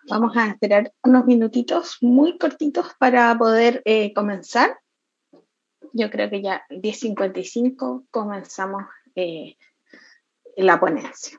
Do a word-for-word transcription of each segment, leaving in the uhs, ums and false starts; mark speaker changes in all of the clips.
Speaker 1: Vamos a esperar unos minutitos muy cortitos para poder eh, comenzar. Yo creo que ya diez cincuenta y cinco comenzamos eh, la ponencia.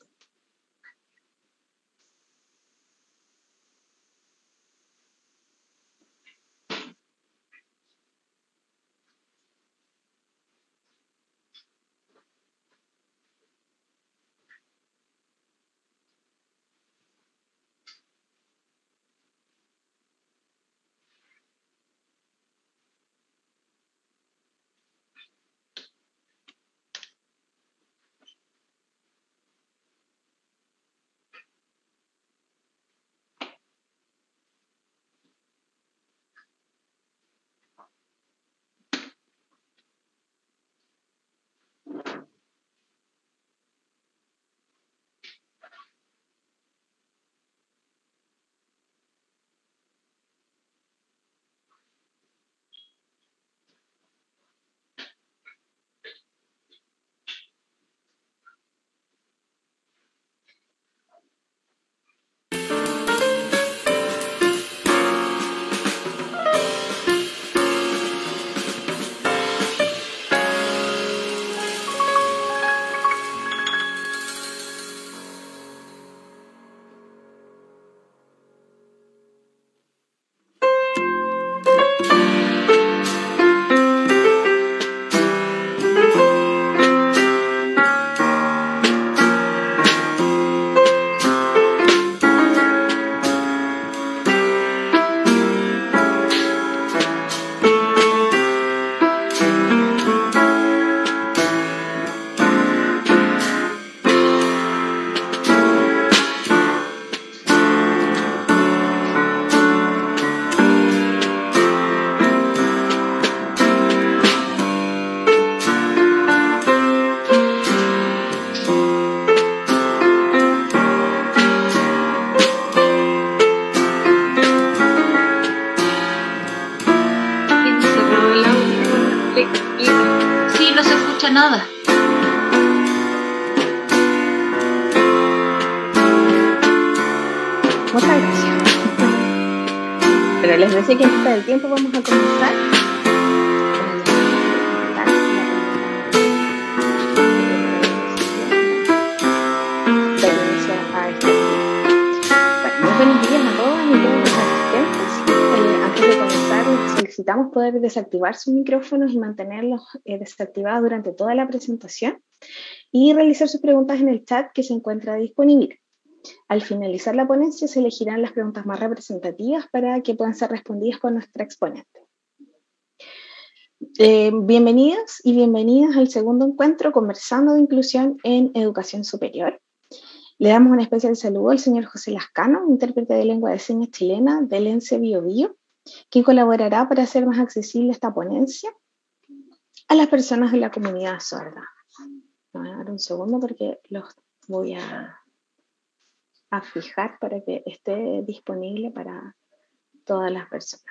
Speaker 2: Sí, no se escucha nada.
Speaker 1: Muchas gracias. Pero les decía que en este del tiempo vamos a comenzar. Buenos días a todas y todos los asistentes. Eh, antes de comenzar, solicitamos poder desactivar sus micrófonos y mantenerlos eh, desactivados durante toda la presentación y realizar sus preguntas en el chat que se encuentra disponible. Al finalizar la ponencia se elegirán las preguntas más representativas para que puedan ser respondidas por nuestra exponente. Eh, bienvenidas y bienvenidas al segundo encuentro Conversando de Inclusión en Educación Superior. Le damos un especial saludo al señor José Lascano, intérprete de lengua de señas chilena del ENSE Bio Bio, quien colaborará para hacer más accesible esta ponencia a las personas de la comunidad sorda. Me voy a dar un segundo porque los voy a, a fijar para que esté disponible para todas las personas.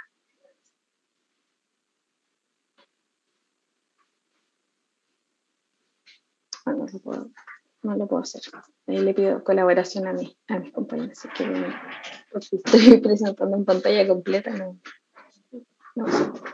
Speaker 1: Bueno, no lo puedo, no lo puedo hacer. Ahí le pido colaboración a, mí, a mis compañeros. Así que bueno, porque estoy presentando en pantalla completa, no. no.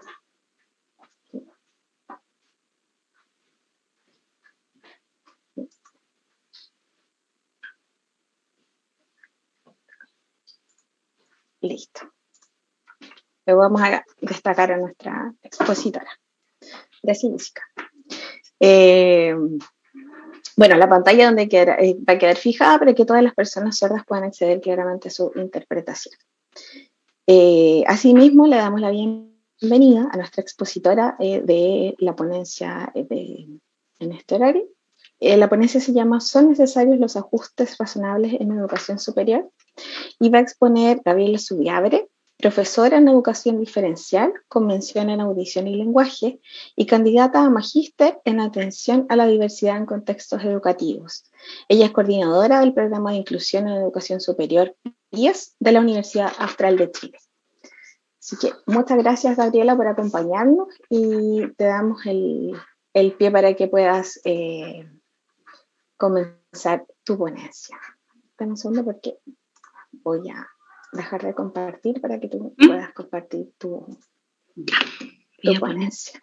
Speaker 1: Listo. Luego vamos a destacar a nuestra expositora. Gracias, Jessica. Eh, bueno, la pantalla donde queda, eh, va a quedar fijada para que todas las personas sordas puedan acceder claramente a su interpretación. Eh, asimismo, le damos la bienvenida a nuestra expositora eh, de la ponencia eh, de, en este horario. Eh, la ponencia se llama ¿Son necesarios los ajustes razonables en educación superior? Y va a exponer Gabriela Subiabre, profesora en educación diferencial, con mención en audición y lenguaje, y candidata a magíster en atención a la diversidad en contextos educativos. Ella es coordinadora del programa de inclusión en educación superior I E S de la Universidad Austral de Chile. Así que muchas gracias, Gabriela, por acompañarnos y te damos el, el pie para que puedas eh, comenzar tu ponencia. Dame un segundo porque voy a dejar de compartir para que tú
Speaker 2: ¿Mm?
Speaker 1: puedas compartir tu, tu ponencia.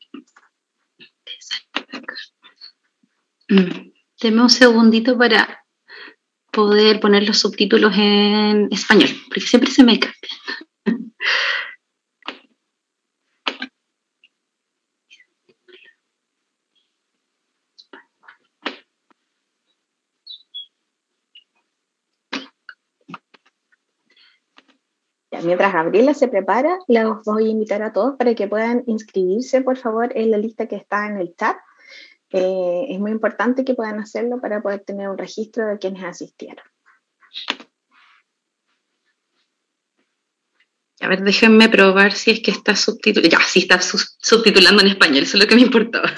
Speaker 2: Mm. Deme un segundito para poder poner los subtítulos en español, porque siempre se me cambian.
Speaker 1: Mientras Gabriela se prepara, los voy a invitar a todos para que puedan inscribirse, por favor, en la lista que está en el chat. Eh, es muy importante que puedan hacerlo para poder tener un registro de quienes asistieron.
Speaker 2: A ver, déjenme probar si es que está subtitulando. Ya, sí está subtitulando en español, eso es lo que me importaba.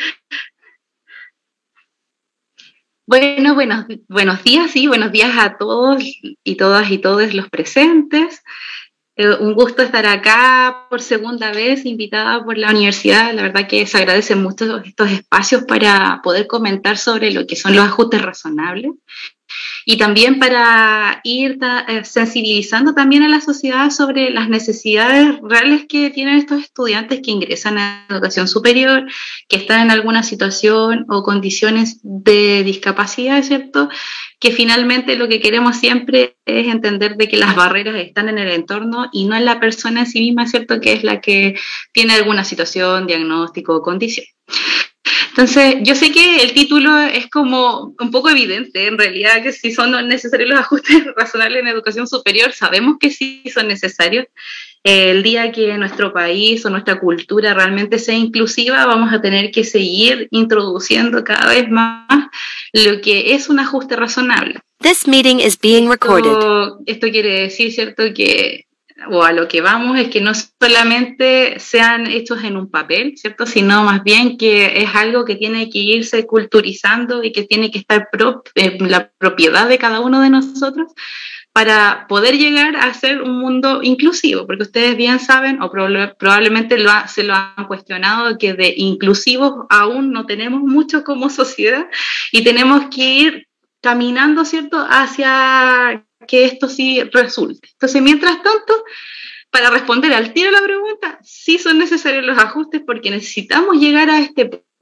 Speaker 2: Bueno, buenos, buenos días, sí, buenos días a todos y todas y todos los presentes. Eh, un gusto estar acá por segunda vez, invitada por la universidad. La verdad que se agradecen mucho estos espacios para poder comentar sobre lo que son los ajustes razonables y también para ir eh, sensibilizando también a la sociedad sobre las necesidades reales que tienen estos estudiantes que ingresan a educación superior, que están en alguna situación o condiciones de discapacidad, ¿cierto? Que finalmente lo que queremos siempre es entender de que las barreras están en el entorno y no en la persona en sí misma, ¿cierto? Que es la que tiene alguna situación, diagnóstico o condición. Entonces, yo sé que el título es como un poco evidente, en realidad, que si son necesarios los ajustes razonables en educación superior, sabemos que sí son necesarios. El día que nuestro país o nuestra cultura realmente sea inclusiva, vamos a tener que seguir introduciendo cada vez más lo que es un ajuste razonable.
Speaker 3: This meeting is being recorded.
Speaker 2: Esto, esto quiere decir, ¿cierto?, que o a lo que vamos es que no solamente sean hechos en un papel, ¿cierto?, sino más bien que es algo que tiene que irse culturizando y que tiene que estar pro, en la propiedad de cada uno de nosotros para poder llegar a ser un mundo inclusivo, porque ustedes bien saben, o prob- probablemente lo ha, se lo han cuestionado, que de inclusivos aún no tenemos mucho como sociedad y tenemos que ir caminando, ¿cierto?, hacia que esto sí resulte. Entonces, mientras tanto, para responder al tiro a la pregunta, sí son necesarios los ajustes porque necesitamos llegar a este punto.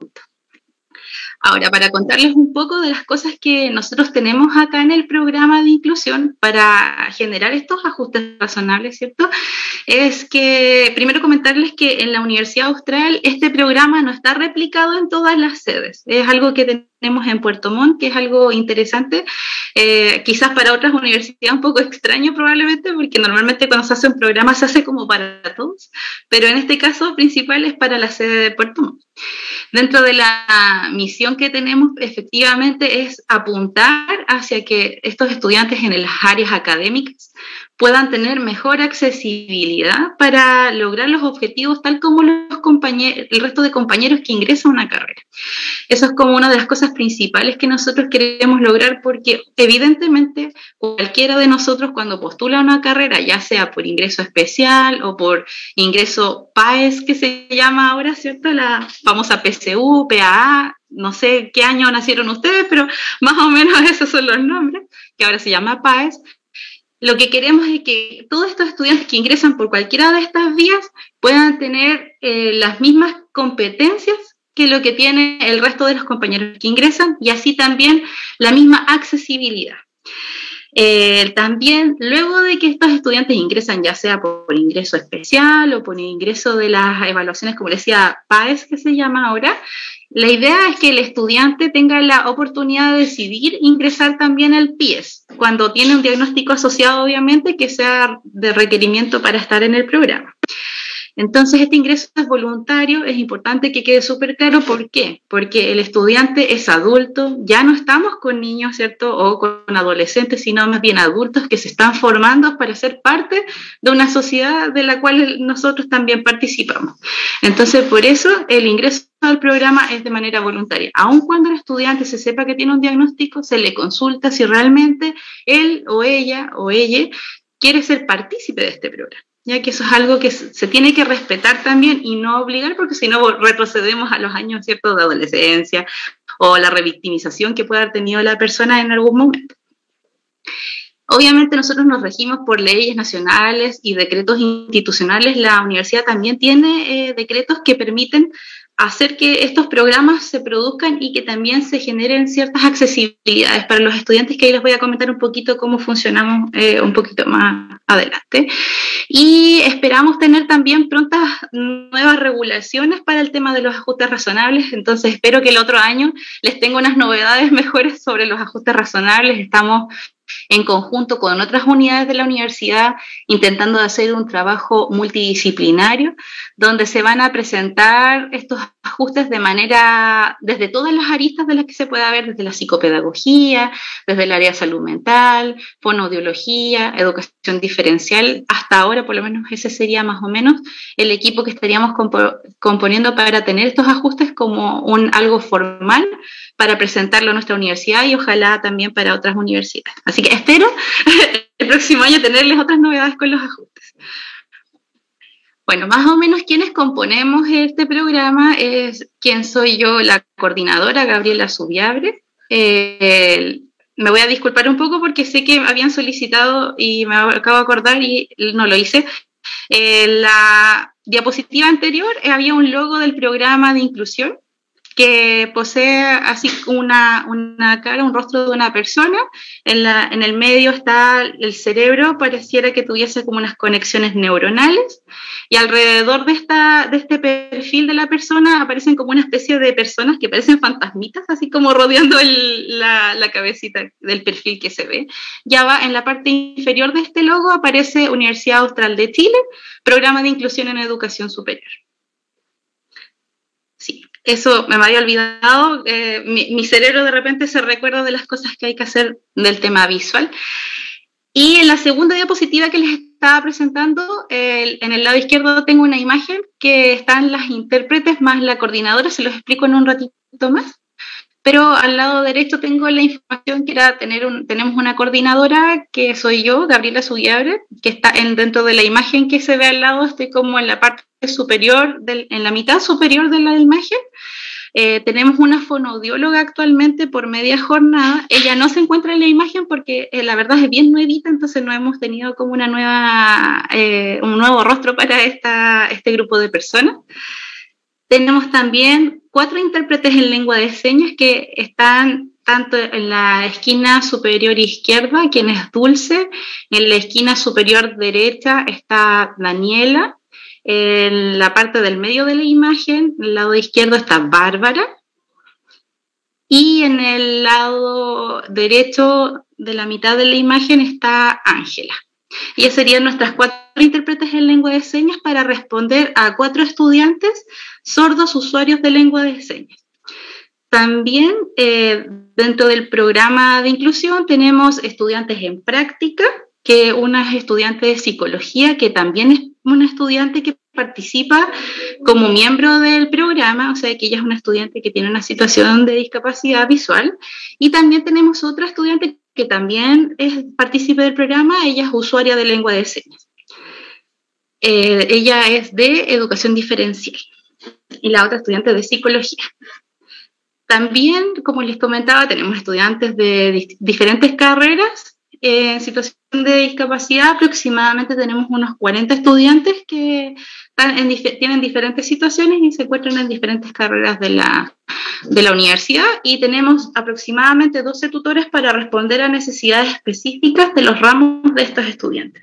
Speaker 2: Ahora, para contarles un poco de las cosas que nosotros tenemos acá en el programa de inclusión para generar estos ajustes razonables, ¿cierto? Es que, primero comentarles que en la Universidad Austral este programa no está replicado en todas las sedes. Es algo que tenemos en Puerto Montt, que es algo interesante, eh, quizás para otras universidades un poco extraño probablemente, porque normalmente cuando se hace un programa se hace como para todos, pero en este caso principal es para la sede de Puerto Montt. Dentro de la misión que tenemos, efectivamente, es apuntar hacia que estos estudiantes en las áreas académicas puedan tener mejor accesibilidad para lograr los objetivos tal como los compañeros, el resto de compañeros que ingresan a una carrera. Eso es como una de las cosas principales que nosotros queremos lograr porque evidentemente cualquiera de nosotros cuando postula una carrera, ya sea por ingreso especial o por ingreso P A E S que se llama ahora, ¿cierto? La famosa P C U, P A A, no sé qué año nacieron ustedes, pero más o menos esos son los nombres, que ahora se llama P A E S. Lo que queremos es que todos estos estudiantes que ingresan por cualquiera de estas vías puedan tener eh, las mismas competencias que lo que tiene el resto de los compañeros que ingresan y así también la misma accesibilidad. Eh, también, luego de que estos estudiantes ingresan, ya sea por, por ingreso especial o por ingreso de las evaluaciones, como decía, P A E S que se llama ahora, la idea es que el estudiante tenga la oportunidad de decidir ingresar también al P I E S, cuando tiene un diagnóstico asociado, obviamente, que sea de requerimiento para estar en el programa. Entonces, este ingreso es voluntario, es importante que quede súper claro. ¿Por qué? Porque el estudiante es adulto, ya no estamos con niños, ¿cierto? O con adolescentes, sino más bien adultos que se están formando para ser parte de una sociedad de la cual nosotros también participamos. Entonces, por eso el ingreso al programa es de manera voluntaria. Aun cuando el estudiante se sepa que tiene un diagnóstico, se le consulta si realmente él o ella o ella quiere ser partícipe de este programa. Ya que eso es algo que se tiene que respetar también y no obligar, porque si no retrocedemos a los años, ¿cierto?, de adolescencia o la revictimización que pueda haber tenido la persona en algún momento. Obviamente nosotros nos regimos por leyes nacionales y decretos institucionales. La universidad también tiene eh, decretos que permiten hacer que estos programas se produzcan y que también se generen ciertas accesibilidades para los estudiantes, que ahí les voy a comentar un poquito cómo funcionamos eh, un poquito más adelante. Y esperamos tener también prontas nuevas regulaciones para el tema de los ajustes razonables, entonces espero que el otro año les tenga unas novedades mejores sobre los ajustes razonables. Estamos en conjunto con otras unidades de la universidad intentando hacer un trabajo multidisciplinario donde se van a presentar estos ajustes de manera, desde todas las aristas de las que se pueda ver, desde la psicopedagogía, desde el área de salud mental, fonoaudiología, educación diferencial. Hasta ahora, por lo menos, ese sería más o menos el equipo que estaríamos compo componiendo para tener estos ajustes como un, algo formal para presentarlo a nuestra universidad y ojalá también para otras universidades. Así que espero el próximo año tenerles otras novedades con los ajustes. Bueno, más o menos quienes componemos este programa es quien soy yo, la coordinadora, Gabriela Zubiabre. Eh, me voy a disculpar un poco porque sé que habían solicitado y me acabo de acordar y no lo hice. En la diapositiva anterior eh, había un logo del programa de inclusión que posee así una, una cara, un rostro de una persona. En, la, en el medio está el cerebro, pareciera que tuviese como unas conexiones neuronales, y alrededor de, esta, de este perfil de la persona aparecen como una especie de personas que parecen fantasmitas, así como rodeando el, la, la cabecita del perfil que se ve. Ya va en la parte inferior de este logo aparece Universidad Austral de Chile, Programa de Inclusión en Educación Superior. Sí. Eso me había olvidado, eh, mi, mi cerebro de repente se recuerda de las cosas que hay que hacer del tema visual. Y en la segunda diapositiva que les estaba presentando, eh, en el lado izquierdo tengo una imagen que están las intérpretes más la coordinadora, se los explico en un ratito más. Pero al lado derecho tengo la información que era tener un, tenemos una coordinadora que soy yo, Gabriela Zubiabre, que está en, dentro de la imagen que se ve al lado, estoy como en la parte superior, del, en la mitad superior de la imagen. Eh, tenemos una fonoaudióloga actualmente por media jornada. Ella no se encuentra en la imagen porque eh, la verdad es bien nuevita, entonces no hemos tenido como una nueva, eh, un nuevo rostro para esta, este grupo de personas. Tenemos también cuatro intérpretes en lengua de señas que están tanto en la esquina superior izquierda, quien es Dulce, en la esquina superior derecha está Daniela, en la parte del medio de la imagen, en el lado izquierdo está Bárbara, y en el lado derecho de la mitad de la imagen está Ángela. Y esas serían nuestras cuatro intérpretes en lengua de señas para responder a cuatro estudiantes sordos usuarios de lengua de señas. También eh, dentro del programa de inclusión tenemos estudiantes en práctica, que una es estudiante de psicología, que también es una estudiante que participa como miembro del programa, o sea que ella es una estudiante que tiene una situación de discapacidad visual. Y también tenemos otra estudiante que también es partícipe del programa, ella es usuaria de lengua de señas. Eh, ella es de educación diferencial y la otra estudiante de psicología. También, como les comentaba, tenemos estudiantes de di diferentes carreras eh, en situación de discapacidad. Aproximadamente tenemos unos cuarenta estudiantes que están en dif tienen diferentes situaciones y se encuentran en diferentes carreras de la, de la universidad, y tenemos aproximadamente doce tutores para responder a necesidades específicas de los ramos de estos estudiantes.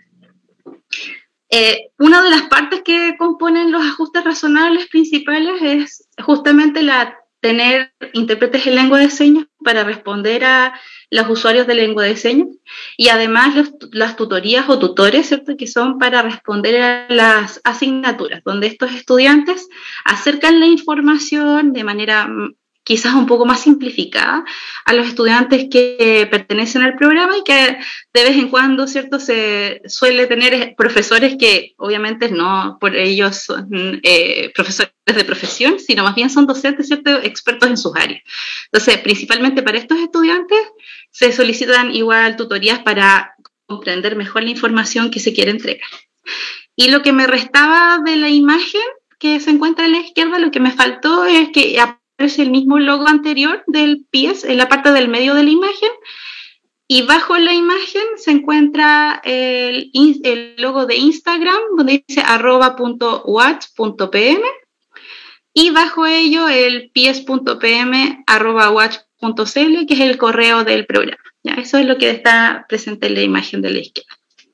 Speaker 2: Eh, una de las partes que componen los ajustes razonables principales es justamente la tener intérpretes en lengua de señas para responder a los usuarios de lengua de señas, y además los, las tutorías o tutores, ¿cierto?, que son para responder a las asignaturas, donde estos estudiantes acercan la información de manera quizás un poco más simplificada a los estudiantes que pertenecen al programa, y que de vez en cuando, ¿cierto?, se suele tener profesores que obviamente no por ellos son eh, profesores de profesión, sino más bien son docentes, ¿cierto?, expertos en sus áreas. Entonces, principalmente para estos estudiantes se solicitan igual tutorías para comprender mejor la información que se quiere entregar. Y lo que me restaba de la imagen que se encuentra a la izquierda, lo que me faltó es que es el mismo logo anterior del P I E S en la parte del medio de la imagen, y bajo la imagen se encuentra el, el logo de Instagram, donde dice arroba punto watch punto pm, y bajo ello el pies.pm arroba watch punto cl, que es el correo del programa. ¿Ya? Eso es lo que está presente en la imagen de la izquierda.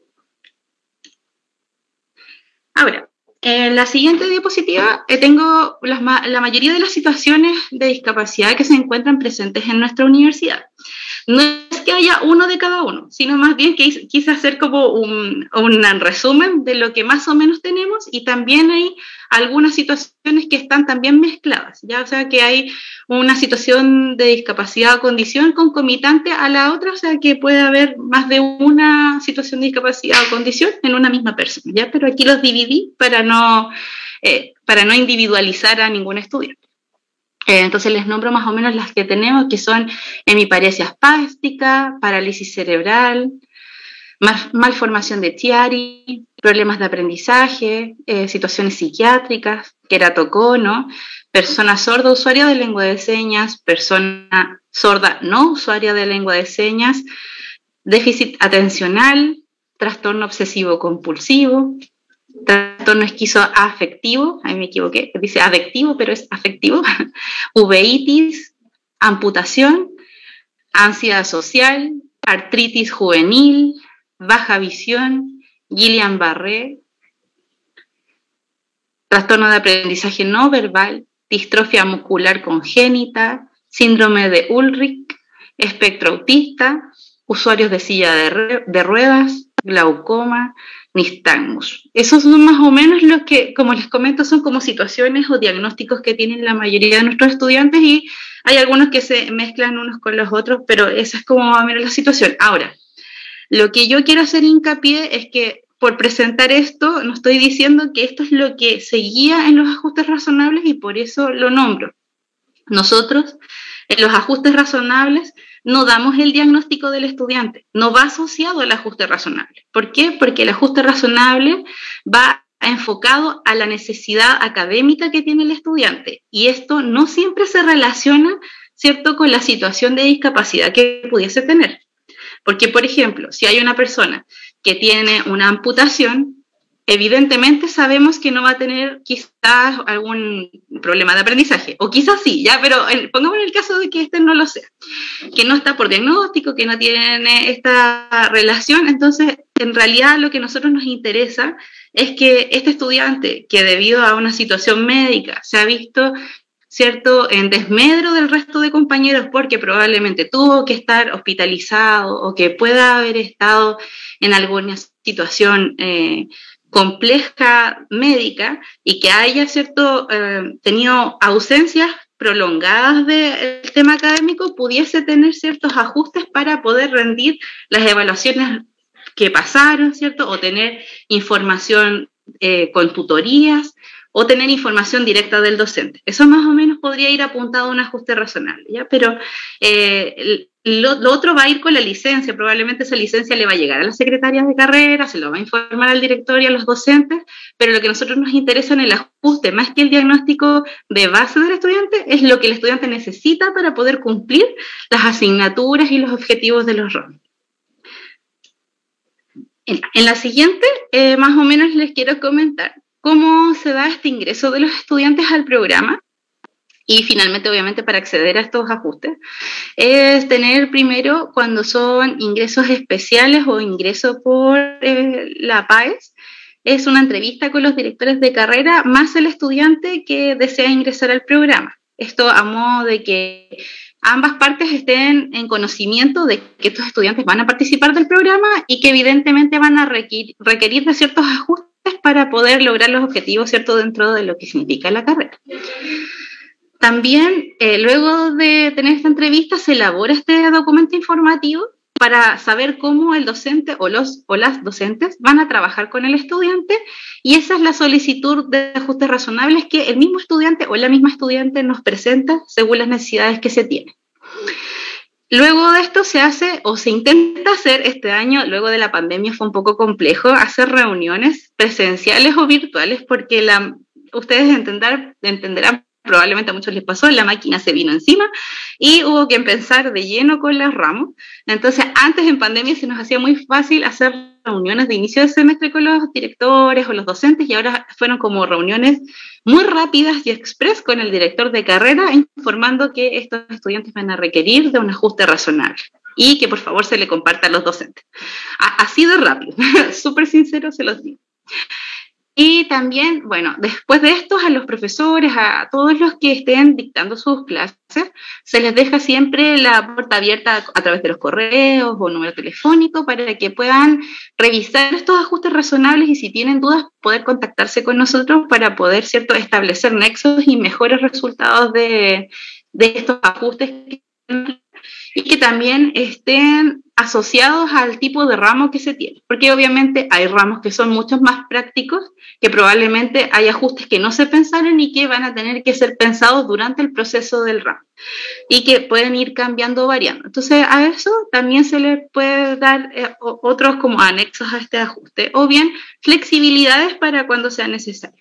Speaker 2: Ahora, en la siguiente diapositiva eh, tengo las, la mayoría de las situaciones de discapacidad que se encuentran presentes en nuestra universidad. No es que haya uno de cada uno, sino más bien que quise hacer como un, un resumen de lo que más o menos tenemos, y también hay algunas situaciones que están también mezcladas, ¿ya? O sea que hay una situación de discapacidad o condición concomitante a la otra, o sea que puede haber más de una situación de discapacidad o condición en una misma persona, ¿ya? Pero aquí los dividí para no, eh, para no individualizar a ningún estudiante. Eh, entonces les nombro más o menos las que tenemos, que son hemiparesia espástica, parálisis cerebral, mal, malformación de Chiari, problemas de aprendizaje, eh, situaciones psiquiátricas, queratocono, persona sorda usuaria de lengua de señas, persona sorda no usuaria de lengua de señas, déficit atencional, trastorno obsesivo compulsivo, trastorno esquizoafectivo, ahí me equivoqué, dice adictivo, pero es afectivo, uveitis, amputación, ansiedad social, artritis juvenil, baja visión, Guillain-Barré, trastorno de aprendizaje no verbal, distrofia muscular congénita, síndrome de Ullrich, espectro autista, usuarios de silla de, de ruedas, glaucoma, nistagmus. Esos son más o menos los que, como les comento, son como situaciones o diagnósticos que tienen la mayoría de nuestros estudiantes, y hay algunos que se mezclan unos con los otros, pero esa es como más o menos la situación. Ahora, lo que yo quiero hacer hincapié es que por presentar esto, no estoy diciendo que esto es lo que se guía en los ajustes razonables, y por eso lo nombro. Nosotros, en los ajustes razonables, no damos el diagnóstico del estudiante, no va asociado al ajuste razonable. ¿Por qué? Porque el ajuste razonable va enfocado a la necesidad académica que tiene el estudiante, y esto no siempre se relaciona, ¿cierto?, con la situación de discapacidad que pudiese tener. Porque, por ejemplo, si hay una persona que tiene una amputación, evidentemente sabemos que no va a tener quizás algún problema de aprendizaje, o quizás sí, ya, pero el, pongamos en el caso de que este no lo sea, que no está por diagnóstico, que no tiene esta relación. Entonces, en realidad lo que a nosotros nos interesa es que este estudiante, que debido a una situación médica se ha visto, ¿cierto?, en desmedro del resto de compañeros, porque probablemente tuvo que estar hospitalizado o que pueda haber estado en alguna situación eh, compleja médica, y que haya, ¿cierto?, eh, tenido ausencias prolongadas del tema académico, pudiese tener ciertos ajustes para poder rendir las evaluaciones que pasaron, ¿cierto?, o tener información eh, con tutorías, o tener información directa del docente. Eso más o menos podría ir apuntado a un ajuste razonable, ¿ya? Pero eh, lo, lo otro va a ir con la licencia. Probablemente esa licencia le va a llegar a las secretarias de carrera, se lo va a informar al director y a los docentes, pero lo que a nosotros nos interesa en el ajuste, más que el diagnóstico de base del estudiante, es lo que el estudiante necesita para poder cumplir las asignaturas y los objetivos de los roles. En, en la siguiente, eh, más o menos les quiero comentar cómo se da este ingreso de los estudiantes al programa. Y finalmente, obviamente, para acceder a estos ajustes, es tener primero, cuando son ingresos especiales o ingresos por eh, la P A E S, es una entrevista con los directores de carrera más el estudiante que desea ingresar al programa. Esto a modo de que ambas partes estén en conocimiento de que estos estudiantes van a participar del programa y que evidentemente van a requerir, requerir de ciertos ajustes para poder lograr los objetivos, ¿cierto?, dentro de lo que significa la carrera. También, eh, luego de tener esta entrevista, se elabora este documento informativo para saber cómo el docente o, los, o las docentes van a trabajar con el estudiante, y esa es la solicitud de ajustes razonables que el mismo estudiante o la misma estudiante nos presenta según las necesidades que se tienen. Luego de esto se hace, o se intenta hacer este año, luego de la pandemia fue un poco complejo, hacer reuniones presenciales o virtuales, porque la, ustedes entender, entenderán probablemente a muchos les pasó, la máquina se vino encima y hubo que empezar de lleno con los ramos. Entonces, antes en pandemia se nos hacía muy fácil hacer reuniones de inicio de semestre con los directores o los docentes, y ahora fueron como reuniones muy rápidas y express con el director de carrera, informando que estos estudiantes van a requerir de un ajuste razonable y que por favor se le comparta a los docentes. Así de rápido, súper sincero se los digo. Y también, bueno, después de esto, a los profesores, a todos los que estén dictando sus clases, se les deja siempre la puerta abierta a través de los correos o número telefónico para que puedan revisar estos ajustes razonables y si tienen dudas, poder contactarse con nosotros para poder, ¿cierto?, establecer nexos y mejores resultados de, de estos ajustes y que también estén asociados al tipo de ramo que se tiene, porque obviamente hay ramos que son mucho más prácticos, que probablemente hay ajustes que no se pensaron y que van a tener que ser pensados durante el proceso del ramo y que pueden ir cambiando o variando. Entonces a eso también se le puede dar eh, otros como anexos a este ajuste, o bien flexibilidades para cuando sea necesario.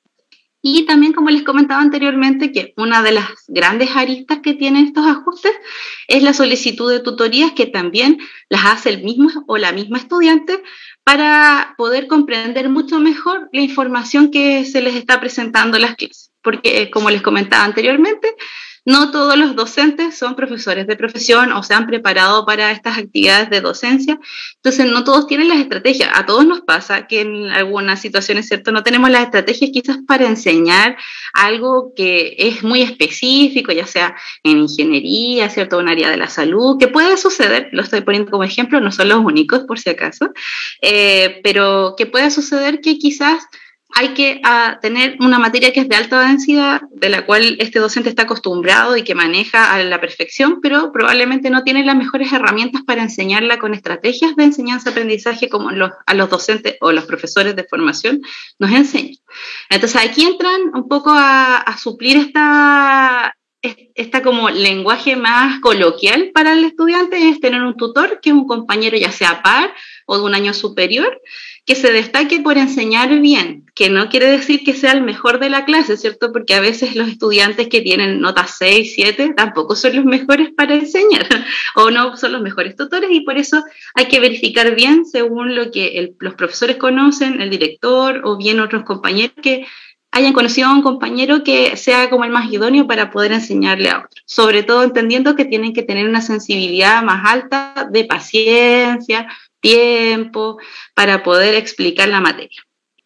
Speaker 2: Y también, como les comentaba anteriormente, que una de las grandes aristas que tienen estos ajustes es la solicitud de tutorías, que también las hace el mismo o la misma estudiante para poder comprender mucho mejor la información que se les está presentando en las clases. Porque, como les comentaba anteriormente, no todos los docentes son profesores de profesión o se han preparado para estas actividades de docencia, entonces no todos tienen las estrategias. A todos nos pasa que en algunas situaciones, ¿cierto?, no tenemos las estrategias quizás para enseñar algo que es muy específico, ya sea en ingeniería, ¿cierto?, un área de la salud, que puede suceder, lo estoy poniendo como ejemplo, no son los únicos por si acaso, eh, pero que puede suceder que quizás hay que uh, tener una materia que es de alta densidad, de la cual este docente está acostumbrado y que maneja a la perfección, pero probablemente no tiene las mejores herramientas para enseñarla con estrategias de enseñanza-aprendizaje como los, a los docentes o los profesores de formación nos enseñan. Entonces aquí entran un poco a, a suplir esta, esta como lenguaje más coloquial para el estudiante, es tener un tutor que es un compañero ya sea par o de un año superior, que se destaque por enseñar bien, que no quiere decir que sea el mejor de la clase, ¿cierto? Porque a veces los estudiantes que tienen notas seis, siete, tampoco son los mejores para enseñar, o no son los mejores tutores, y por eso hay que verificar bien según lo que el, los profesores conocen, el director, o bien otros compañeros que hayan conocido a un compañero que sea como el más idóneo para poder enseñarle a otro. Sobre todo entendiendo que tienen que tener una sensibilidad más alta de paciencia, tiempo, para poder explicar la materia.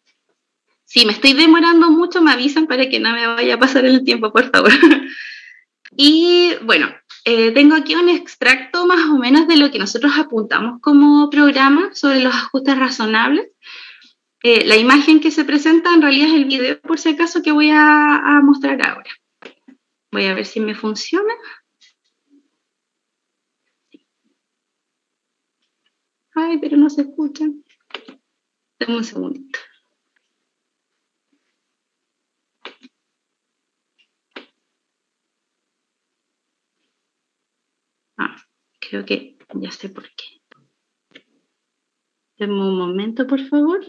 Speaker 2: Si me estoy demorando mucho, me avisan para que no me vaya a pasar el tiempo, por favor. Y bueno, eh, tengo aquí un extracto más o menos de lo que nosotros apuntamos como programa sobre los ajustes razonables. Eh, la imagen que se presenta en realidad es el video, por si acaso, que voy a, a mostrar ahora. Voy a ver si me funciona. Ay, pero no se escucha. Dame un segundito. Ah, creo que ya sé por qué. Dame un momento, por favor.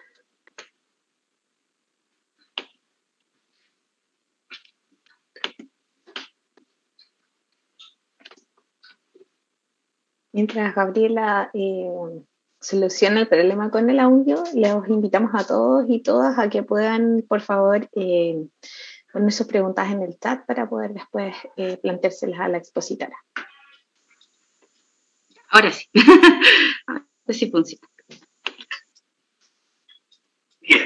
Speaker 1: Mientras Gabriela eh, soluciona el problema con el audio, les invitamos a todos y todas a que puedan, por favor, eh, poner sus preguntas en el chat para poder después eh, planteárselas a la expositora.
Speaker 2: Ahora sí. Ahora sí funciona. Bien.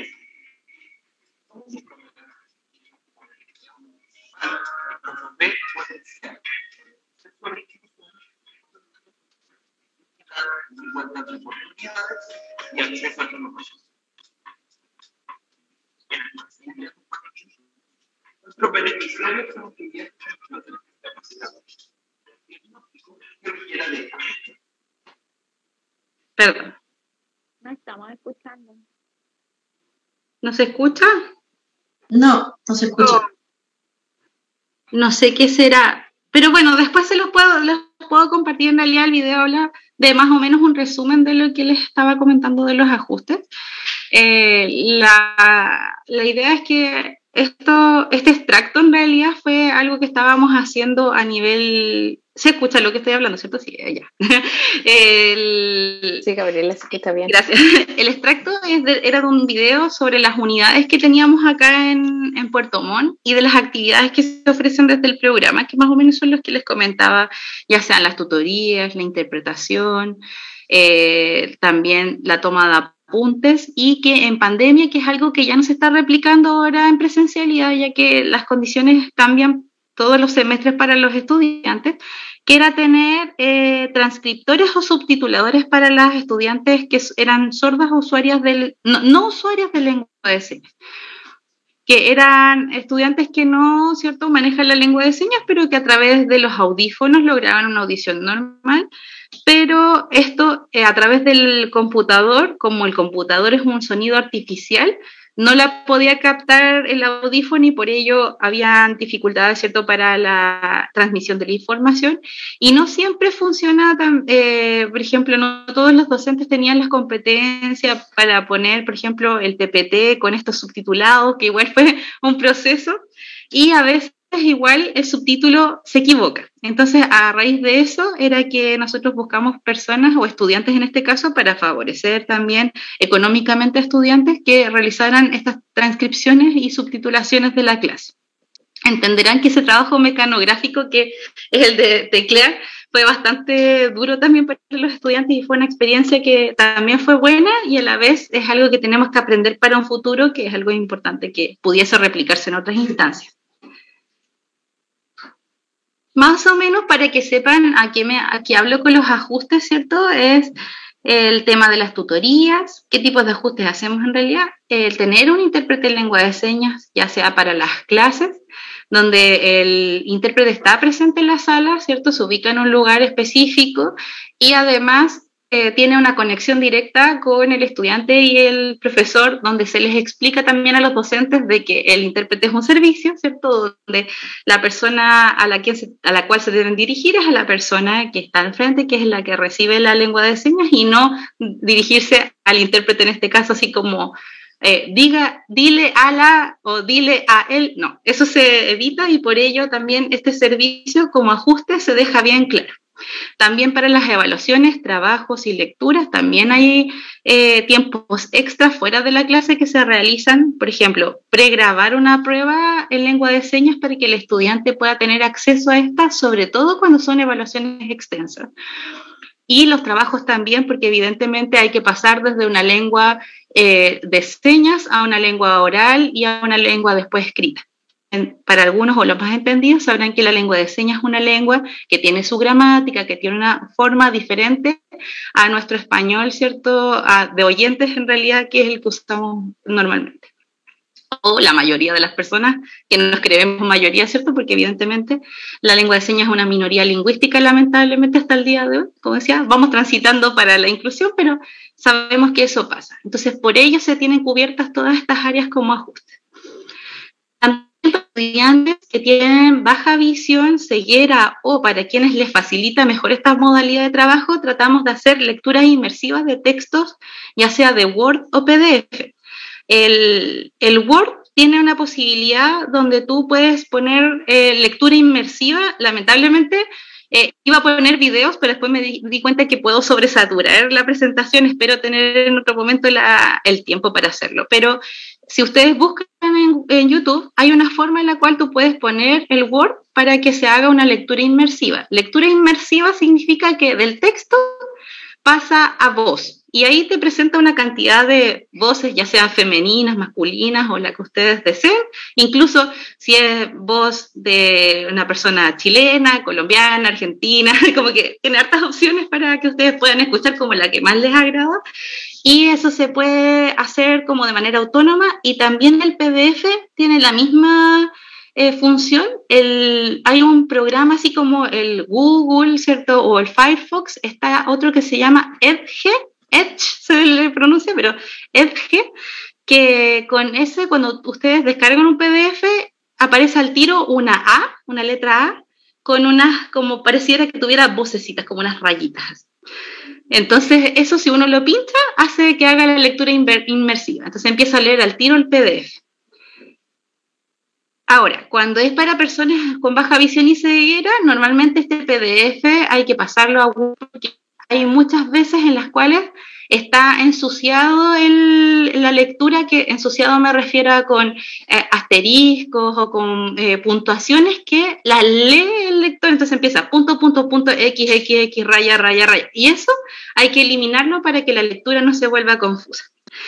Speaker 4: Igualdad de oportunidades y acceso a la innovación. Nuestros beneficiarios son clientes que no tienen capacidad.
Speaker 2: Perdón.
Speaker 5: No estamos escuchando.
Speaker 2: ¿No se escucha?
Speaker 6: No, no se escucha.
Speaker 2: No, no sé qué será. Pero bueno, después se los puedo, los puedo compartir en realidad el video habla de más o menos un resumen de lo que les estaba comentando de los ajustes. Eh, la, la idea es que esto, este extracto en realidad fue algo que estábamos haciendo a nivel... ¿Se escucha lo que estoy hablando, cierto? Sí, ya. El...
Speaker 1: Sí, Gabriela, sí que está bien.
Speaker 2: Gracias. El extracto es de, era de un video sobre las unidades que teníamos acá en, en Puerto Montt y de las actividades que se ofrecen desde el programa, que más o menos son los que les comentaba, ya sean las tutorías, la interpretación, eh, también la toma de apuntes, y que en pandemia, que es algo que ya no se está replicando ahora en presencialidad, ya que las condiciones cambian todos los semestres para los estudiantes, que era tener eh, transcriptores o subtituladores para las estudiantes que eran sordas o usuarias del, no, no usuarias de lengua de señas, que eran estudiantes que no, ¿cierto?, manejan la lengua de señas, pero que a través de los audífonos lograban una audición normal, pero esto eh, a través del computador, como el computador es un sonido artificial, no la podía captar el audífono y por ello habían dificultades, ¿cierto?, para la transmisión de la información, y no siempre funciona tan, eh, por ejemplo, no todos los docentes tenían las competencias para poner, por ejemplo, el T P T con estos subtitulados, que igual fue un proceso, y a veces igual el subtítulo se equivoca. Entonces, a raíz de eso era que nosotros buscamos personas o estudiantes en este caso para favorecer también económicamente a estudiantes que realizaran estas transcripciones y subtitulaciones de la clase. Entenderán que ese trabajo mecanográfico, que es el de teclear, fue bastante duro también para los estudiantes y fue una experiencia que también fue buena y a la vez es algo que tenemos que aprender para un futuro, que es algo importante que pudiese replicarse en otras instancias. Más o menos para que sepan a qué, me, a qué hablo con los ajustes, ¿cierto? Es el tema de las tutorías, qué tipos de ajustes hacemos en realidad, el tener un intérprete en lengua de señas, ya sea para las clases, donde el intérprete está presente en la sala, ¿cierto? Se ubica en un lugar específico y además eh, tiene una conexión directa con el estudiante y el profesor, donde se les explica también a los docentes de que el intérprete es un servicio, ¿cierto? Donde la persona a la, que se, a la cual se deben dirigir es a la persona que está al frente, que es la que recibe la lengua de señas, y no dirigirse al intérprete en este caso así como eh, diga, dile a la o dile a él. No, eso se evita y por ello también este servicio como ajuste se deja bien claro. También para las evaluaciones, trabajos y lecturas, también hay eh, tiempos extras fuera de la clase que se realizan, por ejemplo, pregrabar una prueba en lengua de señas para que el estudiante pueda tener acceso a esta, sobre todo cuando son evaluaciones extensas. Y los trabajos también, porque evidentemente hay que pasar desde una lengua eh, de señas a una lengua oral y a una lengua después escrita. Para algunos o los más entendidos sabrán que la lengua de señas es una lengua que tiene su gramática, que tiene una forma diferente a nuestro español, ¿cierto? A, de oyentes en realidad, que es el que usamos normalmente. O la mayoría de las personas que nos creemos mayoría, ¿cierto? Porque evidentemente la lengua de señas es una minoría lingüística, lamentablemente hasta el día de hoy. Como decía, vamos transitando para la inclusión, pero sabemos que eso pasa. Entonces, por ello se tienen cubiertas todas estas áreas como ajustes. Estudiantes que tienen baja visión, ceguera o para quienes les facilita mejor esta modalidad de trabajo, tratamos de hacer lecturas inmersivas de textos, ya sea de Word o P D F. El, el Word tiene una posibilidad donde tú puedes poner eh, lectura inmersiva. Lamentablemente eh, iba a poner videos, pero después me di, di cuenta que puedo sobresaturar la presentación. Espero tener en otro momento la, el tiempo para hacerlo, pero si ustedes buscan en, en YouTube, hay una forma en la cual tú puedes poner el Word para que se haga una lectura inmersiva. Lectura inmersiva significa que del texto pasa a voz, y ahí te presenta una cantidad de voces, ya sean femeninas, masculinas o la que ustedes deseen, incluso si es voz de una persona chilena, colombiana, argentina, como que tiene hartas opciones para que ustedes puedan escuchar como la que más les agrada. Y eso se puede hacer como de manera autónoma, y también el P D F tiene la misma eh, función. El, hay un programa así como el Google, ¿cierto? O el Firefox, está otro que se llama Edge, Edge se le pronuncia, pero Edge, que con ese, cuando ustedes descargan un P D F, aparece al tiro una A, una letra A, con unas, como pareciera que tuviera vocecitas, como unas rayitas. Entonces, eso si uno lo pincha, hace que haga la lectura inmersiva. Entonces empieza a leer al tiro el P D F. Ahora, cuando es para personas con baja visión y ceguera, normalmente este P D F hay que pasarlo a Word porque hay muchas veces en las cuales está ensuciado el, la lectura, que ensuciado me refiero a con eh, asteriscos o con eh, puntuaciones que las lee el lector, entonces empieza punto, punto, punto, X, X, X, raya, raya, raya. Y eso hay que eliminarlo para que la lectura no se vuelva confusa.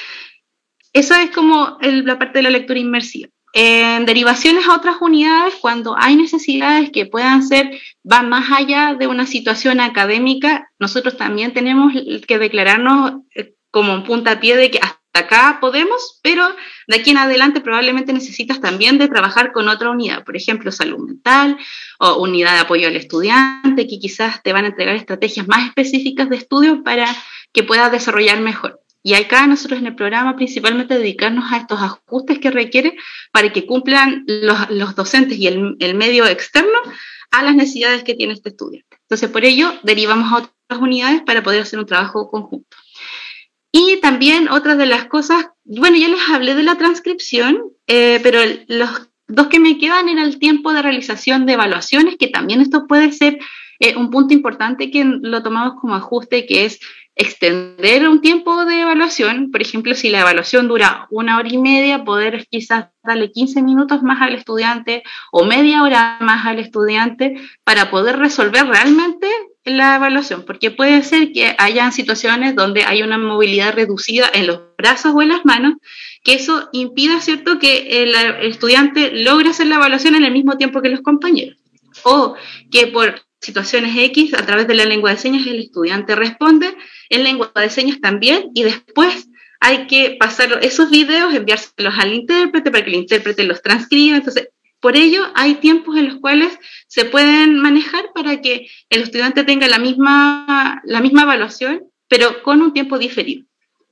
Speaker 2: Eso es como el, la parte de la lectura inmersiva. En derivaciones a otras unidades, cuando hay necesidades que puedan ser, van más allá de una situación académica, nosotros también tenemos que declararnos como un puntapié de que hasta acá podemos, pero de aquí en adelante probablemente necesitas también de trabajar con otra unidad, por ejemplo, salud mental o unidad de apoyo al estudiante, que quizás te van a entregar estrategias más específicas de estudio para que puedas desarrollar mejor. Y acá nosotros en el programa principalmente dedicarnos a estos ajustes que requiere para que cumplan los, los docentes y el, el medio externo a las necesidades que tiene este estudiante. Entonces, por ello, derivamos a otras unidades para poder hacer un trabajo conjunto. Y también otras de las cosas, bueno, ya les hablé de la transcripción, eh, pero los dos que me quedan era el tiempo de realización de evaluaciones, que también esto puede ser eh, un punto importante que lo tomamos como ajuste, que es extender un tiempo de evaluación. Por ejemplo, si la evaluación dura una hora y media, poder quizás darle quince minutos más al estudiante o media hora más al estudiante para poder resolver realmente la evaluación, porque puede ser que hayan situaciones donde hay una movilidad reducida en los brazos o en las manos, que eso impida, ¿cierto?, que el estudiante logre hacer la evaluación en el mismo tiempo que los compañeros, o que por situaciones X, a través de la lengua de señas, el estudiante responde en lengua de señas también, y después hay que pasar esos videos, enviárselos al intérprete para que el intérprete los transcriba. Entonces, por ello, hay tiempos en los cuales se pueden manejar para que el estudiante tenga la misma, la misma evaluación, pero con un tiempo diferido.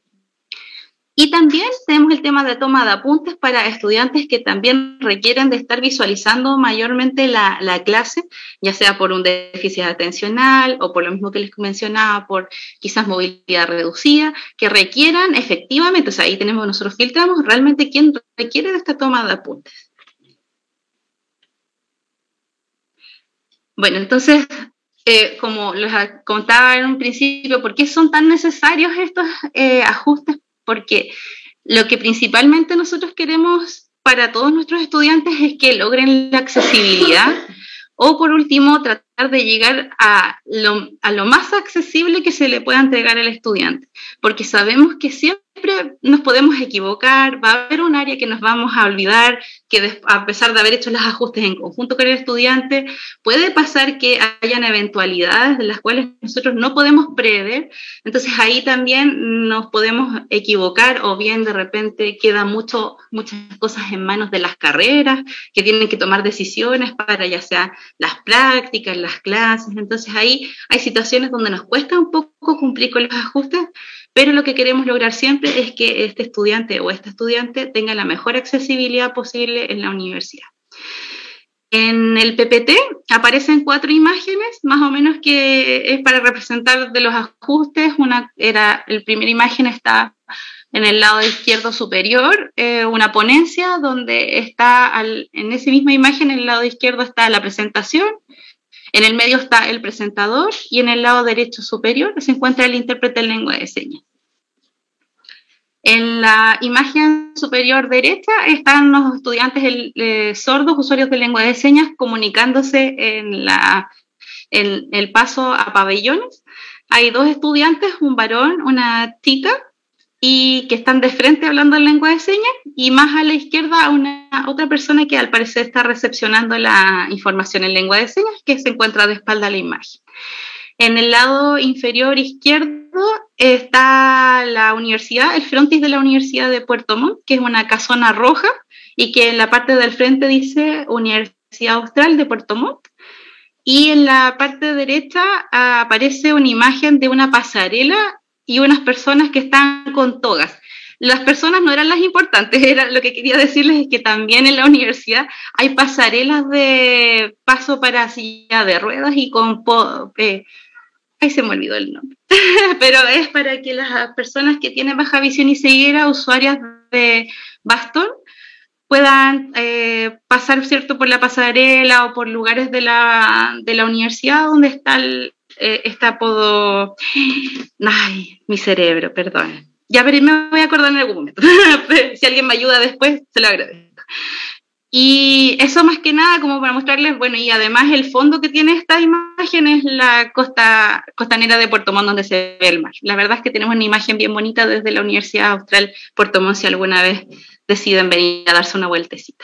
Speaker 2: Y también tenemos el tema de toma de apuntes para estudiantes que también requieren de estar visualizando mayormente la, la clase, ya sea por un déficit atencional o por lo mismo que les mencionaba, por quizás movilidad reducida, que requieran efectivamente, o sea, ahí tenemos, nosotros filtramos realmente quién requiere de esta toma de apuntes. Bueno, entonces, eh, como les contaba en un principio, ¿por qué son tan necesarios estos eh, ajustes? Porque lo que principalmente nosotros queremos para todos nuestros estudiantes es que logren la accesibilidad o, por último, tratar de llegar a lo, a lo más accesible que se le pueda entregar al estudiante, porque sabemos que siempre nos podemos equivocar, va a haber un área que nos vamos a olvidar, que a pesar de haber hecho los ajustes en conjunto con el estudiante, puede pasar que hayan eventualidades de las cuales nosotros no podemos prever. Entonces ahí también nos podemos equivocar, o bien de repente quedan mucho, muchas cosas en manos de las carreras, que tienen que tomar decisiones para ya sea las prácticas, las clases. Entonces ahí hay situaciones donde nos cuesta un poco cumplir con los ajustes, pero lo que queremos lograr siempre es que este estudiante o esta estudiante tenga la mejor accesibilidad posible en la universidad. En el P P T aparecen cuatro imágenes, más o menos, que es para representar de los ajustes. Una era, la primera imagen está en el lado izquierdo superior, eh, una ponencia donde está, al, en esa misma imagen, en el lado izquierdo está la presentación, en el medio está el presentador y en el lado derecho superior se encuentra el intérprete en lengua de señas. En la imagen superior derecha están los estudiantes el, eh, sordos, usuarios de lengua de señas, comunicándose en, la, en el paso a pabellones. Hay dos estudiantes, un varón, una chica, y que están de frente hablando en lengua de señas, y más a la izquierda una otra persona que al parecer está recepcionando la información en lengua de señas, que se encuentra de espalda a la imagen. En el lado inferior izquierdo está la universidad, el frontis de la Universidad de Puerto Montt, que es una casona roja, y que en la parte del frente dice Universidad Austral de Puerto Montt, y en la parte derecha uh, aparece una imagen de una pasarela y unas personas que están con togas. Las personas no eran las importantes, era, lo que quería decirles es que también en la universidad hay pasarelas de paso para silla de ruedas y con... Eh, ahí se me olvidó el nombre, pero es para que las personas que tienen baja visión y ceguera, usuarias de bastón, puedan eh, pasar, ¿cierto?, por la pasarela o por lugares de la, de la universidad donde está el, eh, este apodo. Ay, mi cerebro, perdón. Ya veré, me voy a acordar en algún momento. Si alguien me ayuda después, se lo agradezco. Y eso más que nada como para mostrarles, bueno, y además el fondo que tiene esta imagen es la costa costanera de Puerto Montt donde se ve el mar. La verdad es que tenemos una imagen bien bonita desde la Universidad Austral Puerto Montt si alguna vez deciden venir a darse una vueltecita.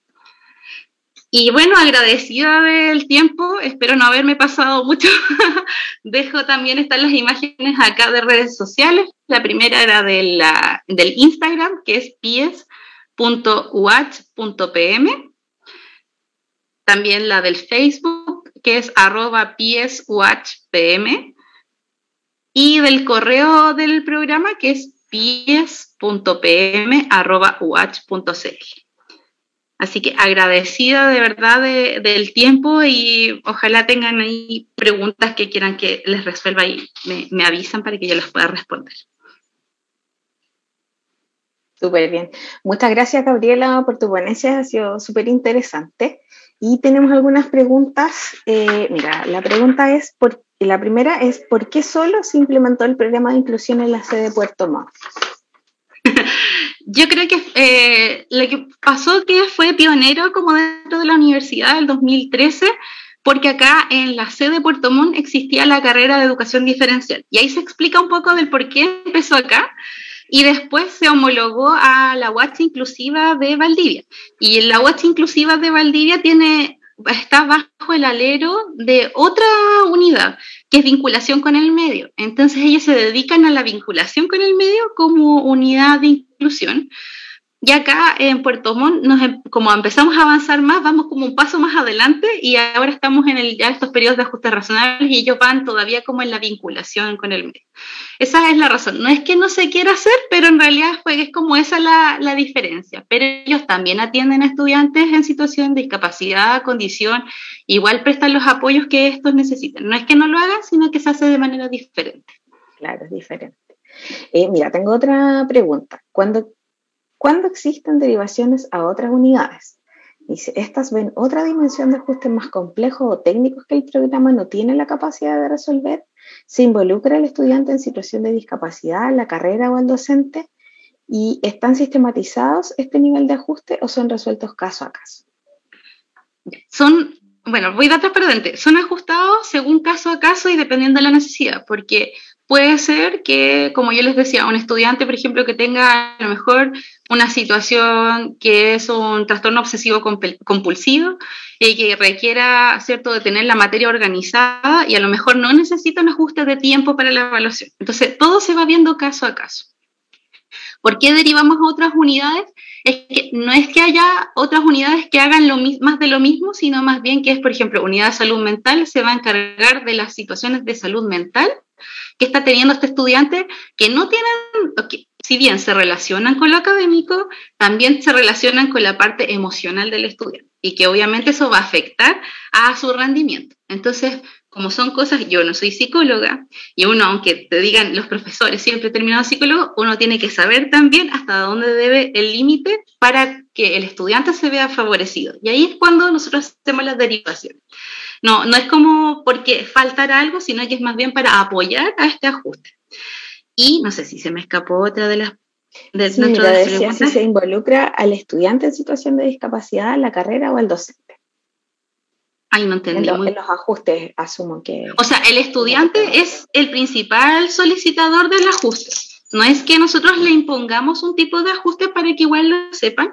Speaker 2: Y bueno, agradecida del tiempo, espero no haberme pasado mucho. Dejo también están las imágenes acá de redes sociales. La primera era de la, del Instagram, que es pies punto u h punto p m. También la del Facebook, que es arroba pies u h p m. Y del correo del programa, que es pies punto p m arroba u h punto c l. Así que agradecida de verdad de, del tiempo y ojalá tengan ahí preguntas que quieran que les resuelva y me, me avisan para que yo las pueda responder.
Speaker 1: Súper bien. Muchas gracias, Gabriela, por tu ponencia, ha sido súper interesante. Y tenemos algunas preguntas. Eh, mira, la pregunta es, por, la primera es, ¿por qué solo se implementó el programa de inclusión en la sede de Puerto Montt?
Speaker 2: Yo creo que eh, lo que pasó que fue pionero como dentro de la universidad del dos mil trece, porque acá en la sede de Puerto Montt existía la carrera de educación diferencial. Y ahí se explica un poco del por qué empezó acá. Y después se homologó a la U A C inclusiva de Valdivia. Y la U A C inclusiva de Valdivia tiene, está bajo el alero de otra unidad, que es vinculación con el medio. Entonces ellos se dedican a la vinculación con el medio como unidad de inclusión. Y acá en Puerto Montt, nos, como empezamos a avanzar más, vamos como un paso más adelante y ahora estamos en el, ya estos periodos de ajustes razonables y ellos van todavía como en la vinculación con el medio. Esa es la razón. No es que no se quiera hacer, pero en realidad pues, es como esa la, la diferencia. Pero ellos también atienden a estudiantes en situación de discapacidad, condición, igual prestan los apoyos que estos necesitan. No es que no lo hagan, sino que se hace de manera diferente.
Speaker 1: Claro, es diferente. Eh, mira, tengo otra pregunta. Cuando ¿Cuándo existen derivaciones a otras unidades? Dice, ¿estas ven otra dimensión de ajustes más complejos o técnicos que el programa no tiene la capacidad de resolver? ¿Se involucra el estudiante en situación de discapacidad, la carrera o el docente? ¿Y están sistematizados este nivel de ajuste o son resueltos caso a caso?
Speaker 2: Son, bueno, voy de atrás para adelante. Son ajustados según caso a caso y dependiendo de la necesidad, porque puede ser que, como yo les decía, un estudiante, por ejemplo, que tenga a lo mejor una situación que es un trastorno obsesivo compulsivo y que requiera, ¿cierto?, de tener la materia organizada y a lo mejor no necesita un ajuste de tiempo para la evaluación. Entonces, todo se va viendo caso a caso. ¿Por qué derivamos a otras unidades? Es que no es que haya otras unidades que hagan lo más de lo mismo, sino más bien que es, por ejemplo, unidad de salud mental se va a encargar de las situaciones de salud mental que está teniendo este estudiante que no tienen, que, si bien se relacionan con lo académico, también se relacionan con la parte emocional del estudiante y que obviamente eso va a afectar a su rendimiento. Entonces, como son cosas, yo no soy psicóloga y uno, aunque te digan los profesores siempre terminado psicólogo, uno tiene que saber también hasta dónde debe el límite para que el estudiante se vea favorecido. Y ahí es cuando nosotros hacemos las derivaciones. No, no es como porque faltara algo, sino que es más bien para apoyar a este ajuste. Y no sé si se me escapó otra de las... De
Speaker 1: sí, mira, de decía si se involucra al estudiante en situación de discapacidad, la carrera o al docente.
Speaker 2: Ay, no entendí.
Speaker 1: En, lo, en los ajustes, asumo que...
Speaker 2: O sea, el estudiante es el principal solicitador del ajuste. No es que nosotros le impongamos un tipo de ajuste para que igual lo sepan.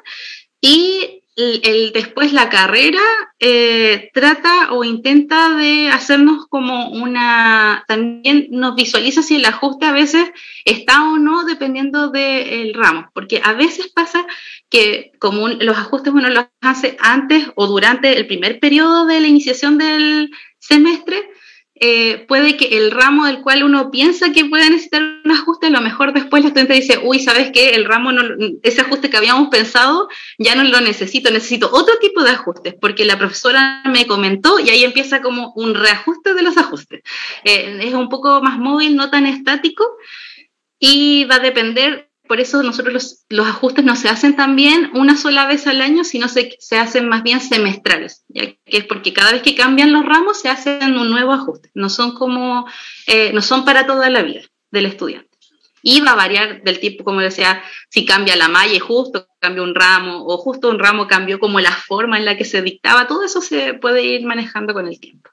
Speaker 2: Y el, el, después la carrera eh, trata o intenta de hacernos como una... También nos visualiza si el ajuste a veces está o no dependiendo del ramo. Porque a veces pasa que como un, los ajustes uno los hace antes o durante el primer periodo de la iniciación del semestre, eh, puede que el ramo del cual uno piensa que puede necesitar un ajuste, a lo mejor después la estudiante dice, uy, ¿sabes qué? El ramo, no, ese ajuste que habíamos pensado, ya no lo necesito, necesito otro tipo de ajustes, porque la profesora me comentó y ahí empieza como un reajuste de los ajustes. Eh, es un poco más móvil, no tan estático, y va a depender por eso nosotros los, los ajustes no se hacen también una sola vez al año, sino se, se hacen más bien semestrales, ya que es porque cada vez que cambian los ramos se hacen un nuevo ajuste, no son como, eh, no son para toda la vida del estudiante. Y va a variar del tipo, como decía, si cambia la malla y justo cambia un ramo, o justo un ramo cambió como la forma en la que se dictaba, todo eso se puede ir manejando con el tiempo.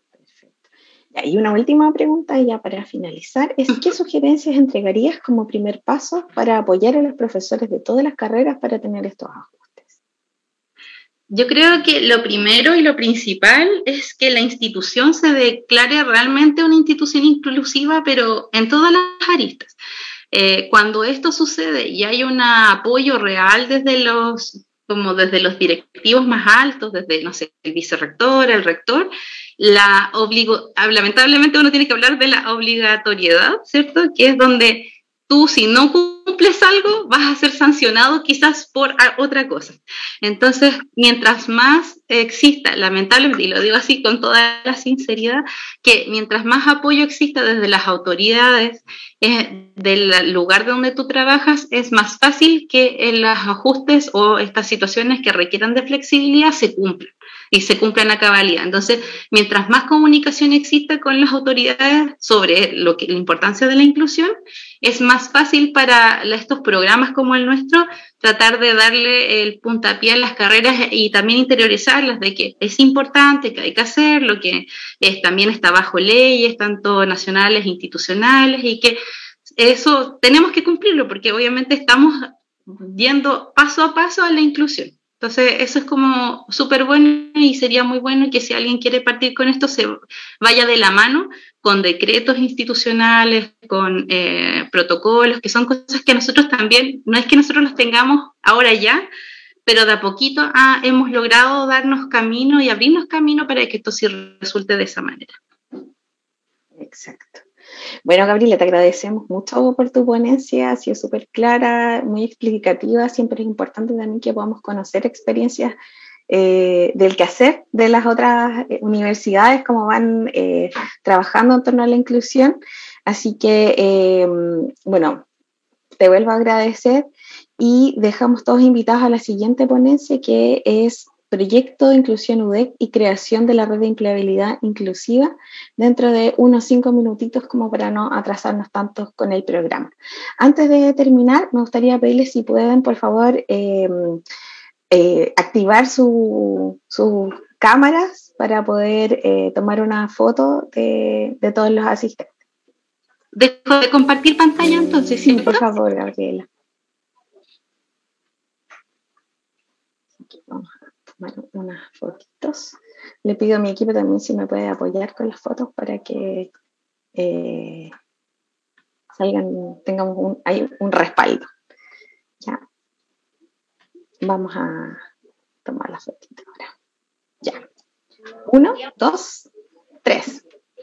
Speaker 1: Y una última pregunta ya para finalizar, es ¿qué sugerencias entregarías como primer paso para apoyar a los profesores de todas las carreras para tener estos ajustes?
Speaker 2: Yo creo que lo primero y lo principal es que la institución se declare realmente una institución inclusiva, pero en todas las aristas. Eh, cuando esto sucede y hay un apoyo real desde los, como desde los directivos más altos, desde, no sé, el vicerrector, el rector, la obligo, lamentablemente uno tiene que hablar de la obligatoriedad, ¿cierto? Que es donde tú, si no cumples algo, vas a ser sancionado quizás por otra cosa. Entonces, mientras más exista, lamentablemente, y lo digo así con toda la sinceridad, que mientras más apoyo exista desde las autoridades eh, del lugar donde tú trabajas, es más fácil que eh, los ajustes o estas situaciones que requieran de flexibilidad se cumplan y se cumplan a cabalidad. Entonces, mientras más comunicación exista con las autoridades sobre lo que, la importancia de la inclusión, es más fácil para estos programas como el nuestro tratar de darle el puntapié a las carreras y también interiorizarlas de que es importante, que hay que hacerlo, que es, también está bajo leyes, tanto nacionales e institucionales, y que eso tenemos que cumplirlo porque obviamente estamos yendo paso a paso a la inclusión. Entonces, eso es como súper bueno y sería muy bueno que si alguien quiere partir con esto se vaya de la mano con decretos institucionales, con eh, protocolos, que son cosas que nosotros también, no es que nosotros los tengamos ahora ya, pero de a poquito ah, hemos logrado darnos camino y abrirnos camino para que esto sí resulte de esa manera.
Speaker 1: Exacto. Bueno, Gabriela, te agradecemos mucho por tu ponencia, ha sido súper clara, muy explicativa, siempre es importante también que podamos conocer experiencias eh, del quehacer de las otras eh, universidades, cómo van eh, trabajando en torno a la inclusión, así que, eh, bueno, te vuelvo a agradecer y dejamos todos invitados a la siguiente ponencia que es Proyecto de Inclusión U D E C y creación de la red de empleabilidad inclusiva dentro de unos cinco minutitos como para no atrasarnos tanto con el programa. Antes de terminar, me gustaría pedirles si pueden, por favor, eh, eh, activar su, sus cámaras para poder eh, tomar una foto de, de todos los asistentes.
Speaker 2: Dejo de compartir pantalla entonces,
Speaker 1: sí, por favor, Gabriela. Aquí vamos a tomar unas fotitos. Le pido a mi equipo también si me puede apoyar con las fotos para que eh, salgan, tengamos un, hay un respaldo. Ya. Vamos a tomar las fotitos ahora. Ya. Uno, dos, tres.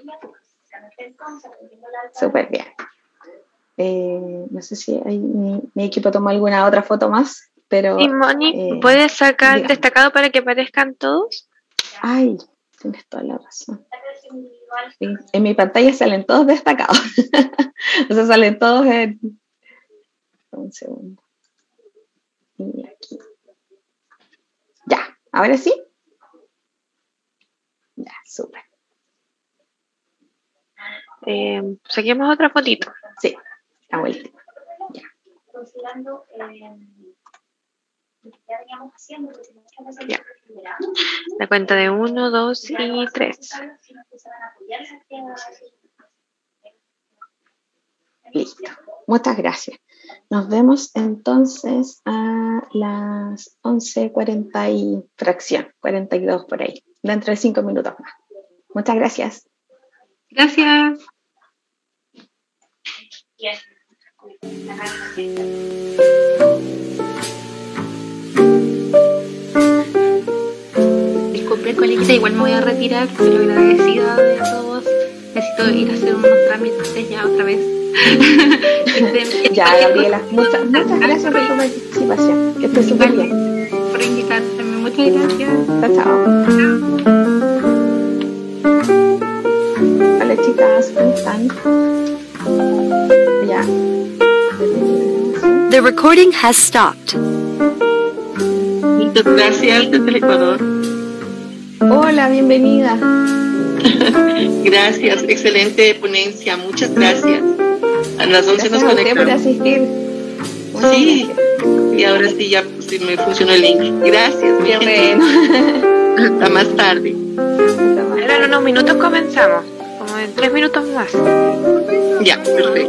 Speaker 1: Súper bien. Eh, no sé si hay, mi, mi equipo toma alguna otra foto más, pero...
Speaker 5: Sí, Moni,
Speaker 1: eh,
Speaker 5: ¿puedes sacar
Speaker 1: dígame.
Speaker 5: destacado para que aparezcan todos?
Speaker 1: Ay, tienes toda la razón. Sí, en mi pantalla salen todos destacados. O sea, salen todos en... Un segundo. Y aquí. Ya, ahora sí. Ya, súper.
Speaker 5: Eh, saquemos otra fotito.
Speaker 1: Sí, la última. Ya.
Speaker 7: Considerando eh, lo que ya veníamos haciendo, porque muchas veces
Speaker 5: Ya. La cuenta de uno, dos y tres.
Speaker 1: Listo. Muchas gracias. Nos vemos entonces a las once cuarenta y fracción, cuarenta y dos por ahí, dentro de cinco minutos más. Muchas gracias.
Speaker 2: Gracias. Disculpe, coleguita, igual me voy a retirar, pero agradecida de todos. Necesito ir a hacer unos trámites ya otra vez.
Speaker 1: Ya, Gabriela, muchas, muchas gracias por tu participación. Que estés súper bien.
Speaker 2: Por invitarme, muchas gracias.
Speaker 1: Chao, chao. Hola chicas, ¿cómo están? Ya.
Speaker 3: The recording has stopped.
Speaker 6: Muchas gracias desde el Ecuador.
Speaker 1: Hola, bienvenida.
Speaker 6: Gracias, excelente ponencia, muchas gracias. A las once
Speaker 1: Gracias
Speaker 6: nos
Speaker 1: a usted por
Speaker 6: conectamos.
Speaker 1: asistir. Muchas
Speaker 6: Sí,
Speaker 1: gracias.
Speaker 6: y ahora sí ya sí me funcionó el link. Gracias, mi
Speaker 1: Qué
Speaker 6: gente.
Speaker 1: bueno.
Speaker 6: Hasta más tarde.
Speaker 5: Ahora en unos minutos comenzamos, como en tres minutos más.
Speaker 6: Ya, perfecto.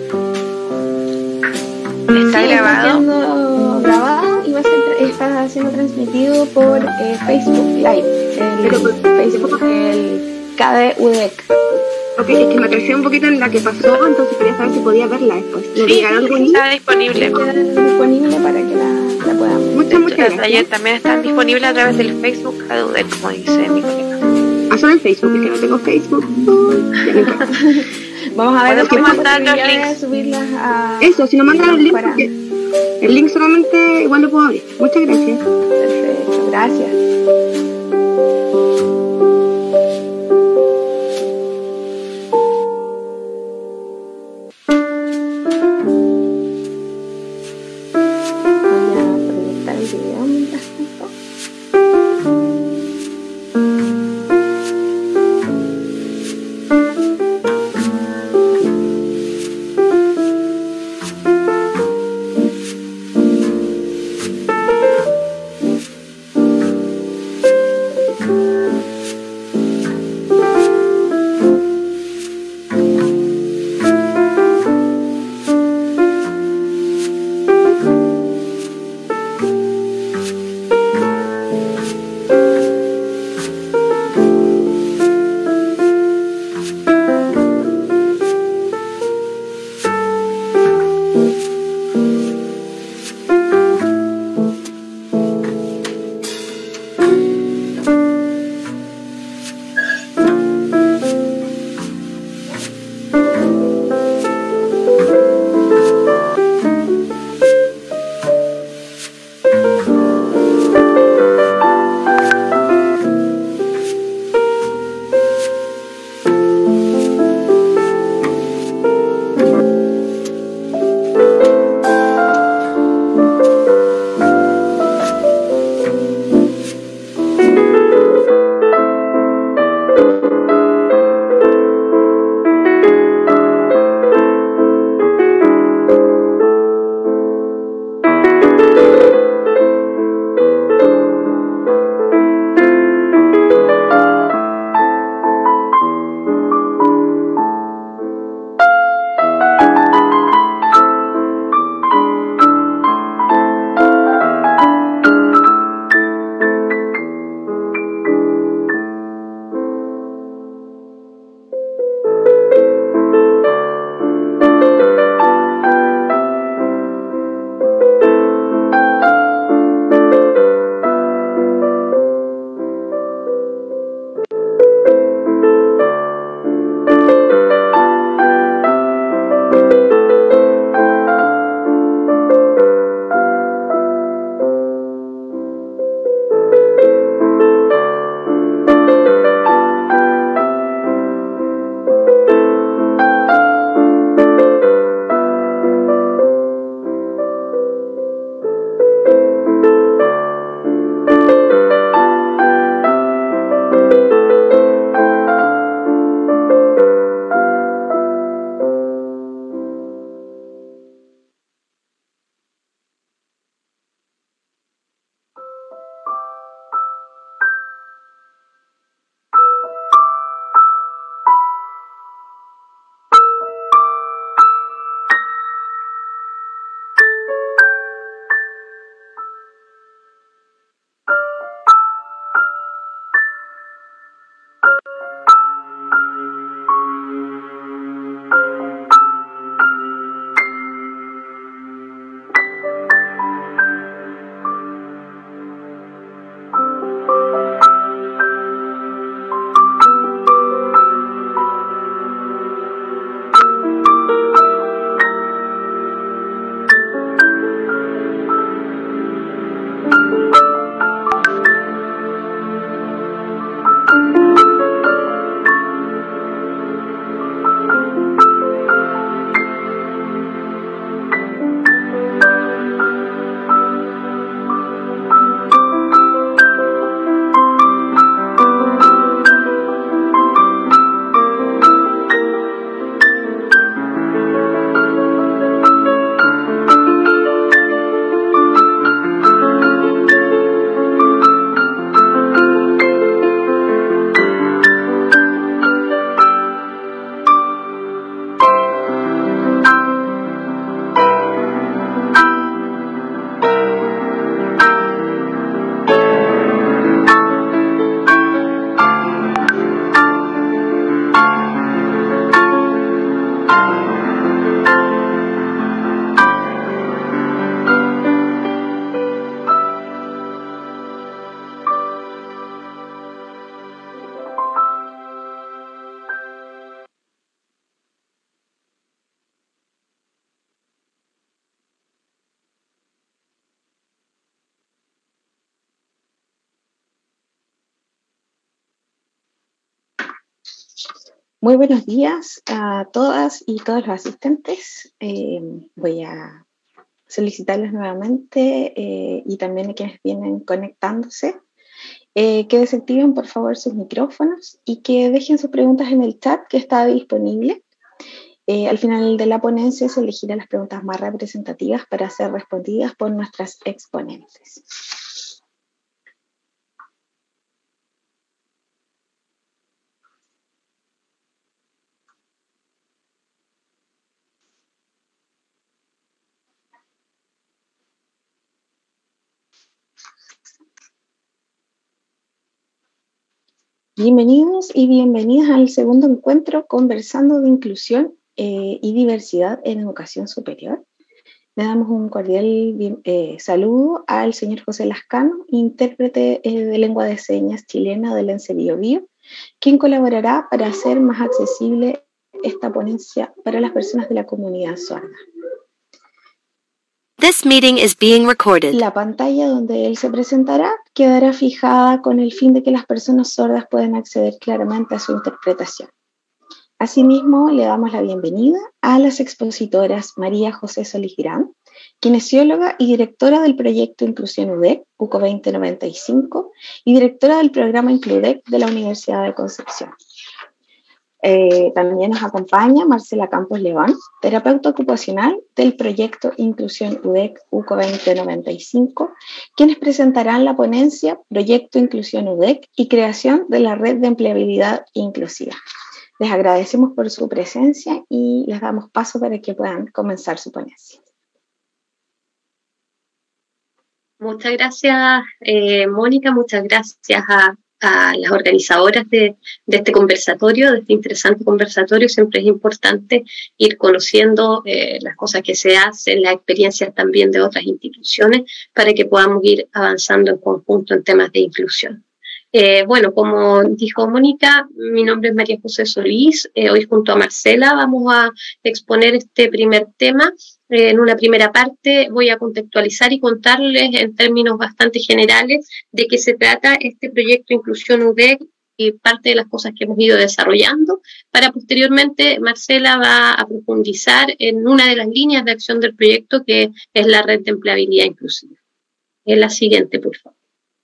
Speaker 5: Está
Speaker 1: Sí,
Speaker 5: grabado.
Speaker 1: Está siendo grabado y va a ser, está siendo transmitido por eh, Facebook Live. El
Speaker 8: Pero por-
Speaker 1: Facebook, el K D U D E C.
Speaker 8: Ok, es que me atrasé un poquito en la que pasó, entonces quería saber si podía verla después. ¿Me
Speaker 5: Sí,
Speaker 8: llegaron algún link?
Speaker 5: está disponible.
Speaker 1: Queda disponible para que la, la podamos.
Speaker 8: Muchas, muchas
Speaker 5: Las de ayer
Speaker 8: gracias.
Speaker 5: también están disponibles a través del Facebook K D U D E C, como dice mi colega.
Speaker 8: Ah, solo en Facebook, es que no tengo Facebook. Uy, ya no importa.
Speaker 1: Vamos a ver
Speaker 5: Podemos
Speaker 1: si hay
Speaker 5: mandar los
Speaker 1: posibilidad de
Speaker 5: links.
Speaker 1: subirlas a.
Speaker 8: Eso, si no mandan el link,
Speaker 1: para-
Speaker 8: porque el link solamente igual lo puedo abrir. Muchas gracias.
Speaker 1: Perfecto, gracias. Voy a proyectar el video mientras tanto. Muy buenos días a todas y todos los asistentes. Eh, voy a solicitarles nuevamente eh, y también a quienes vienen conectándose eh, que desactiven por favor sus micrófonos y que dejen sus preguntas en el chat que está disponible. Eh, al final de la ponencia se elegirán las preguntas más representativas para ser respondidas por nuestras exponentes. Bienvenidos y bienvenidas al segundo encuentro conversando de inclusión eh, y diversidad en educación superior. Le damos un cordial bien, eh, saludo al señor José Lascano, intérprete eh, de lengua de señas chilena del ENSE Biobío, quien colaborará para hacer más accesible esta ponencia para las personas de la comunidad sorda.
Speaker 3: This meeting is being recorded.
Speaker 1: La pantalla donde él se presentará quedará fijada con el fin de que las personas sordas puedan acceder claramente a su interpretación. Asimismo, le damos la bienvenida a las expositoras María José Solís Gran, kinesióloga y directora del proyecto Inclusión U D E C, U C O veinte noventa y cinco, y directora del programa Includec de la Universidad de Concepción. Eh, también nos acompaña Marcela Campos León, terapeuta ocupacional del proyecto Inclusión U D E C U C O veinte noventa y cinco, quienes presentarán la ponencia Proyecto Inclusión U D E C y creación de la red de empleabilidad inclusiva. Les agradecemos por su presencia y les damos paso para que puedan comenzar su ponencia.
Speaker 9: Muchas gracias, eh, Mónica, muchas gracias a, a las organizadoras de, de este conversatorio, de este interesante conversatorio. Siempre es importante ir conociendo eh, las cosas que se hacen, las experiencias también de otras instituciones, para que podamos ir avanzando en conjunto en temas de inclusión. Eh, bueno, como dijo Mónica, mi nombre es María José Solís. Eh, hoy junto a Marcela vamos a exponer este primer tema. Eh, en una primera parte voy a contextualizar y contarles en términos bastante generales de qué se trata este proyecto Inclusión U D E C y parte de las cosas que hemos ido desarrollando, para posteriormente Marcela va a profundizar en una de las líneas de acción del proyecto, que es la red de empleabilidad inclusiva. Es la siguiente, por favor.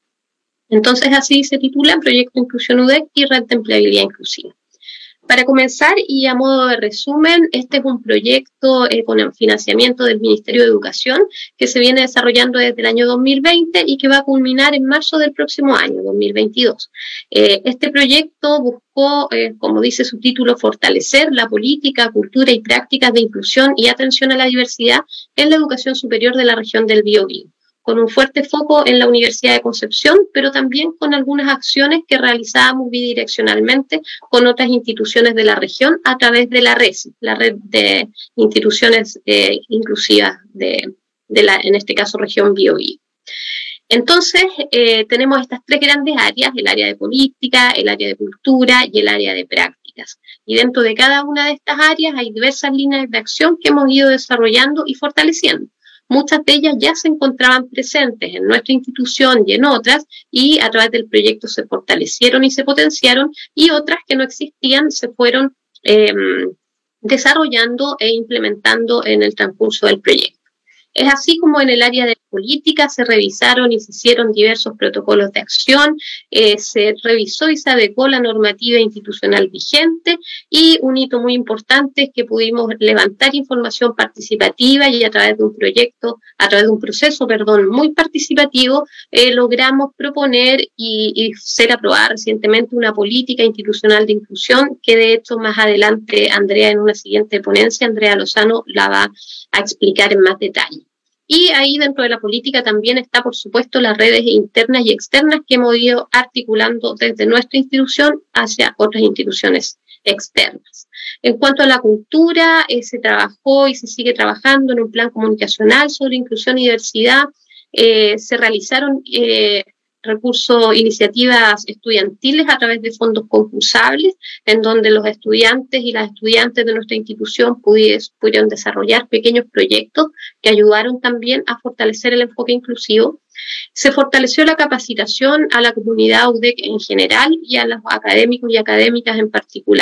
Speaker 9: Entonces así se titula Proyecto Inclusión U D E C y Red de Empleabilidad Inclusiva. Para comenzar y a modo de resumen, este es un proyecto eh, con el financiamiento del Ministerio de Educación que se viene desarrollando desde el año dos mil veinte y que va a culminar en marzo del próximo año, dos mil veintidós. Eh, este proyecto buscó, eh, como dice su título, fortalecer la política, cultura y prácticas de inclusión y atención a la diversidad en la educación superior de la región del Biobío, con un fuerte foco en la Universidad de Concepción, pero también con algunas acciones que realizábamos bidireccionalmente con otras instituciones de la región a través de la RESI, la Red de Instituciones eh, Inclusivas de, de la, en este caso, región Biobío. Entonces, eh, tenemos estas tres grandes áreas, el área de política, el área de cultura y el área de prácticas. Y dentro de cada una de estas áreas hay diversas líneas de acción que hemos ido desarrollando y fortaleciendo. Muchas de ellas ya se encontraban presentes en nuestra institución y en otras, y a través del proyecto se fortalecieron y se potenciaron, y otras que no existían se fueron eh, desarrollando e implementando en el transcurso del proyecto. Es así como en el área de política se revisaron y se hicieron diversos protocolos de acción, eh, se revisó y se adecuó la normativa institucional vigente, y un hito muy importante es que pudimos levantar información participativa y a través de un proyecto, a través de un proceso, perdón, muy participativo, eh, logramos proponer y, y ser aprobada recientemente una política institucional de inclusión que de hecho más adelante Andrea en una siguiente ponencia, Andrea Lozano, la va a explicar en más detalle. Y ahí dentro de la política también está, por supuesto, las redes internas y externas que hemos ido articulando desde nuestra institución hacia otras instituciones externas. En cuanto a la cultura, eh, se trabajó y se sigue trabajando en un plan comunicacional sobre inclusión y diversidad. Eh, se realizaron eh, recursos, iniciativas estudiantiles a través de fondos concursables, en donde los estudiantes y las estudiantes de nuestra institución pudies, pudieron desarrollar pequeños proyectos que ayudaron también a fortalecer el enfoque inclusivo. Se fortaleció la capacitación a la comunidad U D E C en general y a los académicos y académicas en particular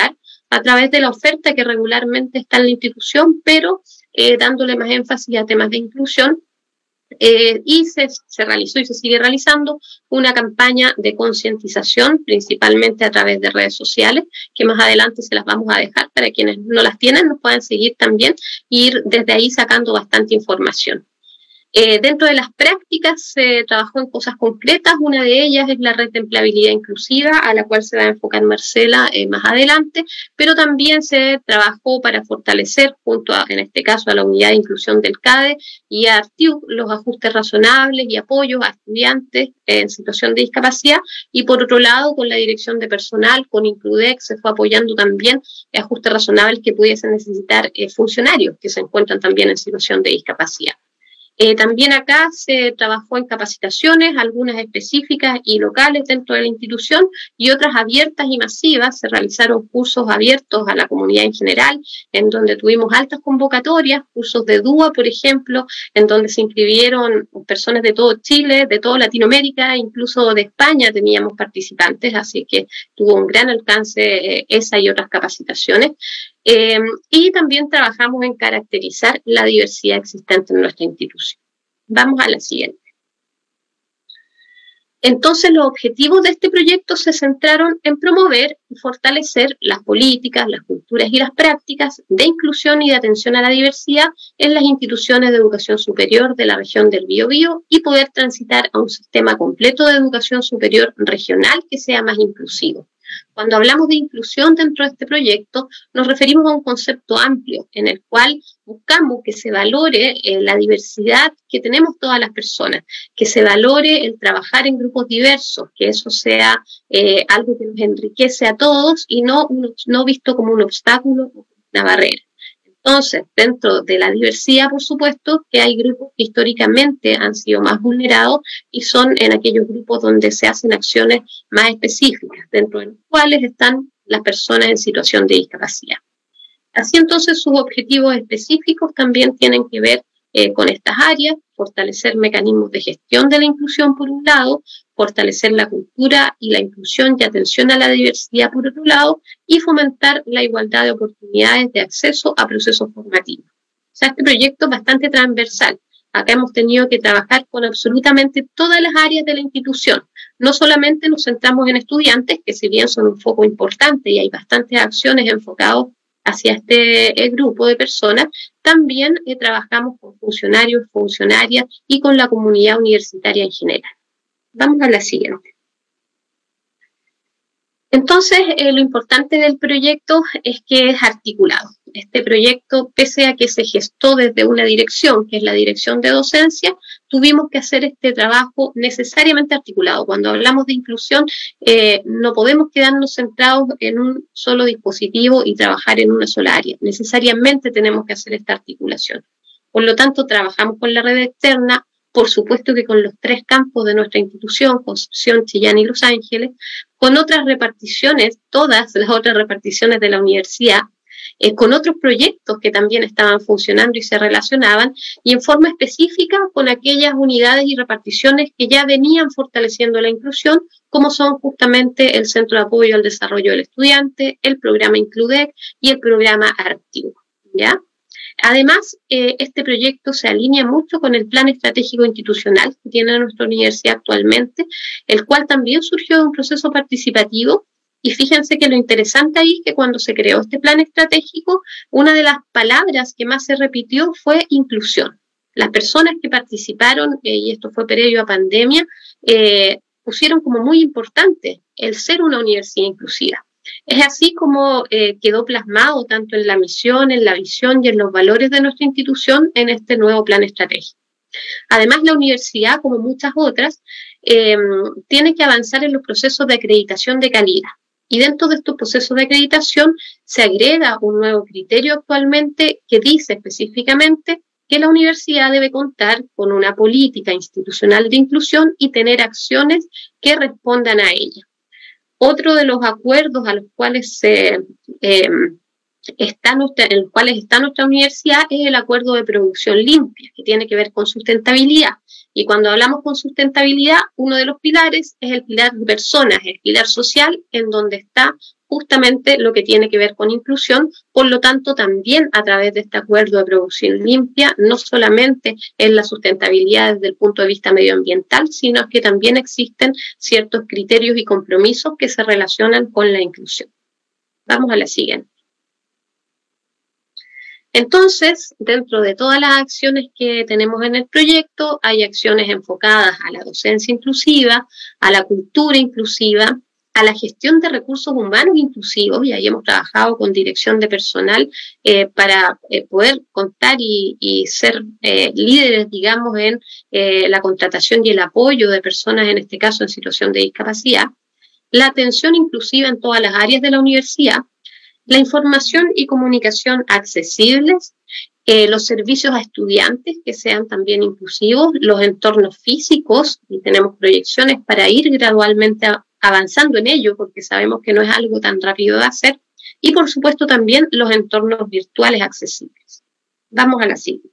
Speaker 9: a través de la oferta que regularmente está en la institución, pero eh, dándole más énfasis a temas de inclusión. Eh, y se, se realizó y se sigue realizando una campaña de concientización, principalmente a través de redes sociales, que más adelante se las vamos a dejar para quienes no las tienen, nos puedan seguir también e ir desde ahí sacando bastante información. Eh, dentro de las prácticas se trabajó en cosas concretas, una de ellas es la red de empleabilidad inclusiva, a la cual se va a enfocar Marcela eh, más adelante, pero también se trabajó para fortalecer, junto a, en este caso, a la unidad de inclusión del CADE y a ARTIU, los ajustes razonables y apoyos a estudiantes en situación de discapacidad, y por otro lado, con la dirección de personal, con Includec, se fue apoyando también ajustes razonables que pudiesen necesitar eh, funcionarios que se encuentran también en situación de discapacidad. Eh, también acá se trabajó en capacitaciones, algunas específicas y locales dentro de la institución y otras abiertas y masivas. Se realizaron cursos abiertos a la comunidad en general, en donde tuvimos altas convocatorias, cursos de D U A, por ejemplo, en donde se inscribieron personas de todo Chile, de toda Latinoamérica, incluso de España teníamos participantes, así que tuvo un gran alcance eh, esa y otras capacitaciones. Eh, y también trabajamos en caracterizar la diversidad existente en nuestra institución. Vamos a la siguiente. Entonces, los objetivos de este proyecto se centraron en promover y fortalecer las políticas, las culturas y las prácticas de inclusión y de atención a la diversidad en las instituciones de educación superior de la región del Biobío y poder transitar a un sistema completo de educación superior regional que sea más inclusivo. Cuando hablamos de inclusión dentro de este proyecto, nos referimos a un concepto amplio en el cual buscamos que se valore eh, la diversidad que tenemos todas las personas, que se valore el trabajar en grupos diversos, que eso sea eh, algo que nos enriquece a todos y no, no visto como un obstáculo o una barrera. Entonces, dentro de la diversidad, por supuesto, que hay grupos que históricamente han sido más vulnerados y son en aquellos grupos donde se hacen acciones más específicas, dentro de los cuales están las personas en situación de discapacidad. Así entonces, sus objetivos específicos también tienen que ver eh, con estas áreas: fortalecer mecanismos de gestión de la inclusión por un lado, fortalecer la cultura y la inclusión y atención a la diversidad por otro lado, y fomentar la igualdad de oportunidades de acceso a procesos formativos. O sea, este proyecto es bastante transversal. Acá hemos tenido que trabajar con absolutamente todas las áreas de la institución. No solamente nos centramos en estudiantes, que si bien son un foco importante y hay bastantes acciones enfocadas hacia este eh, grupo de personas, también eh, trabajamos con funcionarios, funcionarias y con la comunidad universitaria en general. Vamos a la siguiente. Entonces, eh, lo importante del proyecto es que es articulado. Este proyecto, pese a que se gestó desde una dirección, que es la dirección de docencia, tuvimos que hacer este trabajo necesariamente articulado. Cuando hablamos de inclusión, eh, no podemos quedarnos centrados en un solo dispositivo y trabajar en una sola área. Necesariamente tenemos que hacer esta articulación. Por lo tanto, trabajamos con la red externa, por supuesto que con los tres campos de nuestra institución, Concepción, Chillán y Los Ángeles, con otras reparticiones, todas las otras reparticiones de la universidad, eh, con otros proyectos que también estaban funcionando y se relacionaban, y en forma específica con aquellas unidades y reparticiones que ya venían fortaleciendo la inclusión, como son justamente el Centro de Apoyo al Desarrollo del Estudiante, el programa Includec y el programa ARTIU, ¿ya? Además, eh, este proyecto se alinea mucho con el plan estratégico institucional que tiene nuestra universidad actualmente, el cual también surgió de un proceso participativo. Y fíjense que lo interesante ahí es que cuando se creó este plan estratégico, una de las palabras que más se repitió fue inclusión. Las personas que participaron, eh, y esto fue previo a pandemia, eh, pusieron como muy importante el ser una universidad inclusiva. Es así como eh, quedó plasmado tanto en la misión, en la visión y en los valores de nuestra institución en este nuevo plan estratégico. Además, la universidad, como muchas otras, eh, tiene que avanzar en los procesos de acreditación de calidad. Y dentro de estos procesos de acreditación se agrega un nuevo criterio actualmente que dice específicamente que la universidad debe contar con una política institucional de inclusión y tener acciones que respondan a ella. Otro de los acuerdos a los cuales se, eh, está nuestra, en los cuales está nuestra universidad es el acuerdo de producción limpia, que tiene que ver con sustentabilidad. Y cuando hablamos con sustentabilidad, uno de los pilares es el pilar de personas, el pilar social, en donde está justamente lo que tiene que ver con inclusión. Por lo tanto, también a través de este acuerdo de producción limpia, no solamente es la sustentabilidad desde el punto de vista medioambiental, sino que también existen ciertos criterios y compromisos que se relacionan con la inclusión. Vamos a la siguiente. Entonces, dentro de todas las acciones que tenemos en el proyecto, hay acciones enfocadas a la docencia inclusiva, a la cultura inclusiva, a la gestión de recursos humanos inclusivos, y ahí hemos trabajado con dirección de personal eh, para eh, poder contar y, y ser eh, líderes, digamos, en eh, la contratación y el apoyo de personas, en este caso en situación de discapacidad, la atención inclusiva en todas las áreas de la universidad, la información y comunicación accesibles, eh, los servicios a estudiantes que sean también inclusivos, los entornos físicos, y tenemos proyecciones para ir gradualmente a, avanzando en ello, porque sabemos que no es algo tan rápido de hacer, y por supuesto también los entornos virtuales accesibles. Vamos a la siguiente.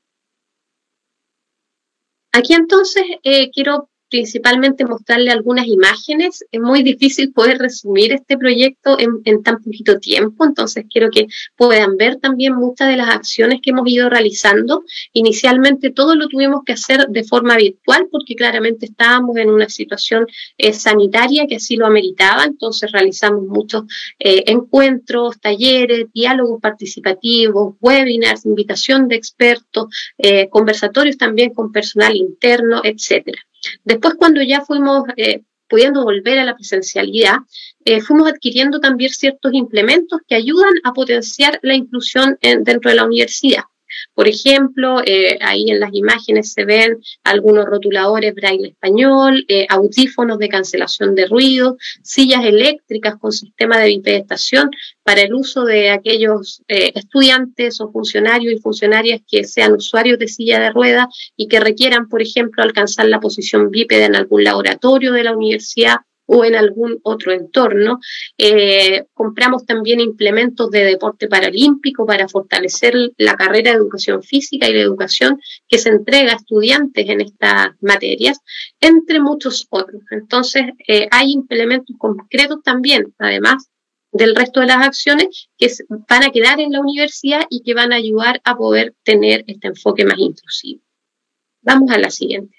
Speaker 9: Aquí entonces eh, quiero principalmente mostrarle algunas imágenes. Es muy difícil poder resumir este proyecto en, en tan poquito tiempo, entonces quiero que puedan ver también muchas de las acciones que hemos ido realizando. Inicialmente todo lo tuvimos que hacer de forma virtual porque claramente estábamos en una situación eh, sanitaria que así lo ameritaba, entonces realizamos muchos eh, encuentros, talleres, diálogos participativos, webinars, invitación de expertos, eh, conversatorios también con personal interno, etcétera. Después, cuando ya fuimos eh, pudiendo volver a la presencialidad, eh, fuimos adquiriendo también ciertos implementos que ayudan a potenciar la inclusión en, dentro de la universidad. Por ejemplo, eh, ahí en las imágenes se ven algunos rotuladores braille español, eh, audífonos de cancelación de ruido, sillas eléctricas con sistema de bipedestación para el uso de aquellos eh, estudiantes o funcionarios y funcionarias que sean usuarios de silla de ruedas y que requieran, por ejemplo, alcanzar la posición bípeda en algún laboratorio de la universidad o en algún otro entorno. Eh, compramos también implementos de deporte paralímpico para fortalecer la carrera de educación física y la educación que se entrega a estudiantes en estas materias, entre muchos otros. Entonces, eh, hay implementos concretos también, además del resto de las acciones, que van a quedar en la universidad y que van a ayudar a poder tener este enfoque más inclusivo. Vamos a la siguiente.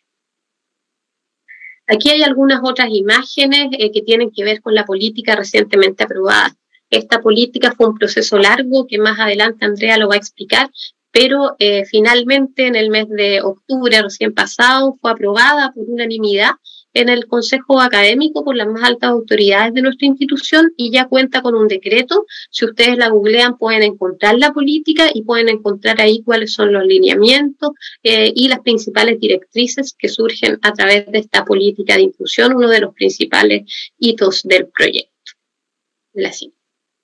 Speaker 9: Aquí hay algunas otras imágenes eh, que tienen que ver con la política recientemente aprobada. Esta política fue un proceso largo que más adelante Andrea lo va a explicar, pero eh, finalmente en el mes de octubre recién pasado fue aprobada por unanimidad en el Consejo Académico por las más altas autoridades de nuestra institución y ya cuenta con un decreto. Si ustedes la googlean pueden encontrar la política y pueden encontrar ahí cuáles son los lineamientos eh, y las principales directrices que surgen a través de esta política de inclusión, uno de los principales hitos del proyecto. La siguiente.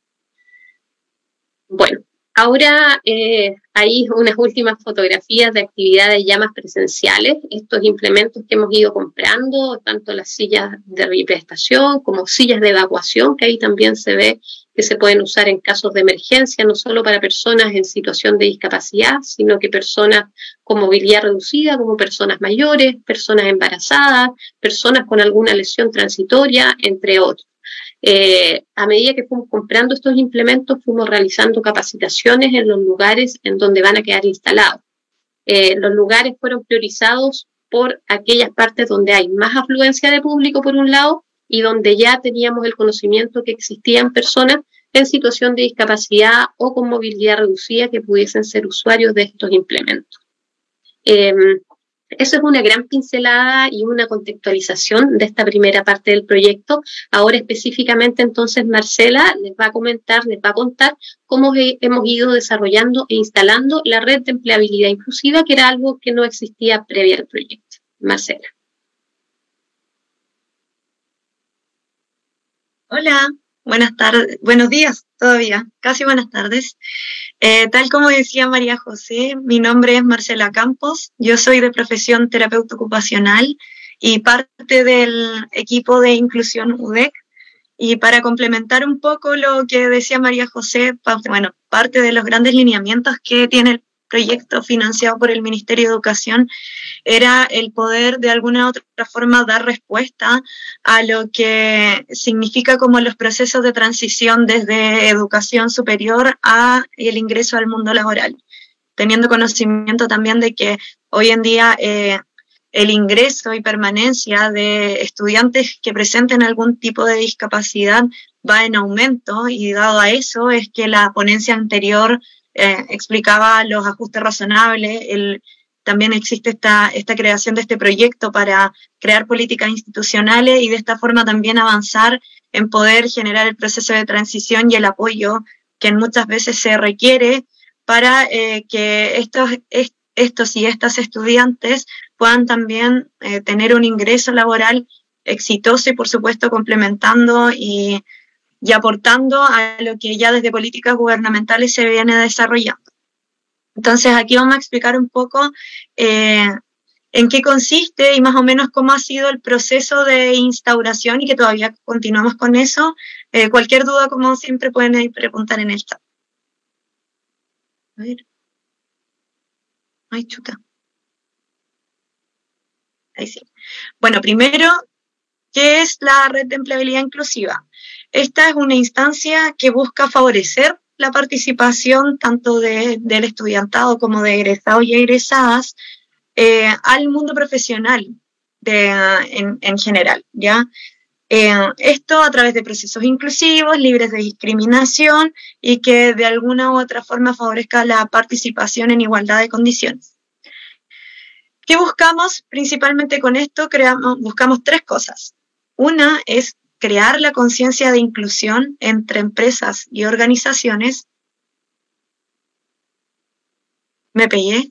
Speaker 9: Bueno. Ahora eh, hay unas últimas fotografías de actividades ya más presenciales, estos implementos que hemos ido comprando, tanto las sillas de bipedestación como sillas de evacuación, que ahí también se ve que se pueden usar en casos de emergencia, no solo para personas en situación de discapacidad, sino que personas con movilidad reducida, como personas mayores, personas embarazadas, personas con alguna lesión transitoria, entre otros. Eh, a medida que fuimos comprando estos implementos, fuimos realizando capacitaciones en los lugares en donde van a quedar instalados. Eh, los lugares fueron priorizados por aquellas partes donde hay más afluencia de público, por un lado, y donde ya teníamos el conocimiento que existían personas en situación de discapacidad o con movilidad reducida que pudiesen ser usuarios de estos implementos. Eh, Eso es una gran pincelada y una contextualización de esta primera parte del proyecto. Ahora específicamente entonces Marcela les va a comentar, les va a contar cómo hemos ido desarrollando e instalando la red de empleabilidad inclusiva, que era algo que no existía previo al proyecto. Marcela.
Speaker 10: Hola, buenas tardes, buenos días todavía, casi buenas tardes. Eh, tal como decía María José, mi nombre es Marcela Campos, yo soy de profesión terapeuta ocupacional y parte del equipo de inclusión U D E C. Y para complementar un poco lo que decía María José, bueno, parte de los grandes lineamientos que tiene proyecto financiado por el Ministerio de Educación era el poder de alguna u otra forma dar respuesta a lo que significa como los procesos de transición desde educación superior a el ingreso al mundo laboral, teniendo conocimiento también de que hoy en día eh, el ingreso y permanencia de estudiantes que presenten algún tipo de discapacidad va en aumento, y dado a eso es que la ponencia anterior eh, explicaba los ajustes razonables. El, también existe esta, esta creación de este proyecto para crear políticas institucionales y de esta forma también avanzar en poder generar el proceso de transición y el apoyo que muchas veces se requiere para eh, que estos, est estos y estas estudiantes puedan también eh, tener un ingreso laboral exitoso y, por supuesto, complementando y, y aportando a lo que ya desde políticas gubernamentales se viene desarrollando. Entonces, aquí vamos a explicar un poco eh, en qué consiste y más o menos cómo ha sido el proceso de instauración, y que todavía continuamos con eso. Eh, cualquier duda, como siempre, pueden ahí preguntar en el chat. A ver. Ay, chuta. Ahí sí. Bueno, primero, ¿qué es la red de empleabilidad inclusiva? Esta es una instancia que busca favorecer la participación tanto de, del estudiantado como de egresados y egresadas eh, al mundo profesional de, en, en general, ¿ya? Eh, esto a través de procesos inclusivos, libres de discriminación y que de alguna u otra forma favorezca la participación en igualdad de condiciones. ¿Qué buscamos? Principalmente con esto creamos, buscamos tres cosas. Una es crear la conciencia de inclusión entre empresas y organizaciones. ¿Me pegué?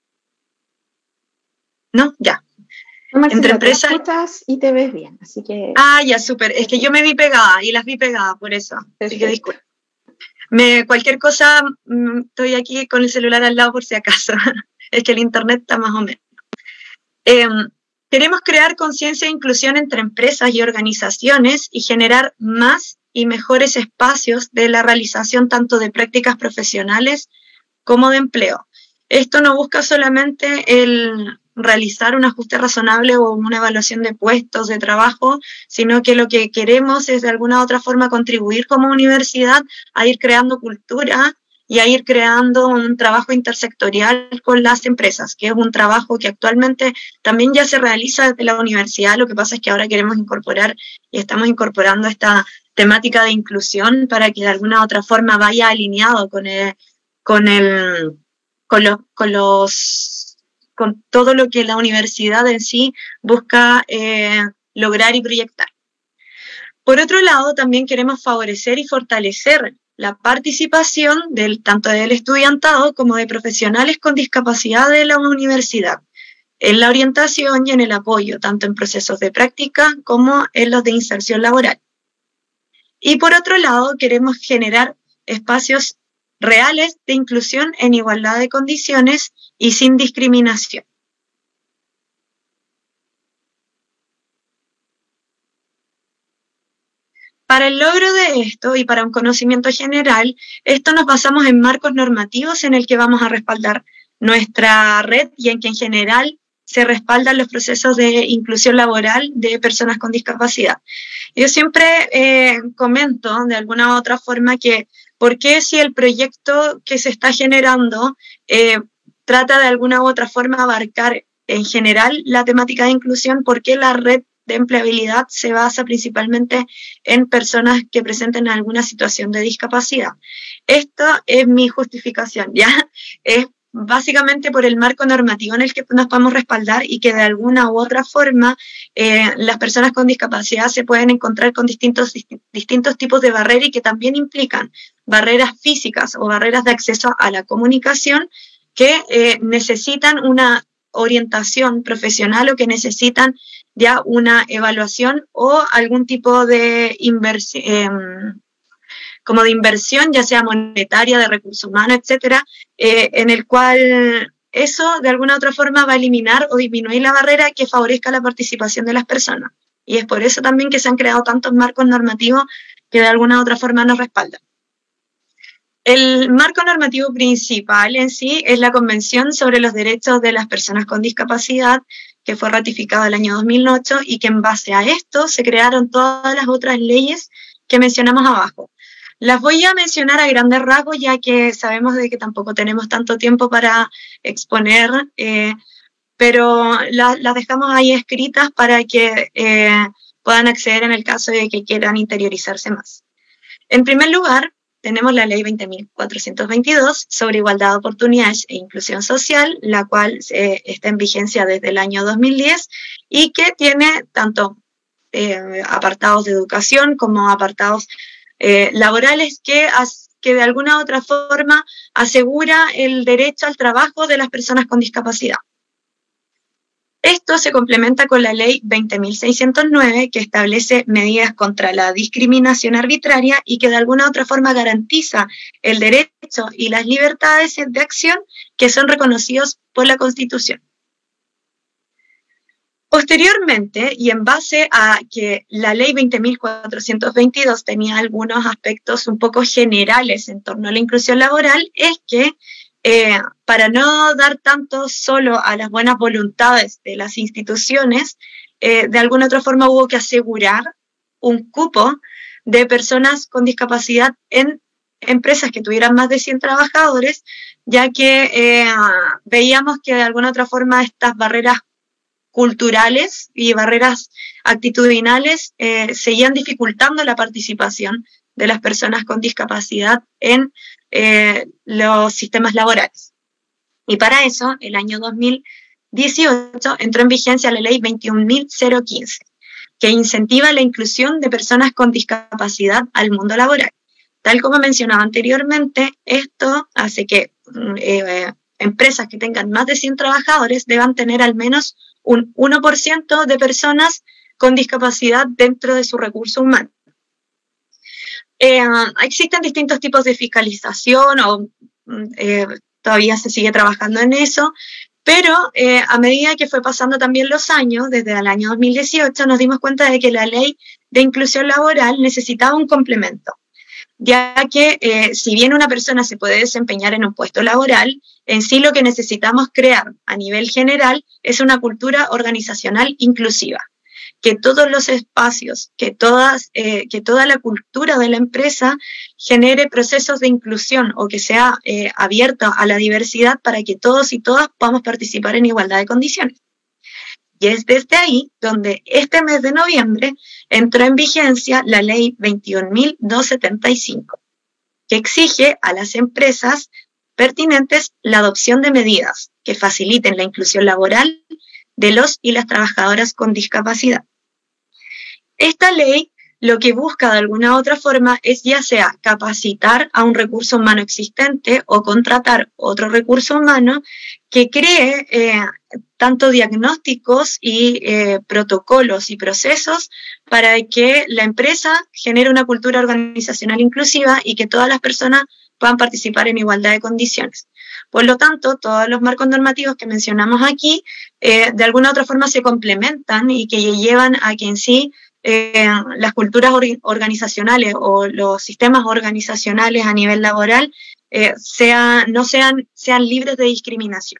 Speaker 10: ¿No? Ya.
Speaker 1: No, Marcela,
Speaker 10: entre empresas.
Speaker 1: Te escuchas y te ves bien, así que.
Speaker 10: Ah, ya, súper. Es que yo me vi pegada y las vi pegadas, por eso. Perfecto. Así que disculpa. Me, cualquier cosa, mmm, estoy aquí con el celular al lado por si acaso. Es que el internet está más o menos. Eh, queremos crear conciencia e inclusión entre empresas y organizaciones y generar más y mejores espacios de la realización tanto de prácticas profesionales como de empleo. Esto no busca solamente el realizar un ajuste razonable o una evaluación de puestos de trabajo, sino que lo que queremos es de alguna u otra forma contribuir como universidad a ir creando cultura y a ir creando un trabajo intersectorial con las empresas, que es un trabajo que actualmente también ya se realiza desde la universidad. Lo que pasa es que ahora queremos incorporar y estamos incorporando esta temática de inclusión para que de alguna u otra forma vaya alineado con el, con el, con los, con los con todo lo que la universidad en sí busca eh, lograr y proyectar. Por otro lado, también queremos favorecer y fortalecer la participación del, tanto del estudiantado como de profesionales con discapacidad de la universidad, en la orientación y en el apoyo, tanto en procesos de práctica como en los de inserción laboral. Y por otro lado, queremos generar espacios reales de inclusión en igualdad de condiciones y sin discriminación. Para el logro de esto y para un conocimiento general, esto nos basamos en marcos normativos en el que vamos a respaldar nuestra red y en que en general se respaldan los procesos de inclusión laboral de personas con discapacidad. Yo siempre eh, comento de alguna u otra forma que por qué si el proyecto que se está generando eh, trata de alguna u otra forma abarcar en general la temática de inclusión, por qué la red de empleabilidad se basa principalmente en personas que presenten alguna situación de discapacidad. Esta es mi justificación, ¿ya? Es básicamente por el marco normativo en el que nos podemos respaldar y que de alguna u otra forma eh, las personas con discapacidad se pueden encontrar con distintos, distintos tipos de barreras y que también implican barreras físicas o barreras de acceso a la comunicación que eh, necesitan una orientación profesional o que necesitan ya una evaluación o algún tipo de inversión, eh, como de inversión, ya sea monetaria, de recursos humanos, etcétera, eh, en el cual eso de alguna u otra forma va a eliminar o disminuir la barrera que favorezca la participación de las personas. Y es por eso también que se han creado tantos marcos normativos que de alguna u otra forma nos respaldan. El marco normativo principal en sí es la Convención sobre los Derechos de las Personas con Discapacidad, que fue ratificado el año dos mil ocho y que en base a esto se crearon todas las otras leyes que mencionamos abajo. Las voy a mencionar a grandes rasgos, ya que sabemos de que tampoco tenemos tanto tiempo para exponer, eh, pero las la dejamos ahí escritas para que eh, puedan acceder en el caso de que quieran interiorizarse más. En primer lugar, tenemos la Ley veinte mil cuatrocientos veintidós sobre igualdad de oportunidades e inclusión social, la cual eh, está en vigencia desde el año dos mil diez y que tiene tanto eh, apartados de educación como apartados eh, laborales que, as, que de alguna u otra forma asegura el derecho al trabajo de las personas con discapacidad. Esto se complementa con la Ley veinte mil seiscientos nueve, que establece medidas contra la discriminación arbitraria y que de alguna u otra forma garantiza el derecho y las libertades de acción que son reconocidos por la Constitución. Posteriormente, y en base a que la Ley veinte mil cuatrocientos veintidós tenía algunos aspectos un poco generales en torno a la inclusión laboral, es que Eh, para no dar tanto solo a las buenas voluntades de las instituciones, eh, de alguna otra forma hubo que asegurar un cupo de personas con discapacidad en empresas que tuvieran más de cien trabajadores, ya que eh, veíamos que de alguna otra forma estas barreras culturales y barreras actitudinales eh, seguían dificultando la participación de las personas con discapacidad en eh, los sistemas laborales. Y para eso, el año dos mil dieciocho entró en vigencia la Ley veintiún mil quince, que incentiva la inclusión de personas con discapacidad al mundo laboral. Tal como mencionaba anteriormente, esto hace que eh, empresas que tengan más de cien trabajadores deban tener al menos un uno por ciento de personas con discapacidad dentro de su recurso humano. Eh, existen distintos tipos de fiscalización o eh, todavía se sigue trabajando en eso, pero eh, a medida que fue pasando también los años, desde el año dos mil dieciocho, nos dimos cuenta de que la ley de inclusión laboral necesitaba un complemento, ya que eh, si bien una persona se puede desempeñar en un puesto laboral, en sí lo que necesitamos crear a nivel general es una cultura organizacional inclusiva. Que todos los espacios, que, todas, eh, que toda la cultura de la empresa genere procesos de inclusión o que sea eh, abierta a la diversidad para que todos y todas podamos participar en igualdad de condiciones. Y es desde ahí donde este mes de noviembre entró en vigencia la Ley veintiún mil doscientos setenta y cinco, que exige a las empresas pertinentes la adopción de medidas que faciliten la inclusión laboral de los y las trabajadoras con discapacidad. Esta ley lo que busca de alguna u otra forma es ya sea capacitar a un recurso humano existente o contratar otro recurso humano que cree eh, tanto diagnósticos y eh, protocolos y procesos para que la empresa genere una cultura organizacional inclusiva y que todas las personas puedan participar en igualdad de condiciones. Por lo tanto, todos los marcos normativos que mencionamos aquí, eh, de alguna u otra forma se complementan y que llevan a que en sí eh, las culturas or organizacionales o los sistemas organizacionales a nivel laboral eh, sea, no sean, sean libres de discriminación.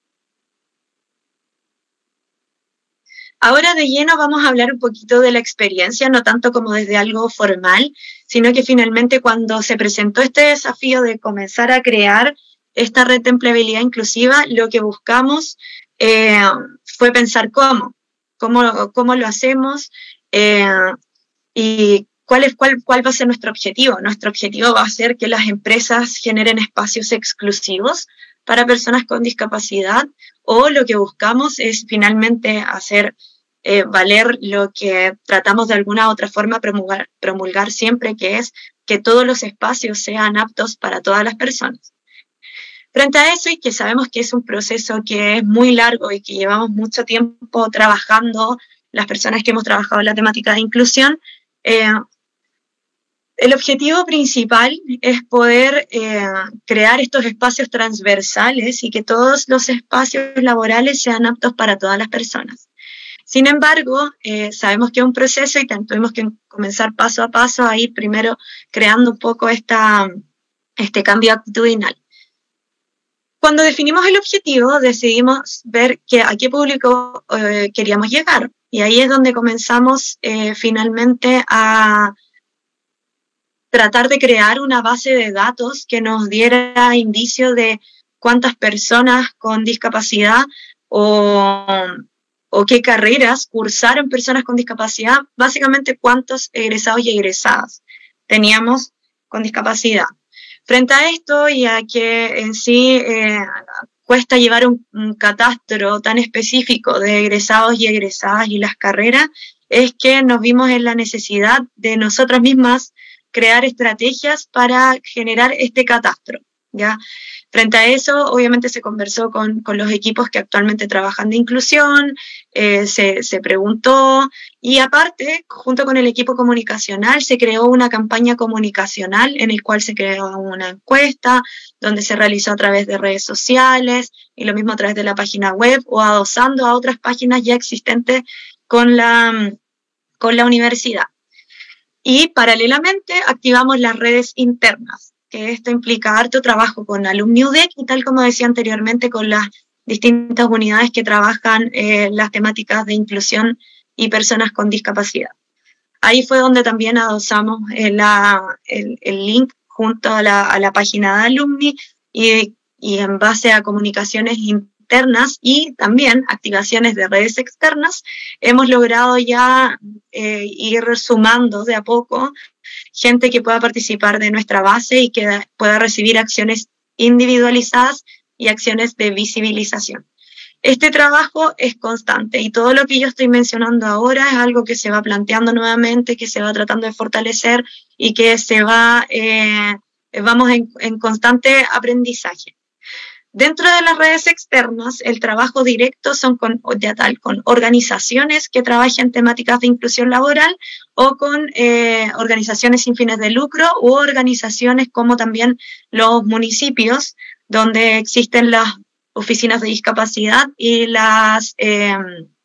Speaker 10: Ahora de lleno vamos a hablar un poquito de la experiencia, no tanto como desde algo formal, sino que finalmente cuando se presentó este desafío de comenzar a crear esta red de empleabilidad inclusiva, lo que buscamos eh, fue pensar cómo, cómo, cómo lo hacemos eh, y cuál, es, cuál, cuál va a ser nuestro objetivo. Nuestro objetivo va a ser que las empresas generen espacios exclusivos para personas con discapacidad, o lo que buscamos es finalmente hacer eh, valer lo que tratamos de alguna u otra forma promulgar, promulgar siempre, que es que todos los espacios sean aptos para todas las personas. Frente a eso, y que sabemos que es un proceso que es muy largo y que llevamos mucho tiempo trabajando, las personas que hemos trabajado en la temática de inclusión, eh, el objetivo principal es poder eh, crear estos espacios transversales y que todos los espacios laborales sean aptos para todas las personas. Sin embargo, eh, sabemos que es un proceso y tuvimos que comenzar paso a paso a ir primero creando un poco esta, este cambio actitudinal. Cuando definimos el objetivo, decidimos ver que a qué público eh, queríamos llegar. Y ahí es donde comenzamos eh, finalmente a tratar de crear una base de datos que nos diera indicios de cuántas personas con discapacidad o, o qué carreras cursaron personas con discapacidad, básicamente cuántos egresados y egresadas teníamos con discapacidad. Frente a esto y a que en sí eh, cuesta llevar un, un catastro tan específico de egresados y egresadas y las carreras, es que nos vimos en la necesidad de nosotras mismas crear estrategias para generar este catastro, ¿ya? Frente a eso, obviamente se conversó con, con los equipos que actualmente trabajan de inclusión, eh, se, se preguntó, y aparte, junto con el equipo comunicacional, se creó una campaña comunicacional en el cual se creó una encuesta, donde se realizó a través de redes sociales, y lo mismo a través de la página web, o adosando a otras páginas ya existentes con la, con la universidad. Y paralelamente activamos las redes internas, que esto implica harto trabajo con Alumni U D E C y, tal como decía anteriormente, con las distintas unidades que trabajan eh, las temáticas de inclusión y personas con discapacidad. Ahí fue donde también adosamos eh, la, el, el link junto a la, a la página de Alumni y, y en base a comunicaciones internas y también activaciones de redes externas, hemos logrado ya eh, ir sumando de a poco gente que pueda participar de nuestra base y que pueda recibir acciones individualizadas y acciones de visibilización. Este trabajo es constante y todo lo que yo estoy mencionando ahora es algo que se va planteando nuevamente, que se va tratando de fortalecer y que se va, eh, vamos en, en constante aprendizaje. Dentro de las redes externas, el trabajo directo son con, ya tal, con organizaciones que trabajan temáticas de inclusión laboral o con eh, organizaciones sin fines de lucro u organizaciones como también los municipios, donde existen las oficinas de discapacidad y las eh,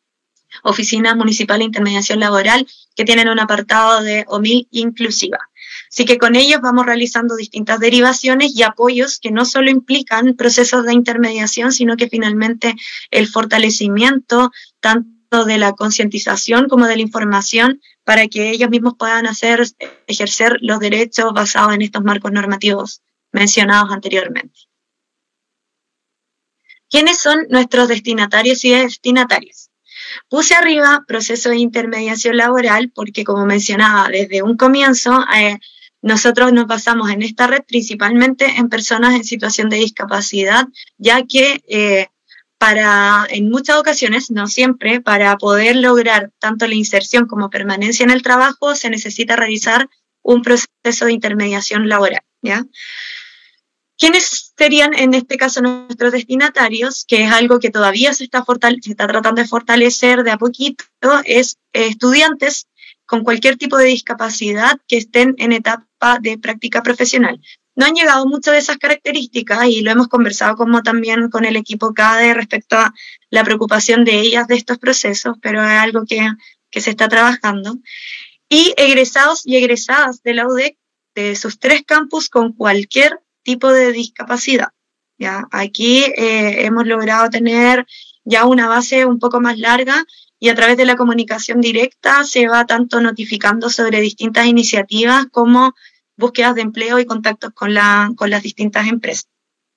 Speaker 10: oficinas municipales de intermediación laboral que tienen un apartado de O M I inclusiva. Así que con ellos vamos realizando distintas derivaciones y apoyos que no solo implican procesos de intermediación, sino que finalmente el fortalecimiento tanto de la concientización como de la información para que ellos mismos puedan hacer, ejercer los derechos basados en estos marcos normativos mencionados anteriormente. ¿Quiénes son nuestros destinatarios y destinatarias? Puse arriba proceso de intermediación laboral porque, como mencionaba desde un comienzo, eh, nosotros nos basamos en esta red principalmente en personas en situación de discapacidad, ya que eh, para, en muchas ocasiones, no siempre, para poder lograr tanto la inserción como permanencia en el trabajo, se necesita realizar un proceso de intermediación laboral, ¿ya? ¿Quiénes serían en este caso nuestros destinatarios? Que es algo que todavía se está, se está tratando de fortalecer de a poquito, es eh, estudiantes con cualquier tipo de discapacidad que estén en etapa de práctica profesional. No han llegado muchas de esas características y lo hemos conversado como también con el equipo C A D E respecto a la preocupación de ellas de estos procesos, pero es algo que, que se está trabajando. Y egresados y egresadas de la U D E C de sus tres campus con cualquier tipo de discapacidad. ¿Ya? Aquí eh, hemos logrado tener ya una base un poco más larga y a través de la comunicación directa se va tanto notificando sobre distintas iniciativas como búsquedas de empleo y contactos con, la, con las distintas empresas.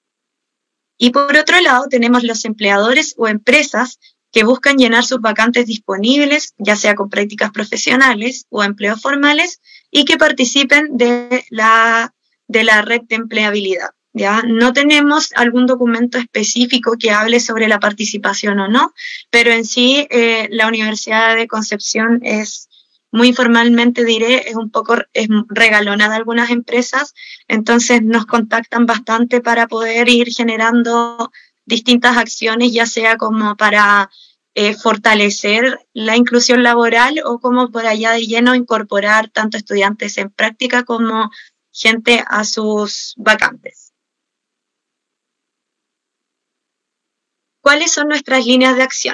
Speaker 10: Y por otro lado tenemos los empleadores o empresas que buscan llenar sus vacantes disponibles, ya sea con prácticas profesionales o empleos formales, y que participen de la, de la red de empleabilidad. ¿Ya? No tenemos algún documento específico que hable sobre la participación o no, pero en sí eh, la Universidad de Concepción es, muy informalmente diré, es un poco es regalona de algunas empresas, entonces nos contactan bastante para poder ir generando distintas acciones, ya sea como para eh, fortalecer la inclusión laboral o como por allá de lleno incorporar tanto estudiantes en práctica como gente a sus vacantes. ¿Cuáles son nuestras líneas de acción?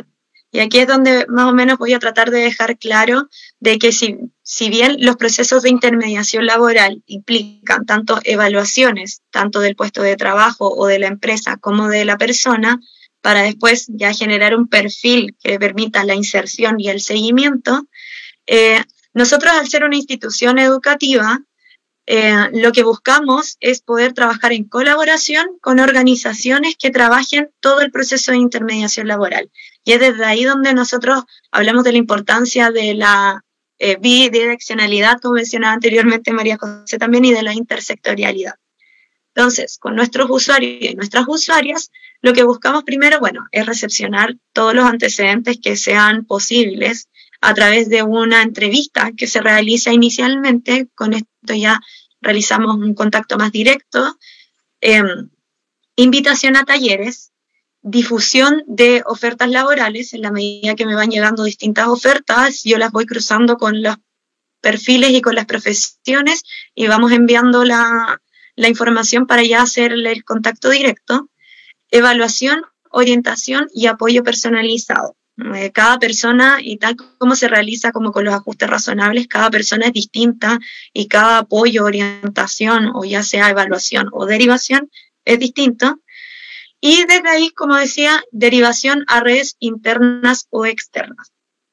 Speaker 10: Y aquí es donde más o menos voy a tratar de dejar claro de que si, si bien los procesos de intermediación laboral implican tanto evaluaciones, tanto del puesto de trabajo o de la empresa como de la persona, para después ya generar un perfil que permita la inserción y el seguimiento, eh, nosotros al ser una institución educativa, eh, lo que buscamos es poder trabajar en colaboración con organizaciones que trabajen todo el proceso de intermediación laboral. Y es desde ahí donde nosotros hablamos de la importancia de la eh, bidireccionalidad, como mencionaba anteriormente María José también, y de la intersectorialidad. Entonces, con nuestros usuarios y nuestras usuarias, lo que buscamos primero, bueno, es recepcionar todos los antecedentes que sean posibles a través de una entrevista que se realiza inicialmente. Con esto ya realizamos un contacto más directo, eh, invitación a talleres, difusión de ofertas laborales. En la medida que me van llegando distintas ofertas, yo las voy cruzando con los perfiles y con las profesiones y vamos enviando la, la información para ya hacerle el contacto directo. Evaluación, orientación y apoyo personalizado. Eh, cada persona, y tal como se realiza como con los ajustes razonables, cada persona es distinta y cada apoyo, orientación o ya sea evaluación o derivación es distinto. Y desde ahí, como decía, derivación a redes internas o externas.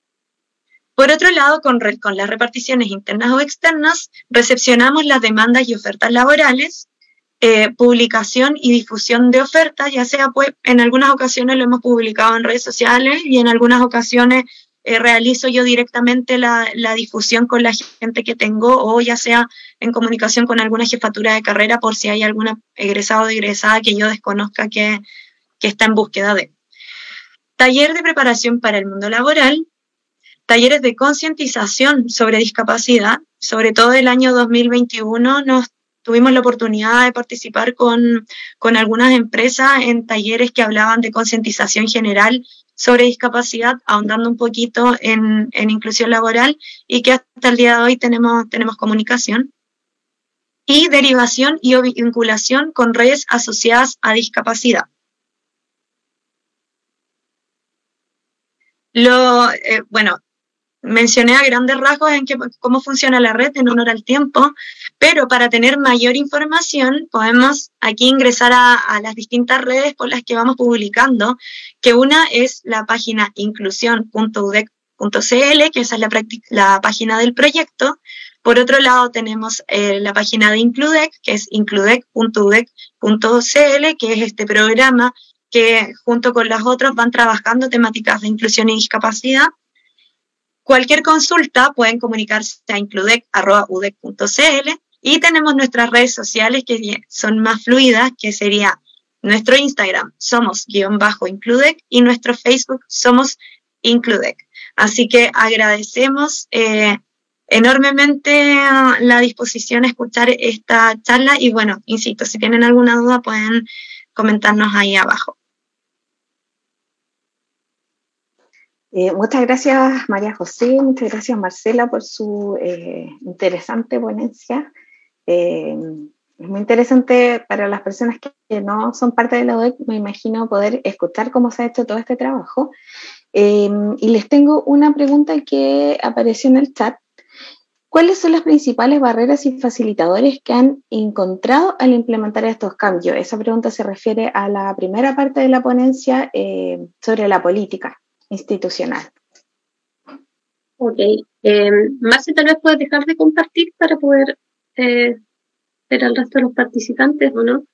Speaker 10: Por otro lado, con, re, con las reparticiones internas o externas, recepcionamos las demandas y ofertas laborales, eh, publicación y difusión de ofertas, ya sea, pues, en algunas ocasiones lo hemos publicado en redes sociales y en algunas ocasiones eh, realizo yo directamente la, la difusión con la gente que tengo, o ya sea en comunicación con alguna jefatura de carrera por si hay alguna egresado o egresada que yo desconozca que, que está en búsqueda de. Taller de preparación para el mundo laboral, talleres de concientización sobre discapacidad, sobre todo el año dos mil veintiuno nos tuvimos la oportunidad de participar con, con algunas empresas en talleres que hablaban de concientización general sobre discapacidad, ahondando un poquito en, en inclusión laboral, y que hasta el día de hoy tenemos, tenemos comunicación. Y derivación y vinculación con redes asociadas a discapacidad. Lo, eh, bueno, mencioné a grandes rasgos en que, cómo funciona la red en honor al tiempo, pero para tener mayor información podemos aquí ingresar a, a las distintas redes por las que vamos publicando, que una es la página inclusión punto u d e c punto c l, que esa es la, la página del proyecto. Por otro lado tenemos eh, la página de Includec, que es includec punto u d e c punto c l, que es este programa que junto con las otras van trabajando temáticas de inclusión y discapacidad. Cualquier consulta pueden comunicarse a includec arroba u d e c punto c l, y tenemos nuestras redes sociales que son más fluidas, que sería nuestro Instagram, somos guión bajo Includec, y nuestro Facebook, somos Includec. Así que agradecemos eh, enormemente la disposición a escuchar esta charla y bueno, insisto, si tienen alguna duda pueden comentarnos ahí abajo.
Speaker 1: Eh, muchas gracias María José, muchas gracias Marcela por su eh, interesante ponencia. Eh, es muy interesante para las personas que no son parte de la U D E C, me imagino poder escuchar cómo se ha hecho todo este trabajo. Eh, y les tengo una pregunta que apareció en el chat. ¿Cuáles son las principales barreras y facilitadores que han encontrado al implementar estos cambios? Esa pregunta se refiere a la primera parte de la ponencia eh, sobre la política institucional.
Speaker 9: Ok. Eh, Marce, tal vez puedes dejar de compartir para poder eh, ver al resto de los participantes, ¿o no?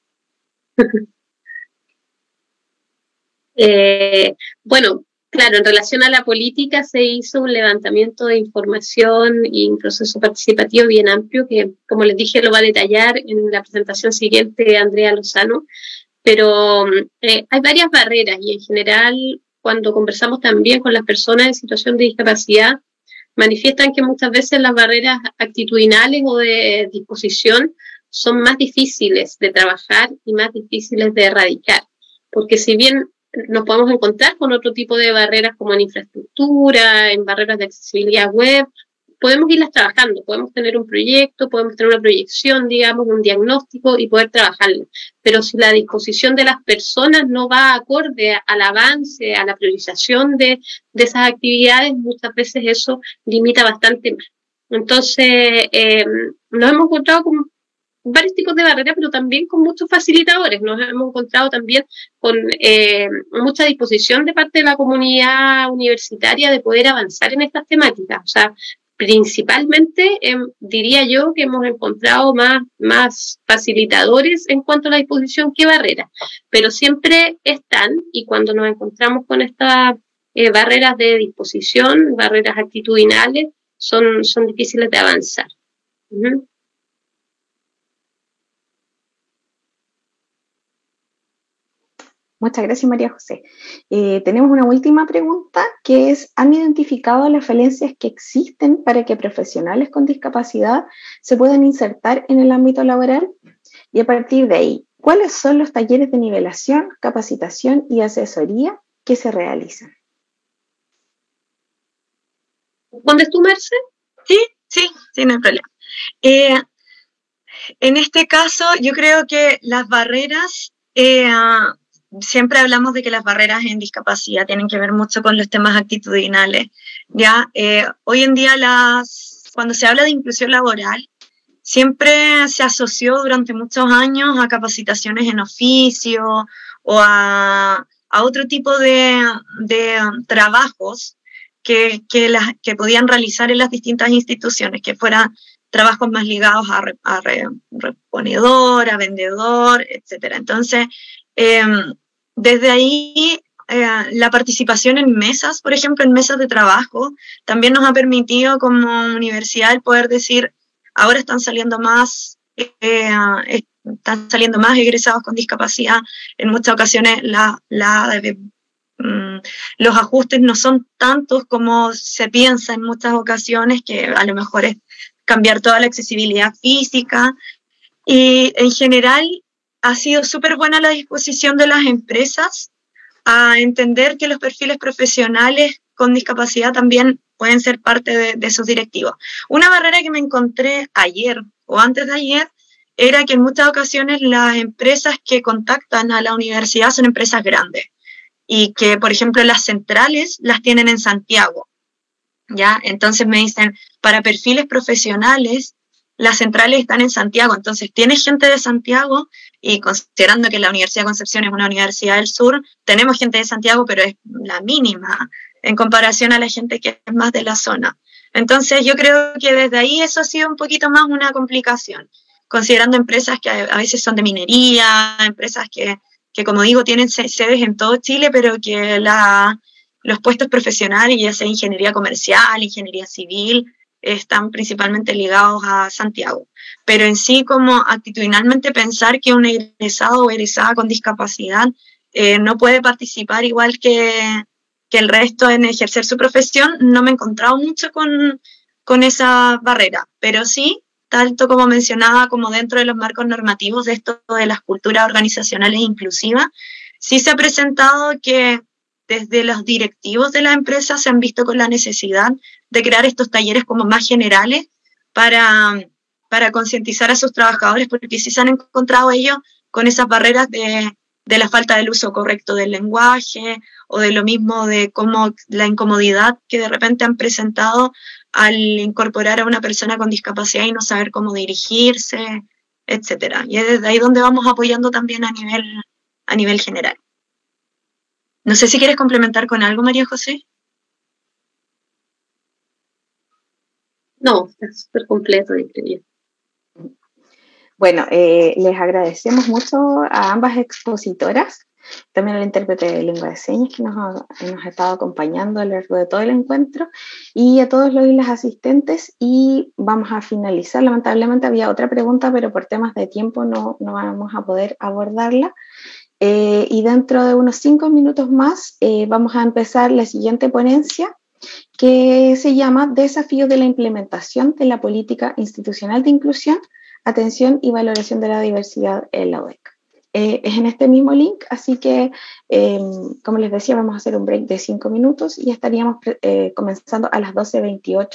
Speaker 9: eh, bueno, claro, en relación a la política se hizo un levantamiento de información y un proceso participativo bien amplio que, como les dije, lo va a detallar en la presentación siguiente Andrea Lozano, pero eh, hay varias barreras y en general cuando conversamos también con las personas en situación de discapacidad manifiestan que muchas veces las barreras actitudinales o de disposición son más difíciles de trabajar y más difíciles de erradicar, porque si bien nos podemos encontrar con otro tipo de barreras como en infraestructura, en barreras de accesibilidad web, podemos irlas trabajando, podemos tener un proyecto, podemos tener una proyección, digamos, un diagnóstico y poder trabajarlo. Pero si la disposición de las personas no va acorde al avance, a la priorización de, de esas actividades, muchas veces eso limita bastante más. Entonces, eh, nos hemos encontrado con varios tipos de barreras, pero también con muchos facilitadores. Nos hemos encontrado también con eh, mucha disposición de parte de la comunidad universitaria de poder avanzar en estas temáticas. O sea, principalmente eh, diría yo que hemos encontrado más, más facilitadores en cuanto a la disposición que barreras, pero siempre están, y cuando nos encontramos con estas eh, barreras de disposición, barreras actitudinales, son, son difíciles de avanzar. Uh-huh.
Speaker 1: Muchas gracias, María José. Eh, tenemos una última pregunta, que es, ¿han identificado las falencias que existen para que profesionales con discapacidad se puedan insertar en el ámbito laboral? Y a partir de ahí, ¿cuáles son los talleres de nivelación, capacitación y asesoría que se realizan?
Speaker 9: ¿Respondes tú, Marce?
Speaker 10: Sí, sí, sí, no hay problema. Eh, en este caso, yo creo que las barreras... Eh, Siempre hablamos de que las barreras en discapacidad tienen que ver mucho con los temas actitudinales. Ya, eh, hoy en día las, cuando se habla de inclusión laboral, siempre se asoció durante muchos años a capacitaciones en oficio o a, a otro tipo de, de trabajos que, que, las, que podían realizar en las distintas instituciones, que fueran trabajos más ligados a, a reponedor, a vendedor, etcétera. Entonces, Eh, desde ahí, eh, la participación en mesas, por ejemplo, en mesas de trabajo, también nos ha permitido como universidad el poder decir, ahora están saliendo más, eh, están saliendo más egresados con discapacidad. En muchas ocasiones la, la, eh, mm, los ajustes no son tantos como se piensa en muchas ocasiones, que a lo mejor es cambiar toda la accesibilidad física. Y en general, ha sido súper buena la disposición de las empresas a entender que los perfiles profesionales con discapacidad también pueden ser parte de, de sus directivos. Una barrera que me encontré ayer o antes de ayer era que en muchas ocasiones las empresas que contactan a la universidad son empresas grandes y que, por ejemplo, las centrales las tienen en Santiago, ¿ya? Entonces me dicen, para perfiles profesionales, las centrales están en Santiago, entonces tienes gente de Santiago, y considerando que la Universidad de Concepción es una universidad del sur, tenemos gente de Santiago, pero es la mínima en comparación a la gente que es más de la zona. Entonces yo creo que desde ahí eso ha sido un poquito más una complicación, considerando empresas que a veces son de minería, empresas que, que como digo, tienen sedes en todo Chile, pero que la, los puestos profesionales, ya sea ingeniería comercial, ingeniería civil, están principalmente ligados a Santiago. Pero en sí, como actitudinalmente pensar que un egresado o egresada con discapacidad eh, no puede participar igual que, que el resto en ejercer su profesión, no me he encontrado mucho con, con esa barrera. Pero sí, tanto como mencionaba, como dentro de los marcos normativos de esto de las culturas organizacionales inclusivas, sí se ha presentado que desde los directivos de la empresa se han visto con la necesidad de crear estos talleres como más generales para, para concientizar a sus trabajadores, porque sí se han encontrado ellos con esas barreras de, de la falta del uso correcto del lenguaje, o de lo mismo de cómo la incomodidad que de repente han presentado al incorporar a una persona con discapacidad y no saber cómo dirigirse, etcétera. Y es desde ahí donde vamos apoyando también a nivel, a nivel general. No sé si quieres complementar con algo, María José.
Speaker 9: No, está súper completo, diría.
Speaker 1: Bueno, eh, les agradecemos mucho a ambas expositoras, también al intérprete de lengua de señas que nos ha, nos ha estado acompañando a lo largo de todo el encuentro, y a todos los y las asistentes, y vamos a finalizar. Lamentablemente había otra pregunta, pero por temas de tiempo no, no vamos a poder abordarla. Eh, y dentro de unos cinco minutos más eh, vamos a empezar la siguiente ponencia, que se llama Desafíos de la implementación de la política institucional de inclusión, atención y valoración de la diversidad en la U D E C. Eh, es en este mismo link, así que, eh, como les decía, vamos a hacer un break de cinco minutos y estaríamos eh, comenzando a las doce veintiocho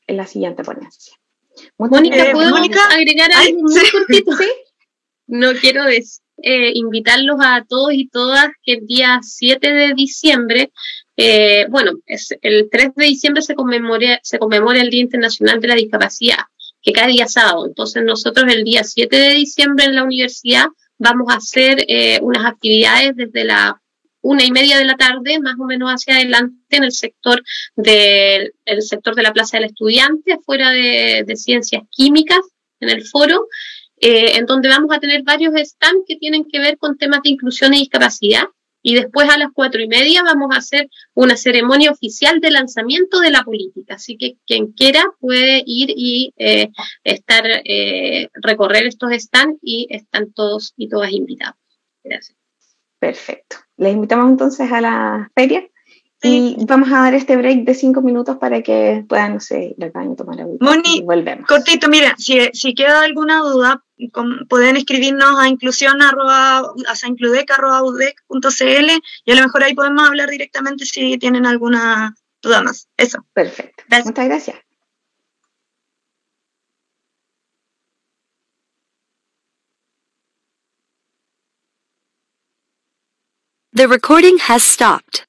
Speaker 1: en la siguiente ponencia. Muchas
Speaker 9: Mónica,
Speaker 1: gracias.
Speaker 9: ¿puedo
Speaker 10: Mónica?
Speaker 9: agregar
Speaker 10: Ay,
Speaker 9: algo muy
Speaker 10: sí.
Speaker 9: cortito? No quiero des- eh, invitarlos a todos y todas que el día siete de diciembre, eh, bueno, es, el tres de diciembre se conmemora, se conmemora el Día Internacional de la Discapacidad, que cae día sábado. Entonces nosotros el día siete de diciembre en la universidad vamos a hacer eh, unas actividades desde la una y media de la tarde, más o menos hacia adelante, en el sector de, el sector de la Plaza del Estudiante, afuera de, de Ciencias Químicas, en el foro, eh, en donde vamos a tener varios stands que tienen que ver con temas de inclusión y discapacidad. Y después a las cuatro y media vamos a hacer una ceremonia oficial de lanzamiento de la política. Así que quien quiera puede ir y eh, estar, eh, recorrer estos stands y están todos y todas invitados. Gracias.
Speaker 1: Perfecto. Les invitamos entonces a la feria y vamos a dar este break de cinco minutos para que puedan, no sé, ir al baño, tomar agua
Speaker 10: Moni,
Speaker 1: y volvemos.
Speaker 10: Cortito, mira, si, si queda alguna duda, com- pueden escribirnos a inclusión arroba, a includec arroba udec punto cl y a lo mejor ahí podemos hablar directamente si tienen alguna duda más. Eso.
Speaker 1: Perfecto.
Speaker 10: Gracias.
Speaker 1: Muchas gracias.
Speaker 3: The recording has stopped.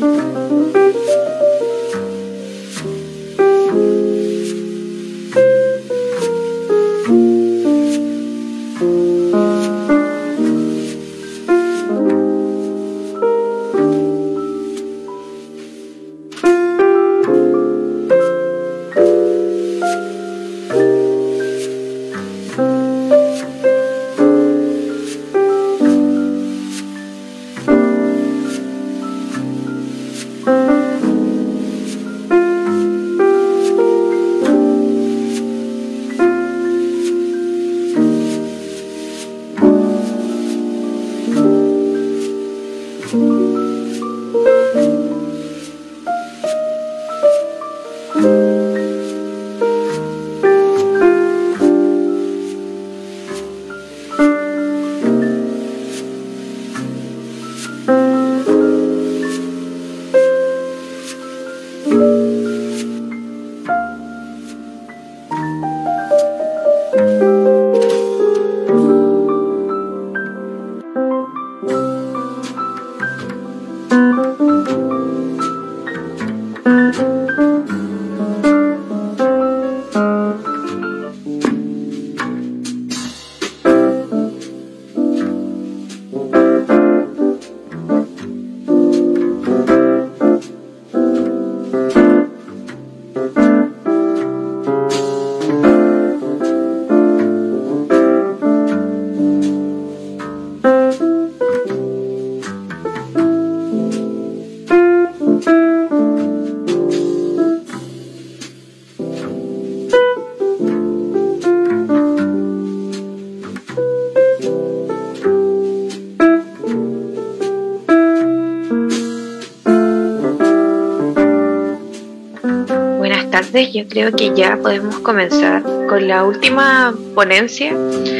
Speaker 5: Yo creo que ya podemos comenzar con la última ponencia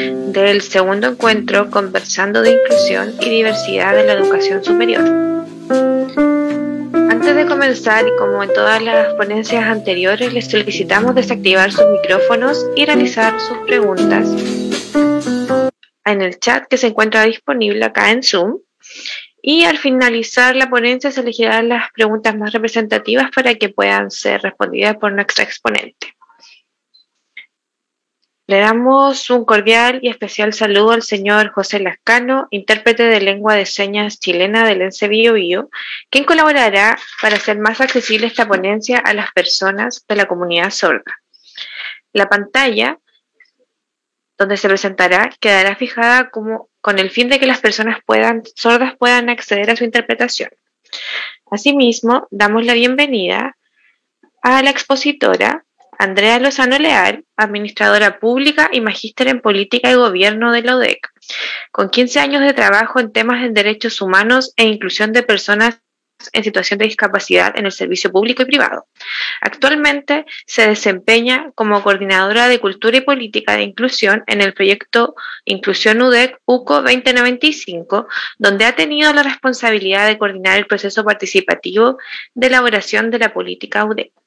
Speaker 5: del segundo encuentro conversando de inclusión y diversidad de la educación superior. Antes de comenzar, y como en todas las ponencias anteriores, les solicitamos desactivar sus micrófonos y realizar sus preguntas en el chat que se encuentra disponible acá en Zoom. Y al finalizar la ponencia se elegirán las preguntas más representativas para que puedan ser respondidas por nuestra exponente. Le damos un cordial y especial saludo al señor José Lascano, intérprete de lengua de señas chilena del ENSE Bio Bio, quien colaborará para hacer más accesible esta ponencia a las personas de la comunidad sorda. La pantalla donde se presentará quedará fijada como con el fin de que las personas puedan, sordas puedan acceder a su interpretación. Asimismo, damos la bienvenida a la expositora Andrea Lozano Leal, administradora pública y magíster en política y gobierno de la U D E C, con quince años de trabajo en temas de derechos humanos e inclusión de personas en situación de discapacidad en el servicio público y privado. Actualmente se desempeña como coordinadora de Cultura y Política de Inclusión en el proyecto Inclusión U D E C U C O veinte noventa y cinco, donde ha tenido la responsabilidad de coordinar el proceso participativo de elaboración de la política U D E C.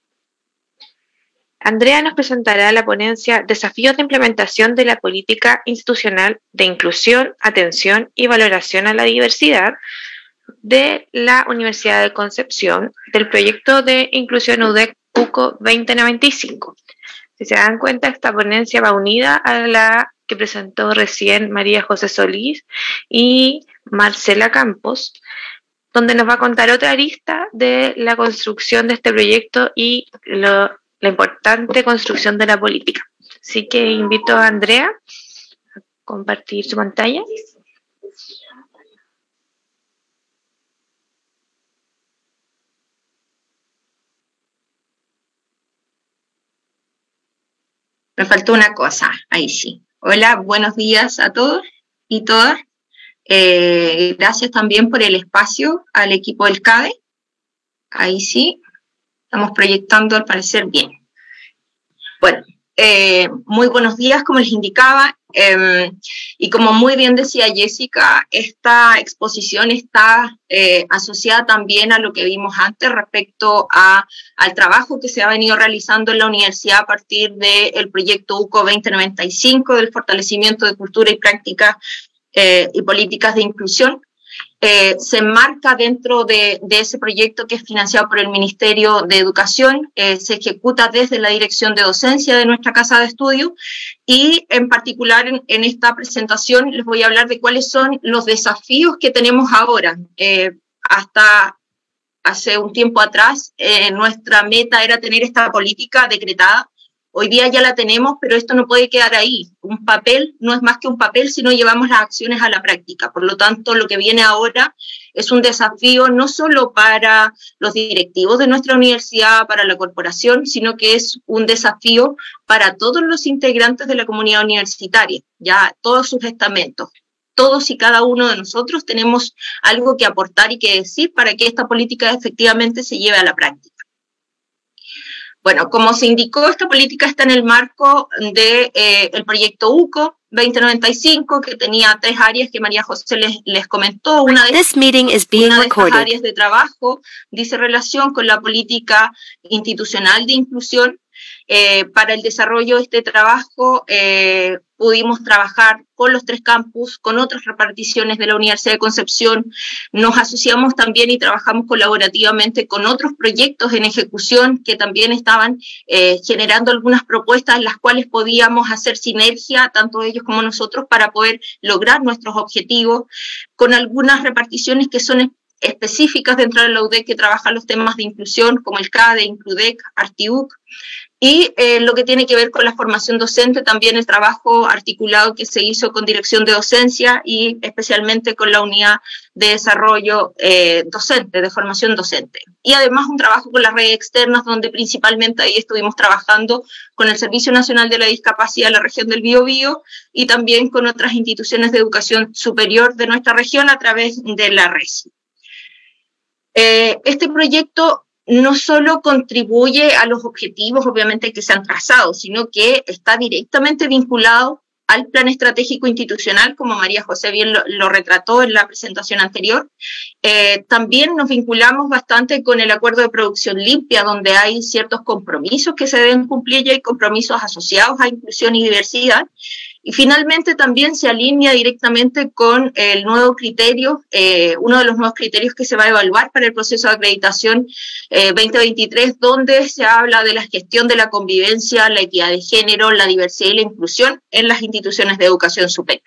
Speaker 5: Andrea nos presentará la ponencia Desafíos de implementación de la política institucional de inclusión, atención y valoración a la diversidad de la Universidad de Concepción, del proyecto de Inclusión U D E C U C O veinte noventa y cinco. Si se dan cuenta, esta ponencia va unida a la que presentó recién María José Solís y Marcela Campos, donde nos va a contar otra arista de la construcción de este proyecto y lo, la importante construcción de la política. Así que invito a Andrea a compartir su pantalla.
Speaker 6: Me faltó una cosa, ahí sí. Hola, buenos días a todos y todas. Eh, gracias también por el espacio al equipo del C A D E. Ahí sí, estamos proyectando al parecer bien. Bueno, eh, muy buenos días, como les indicaba. Eh, y como muy bien decía Jessica, esta exposición está eh, asociada también a lo que vimos antes respecto a, al trabajo que se ha venido realizando en la universidad a partir del proyecto U C O veinte noventa y cinco del fortalecimiento de cultura y prácticas eh, y políticas de inclusión. eh, se enmarca dentro de, de ese proyecto que es financiado por el Ministerio de Educación, eh, se ejecuta desde la Dirección de Docencia de nuestra Casa de Estudio, y en particular en, en esta presentación les voy a hablar de cuáles son los desafíos que tenemos ahora. Eh, hasta hace un tiempo atrás eh, nuestra meta era tener esta política decretada. Hoy día ya la tenemos, pero esto no puede quedar ahí. Un papel no es más que un papel si no llevamos las acciones a la práctica. Por lo tanto, lo que viene ahora es un desafío no solo para los directivos de nuestra universidad, para la corporación, sino que es un desafío para todos los integrantes de la comunidad universitaria, ya todos sus estamentos. Todos y cada uno de nosotros tenemos algo que aportar y que decir para que esta política efectivamente se lleve a la práctica. Bueno, como se indicó, esta política está en el marco del de, eh, proyecto U C O veinte noventa y cinco, que tenía tres áreas que María José les, les comentó. Una de,
Speaker 3: This meeting is being
Speaker 6: una de estas
Speaker 3: recorded.
Speaker 6: áreas de trabajo dice relación con la política institucional de inclusión. Eh, para el desarrollo de este trabajo eh, pudimos trabajar con los tres campus, con otras reparticiones de la Universidad de Concepción, nos asociamos también y trabajamos colaborativamente con otros proyectos en ejecución que también estaban eh, generando algunas propuestas en las cuales podíamos hacer sinergia, tanto ellos como nosotros, para poder lograr nuestros objetivos, con algunas reparticiones que son específicas dentro de la U D E C que trabajan los temas de inclusión, como el CADE, Includec, Artiuc, y eh, lo que tiene que ver con la formación docente, también el trabajo articulado que se hizo con Dirección de Docencia y especialmente con la Unidad de Desarrollo eh, Docente, de Formación Docente. Y además un trabajo con las redes externas, donde principalmente ahí estuvimos trabajando con el Servicio Nacional de la Discapacidad de la región del Biobío y también con otras instituciones de educación superior de nuestra región a través de la RESI. Eh, este proyecto no solo contribuye a los objetivos, obviamente, que se han trazado, sino que está directamente vinculado al plan estratégico institucional, como María José bien lo, lo retrató en la presentación anterior. Eh, también nos vinculamos bastante con el acuerdo de producción limpia, donde hay ciertos compromisos que se deben cumplir y hay compromisos asociados a inclusión y diversidad. Y finalmente también se alinea directamente con el nuevo criterio, eh, uno de los nuevos criterios que se va a evaluar para el proceso de acreditación eh, veinte veintitrés, donde se habla de la gestión de la convivencia, la equidad de género, la diversidad y la inclusión en las instituciones de educación superior.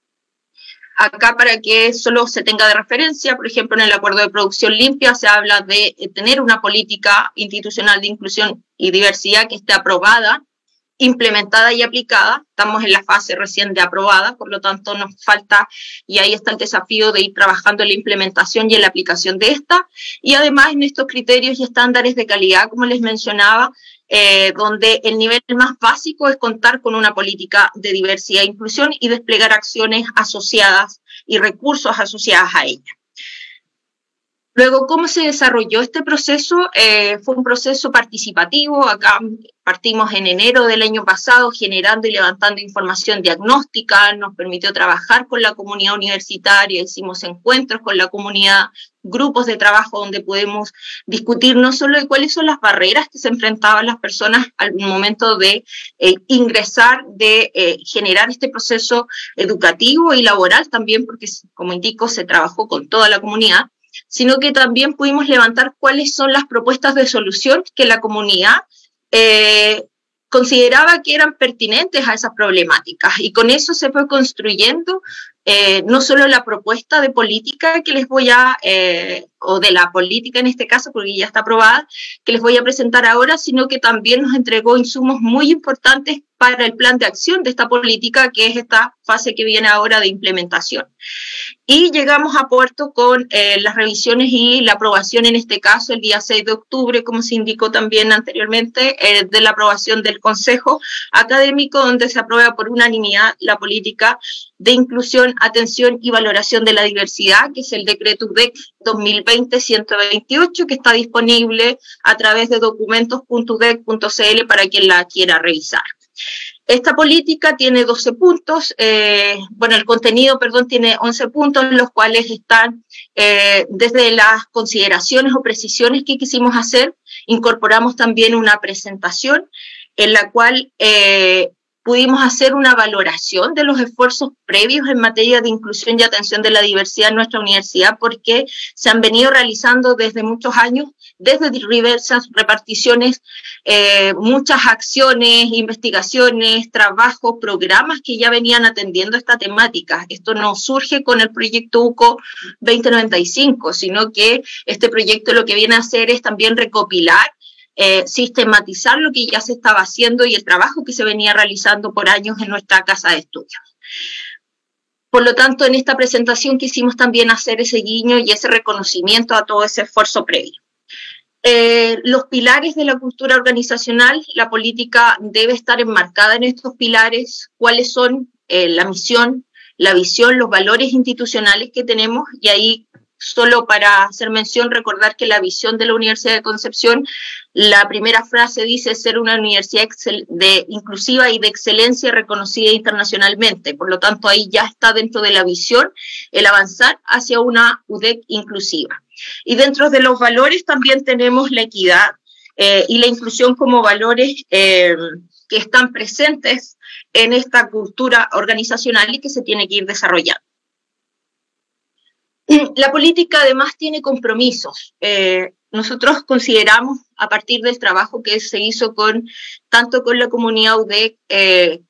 Speaker 6: Acá, para que solo se tenga de referencia, por ejemplo, en el acuerdo de producción limpia se habla de tener una política institucional de inclusión y diversidad que esté aprobada, implementada y aplicada. Estamos en la fase recién de aprobada, por lo tanto nos falta, y ahí está el desafío de ir trabajando en la implementación y en la aplicación de esta, y además en estos criterios y estándares de calidad, como les mencionaba, eh, donde el nivel más básico es contar con una política de diversidad e inclusión y desplegar acciones asociadas y recursos asociados a ella. Luego, ¿cómo se desarrolló este proceso? Eh, fue un proceso participativo. Acá partimos en enero del año pasado generando y levantando información diagnóstica, nos permitió trabajar con la comunidad universitaria, hicimos encuentros con la comunidad, grupos de trabajo donde pudimos discutir no solo de cuáles son las barreras que se enfrentaban las personas al momento de eh, ingresar, de eh, generar este proceso educativo y laboral también, porque como indico, se trabajó con toda la comunidad, sino que también pudimos levantar cuáles son las propuestas de solución que la comunidad eh, consideraba que eran pertinentes a esas problemáticas, y con eso se fue construyendo eh, no solo la propuesta de política que les voy a, eh, o de la política en este caso, porque ya está aprobada, que les voy a presentar ahora, sino que también nos entregó insumos muy importantes para el plan de acción de esta política, que es esta fase que viene ahora de implementación. Y llegamos a puerto con eh, las revisiones y la aprobación, en este caso, el día seis de octubre, como se indicó también anteriormente, eh, de la aprobación del Consejo Académico, donde se aprueba por unanimidad la política de inclusión, atención y valoración de la diversidad, que es el decreto U D E C dos mil veinte ciento veintiocho, que está disponible a través de documentos punto u d e c punto c l para quien la quiera revisar. Esta política tiene doce puntos, eh, bueno, el contenido, perdón, tiene once puntos, los cuales están eh, desde las consideraciones o precisiones que quisimos hacer. Incorporamos también una presentación en la cual eh, pudimos hacer una valoración de los esfuerzos previos en materia de inclusión y atención de la diversidad en nuestra universidad, porque se han venido realizando desde muchos años, desde diversas reparticiones, eh, muchas acciones, investigaciones, trabajos, programas que ya venían atendiendo esta temática. Esto no surge con el proyecto U C O veinte noventa y cinco, sino que este proyecto lo que viene a hacer es también recopilar, Eh, sistematizar lo que ya se estaba haciendo y el trabajo que se venía realizando por años en nuestra casa de estudios. Por lo tanto, en esta presentación quisimos también hacer ese guiño y ese reconocimiento a todo ese esfuerzo previo. Eh, los pilares de la cultura organizacional, la política debe estar enmarcada en estos pilares, cuáles son eh, la misión, la visión, los valores institucionales que tenemos, y ahí solo para hacer mención, recordar que la visión de la Universidad de Concepción, la primera frase dice ser una universidad de, inclusiva y de excelencia reconocida internacionalmente. Por lo tanto, ahí ya está dentro de la visión el avanzar hacia una U D E C inclusiva. Y dentro de los valores también tenemos la equidad eh, y la inclusión como valores eh, que están presentes en esta cultura organizacional y que se tiene que ir desarrollando. La política además tiene compromisos. Eh, nosotros consideramos, a partir del trabajo que se hizo con, tanto con la comunidad U D E C eh,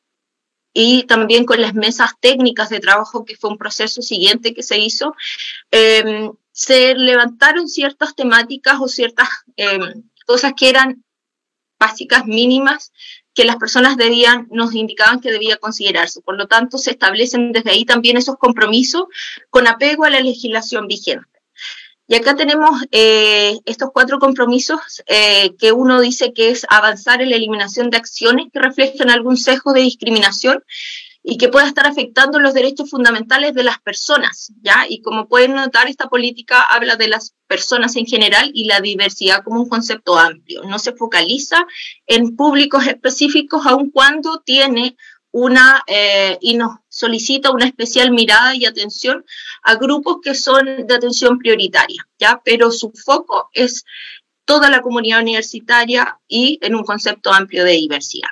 Speaker 6: y también con las mesas técnicas de trabajo, que fue un proceso siguiente que se hizo, eh, se levantaron ciertas temáticas o ciertas eh, cosas que eran básicas, mínimas, que las personas debían, nos indicaban que debía considerarse. Por lo tanto, se establecen desde ahí también esos compromisos con apego a la legislación vigente. Y acá tenemos eh, estos cuatro compromisos eh, que uno dice que es avanzar en la eliminación de acciones que reflejen algún sesgo de discriminación y que pueda estar afectando los derechos fundamentales de las personas, ¿ya? Y como pueden notar, esta política habla de las personas en general y la diversidad como un concepto amplio. No se focaliza en públicos específicos, aun cuando tiene una, eh, y nos solicita una especial mirada y atención a grupos que son de atención prioritaria, ¿ya? Pero su foco es toda la comunidad universitaria y en un concepto amplio de diversidad.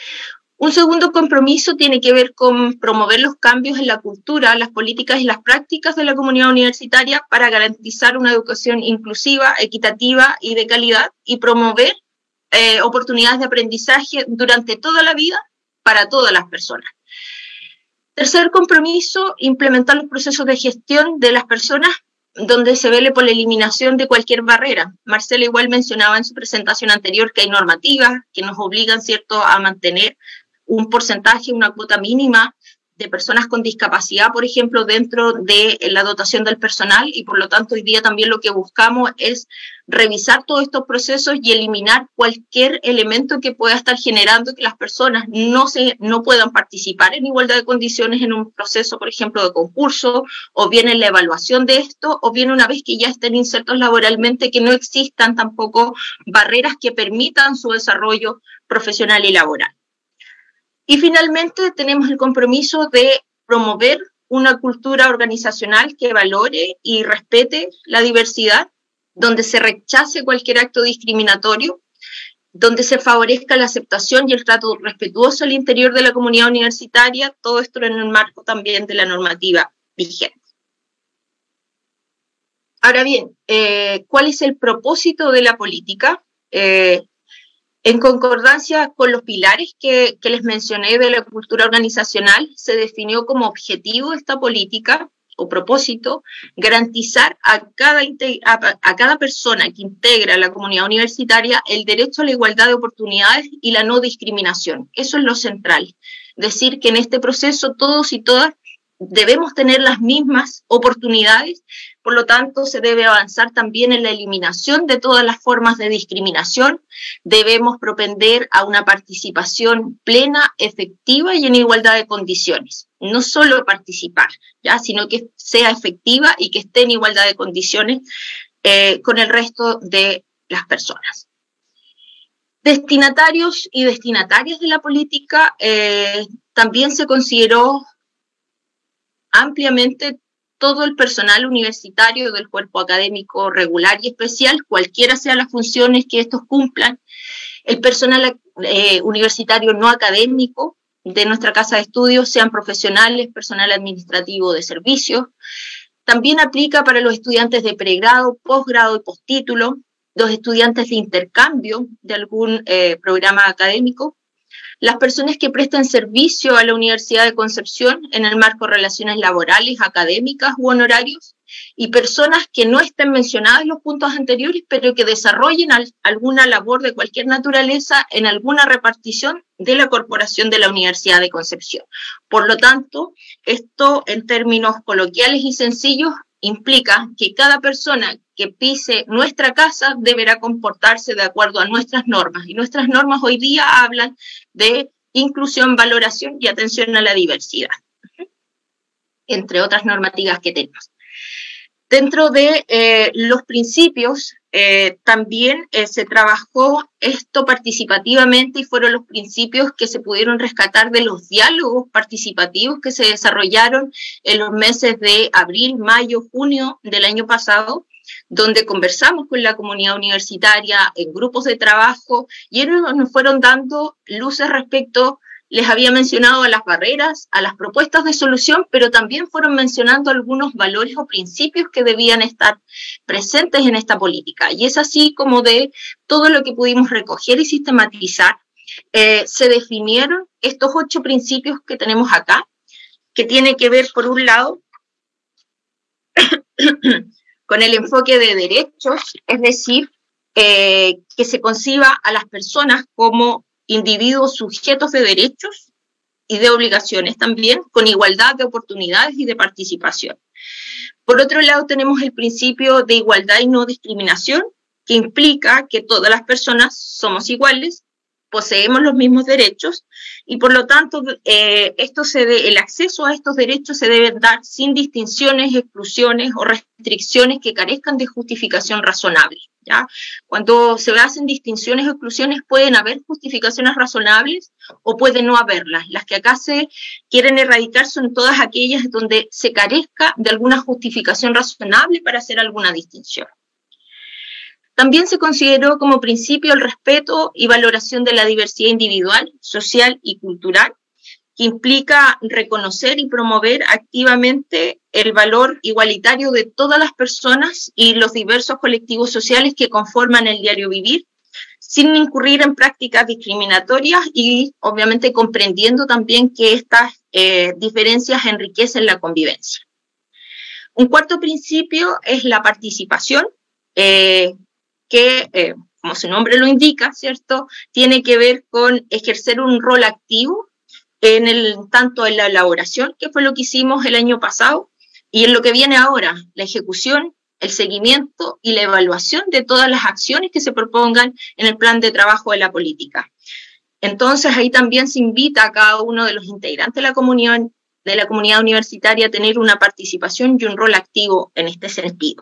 Speaker 6: Un segundo compromiso tiene que ver con promover los cambios en la cultura, las políticas y las prácticas de la comunidad universitaria para garantizar una educación inclusiva, equitativa y de calidad, y promover eh, oportunidades de aprendizaje durante toda la vida para todas las personas. Tercer compromiso, implementar los procesos de gestión de las personas donde se vele por la eliminación de cualquier barrera. Marcela igual mencionaba en su presentación anterior que hay normativas que nos obligan, ¿cierto?, a mantener un porcentaje, una cuota mínima de personas con discapacidad, por ejemplo, dentro de la dotación del personal, y por lo tanto hoy día también lo que buscamos es revisar todos estos procesos y eliminar cualquier elemento que pueda estar generando que las personas no, se, no puedan participar en igualdad de condiciones en un proceso, por ejemplo, de concurso, o bien en la evaluación de esto, o bien una vez que ya estén insertos laboralmente, que no existan tampoco barreras que permitan su desarrollo profesional y laboral. Y finalmente tenemos el compromiso de promover una cultura organizacional que valore y respete la diversidad, donde se rechace cualquier acto discriminatorio, donde se favorezca la aceptación y el trato respetuoso al interior de la comunidad universitaria, todo esto en el marco también de la normativa vigente. Ahora bien, eh, ¿cuál es el propósito de la política? Eh, En concordancia con los pilares que, que les mencioné de la cultura organizacional, se definió como objetivo esta política o propósito garantizar a cada, a, a cada persona que integra la comunidad universitaria el derecho a la igualdad de oportunidades y la no discriminación. Eso es lo central. Decir que en este proceso todos y todas debemos tener las mismas oportunidades, por lo tanto se debe avanzar también en la eliminación de todas las formas de discriminación, debemos propender a una participación plena, efectiva y en igualdad de condiciones. No solo participar, ¿ya?, sino que sea efectiva y que esté en igualdad de condiciones eh, con el resto de las personas. Destinatarios y destinatarias de la política, eh, también se consideró ampliamente todo el personal universitario del cuerpo académico regular y especial, cualquiera sean las funciones que estos cumplan, el personal eh, universitario no académico, de nuestra casa de estudios sean profesionales, personal administrativo de servicios. También aplica para los estudiantes de pregrado, posgrado y postítulo, los estudiantes de intercambio de algún eh, programa académico, las personas que prestan servicio a la Universidad de Concepción en el marco de relaciones laborales, académicas u honorarios, y personas que no estén mencionadas en los puntos anteriores, pero que desarrollen al, alguna labor de cualquier naturaleza en alguna repartición de la corporación de la Universidad de Concepción. Por lo tanto, esto en términos coloquiales y sencillos implica que cada persona que pise nuestra casa deberá comportarse de acuerdo a nuestras normas. Y nuestras normas hoy día hablan de inclusión, valoración y atención a la diversidad, entre otras normativas que tenemos. Dentro de eh, los principios, eh, también eh, se trabajó esto participativamente y fueron los principios que se pudieron rescatar de los diálogos participativos que se desarrollaron en los meses de abril, mayo, junio del año pasado, donde conversamos con la comunidad universitaria en grupos de trabajo y ellos nos fueron dando luces respecto. Les había mencionado a las barreras, a las propuestas de solución, pero también fueron mencionando algunos valores o principios que debían estar presentes en esta política. Y es así como de todo lo que pudimos recoger y sistematizar, eh, se definieron estos ocho principios que tenemos acá, que tiene que ver, por un lado, con el enfoque de derechos, es decir, eh, que se conciba a las personas como individuos sujetos de derechos y de obligaciones también, con igualdad de oportunidades y de participación. Por otro lado, tenemos el principio de igualdad y no discriminación, que implica que todas las personas somos iguales, poseemos los mismos derechos, y por lo tanto, eh, esto se de, el acceso a estos derechos se debe dar sin distinciones, exclusiones o restricciones que carezcan de justificación razonable. ¿Ya? Cuando se hacen distinciones o exclusiones pueden haber justificaciones razonables o puede no haberlas. Las que acá se quieren erradicar son todas aquellas donde se carezca de alguna justificación razonable para hacer alguna distinción. También se consideró como principio el respeto y valoración de la diversidad individual, social y cultural, que implica reconocer y promover activamente el valor igualitario de todas las personas y los diversos colectivos sociales que conforman el diario vivir, sin incurrir en prácticas discriminatorias y obviamente comprendiendo también que estas eh, diferencias enriquecen la convivencia. Un cuarto principio es la participación, eh, que, eh, como su nombre lo indica, ¿cierto?, tiene que ver con ejercer un rol activo en el, tanto en la elaboración, que fue lo que hicimos el año pasado, y en lo que viene ahora, la ejecución, el seguimiento y la evaluación de todas las acciones que se propongan en el plan de trabajo de la política. Entonces, ahí también se invita a cada uno de los integrantes de la comunidad, de la comunidad universitaria a tener una participación y un rol activo en este sentido.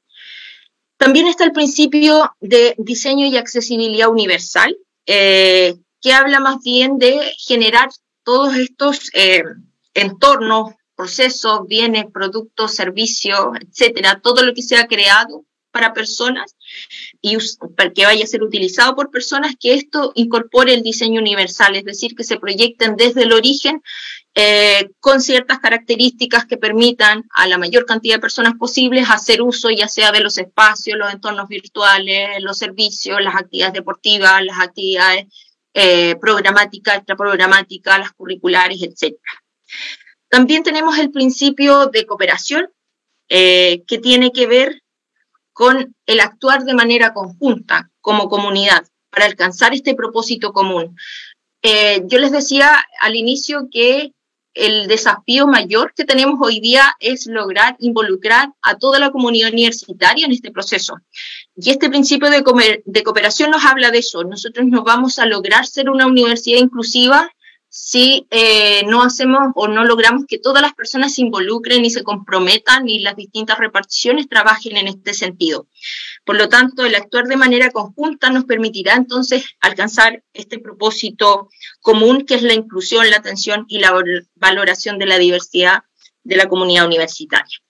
Speaker 6: También está el principio de diseño y accesibilidad universal, eh, que habla más bien de generar todos estos eh, entornos, procesos, bienes, productos, servicios, etcétera, todo lo que sea creado para personas y para que vaya a ser utilizado por personas, que esto incorpore el diseño universal, es decir, que se proyecten desde el origen eh, con ciertas características que permitan a la mayor cantidad de personas posibles hacer uso ya sea de los espacios, los entornos virtuales, los servicios, las actividades deportivas, las actividades eh, programáticas, extraprogramáticas, las curriculares, etcétera. También tenemos el principio de cooperación, eh, que tiene que ver con el actuar de manera conjunta como comunidad para alcanzar este propósito común. Eh, yo les decía al inicio que el desafío mayor que tenemos hoy día es lograr involucrar a toda la comunidad universitaria en este proceso. Y este principio de, de cooperación nos habla de eso. Nosotros no vamos a lograr ser una universidad inclusiva si eh, no hacemos o no logramos que todas las personas se involucren y se comprometan y las distintas reparticiones trabajen en este sentido. Por lo tanto, el actuar de manera conjunta nos permitirá entonces alcanzar este propósito común, que es la inclusión, la atención y la valoración de la diversidad de la comunidad universitaria.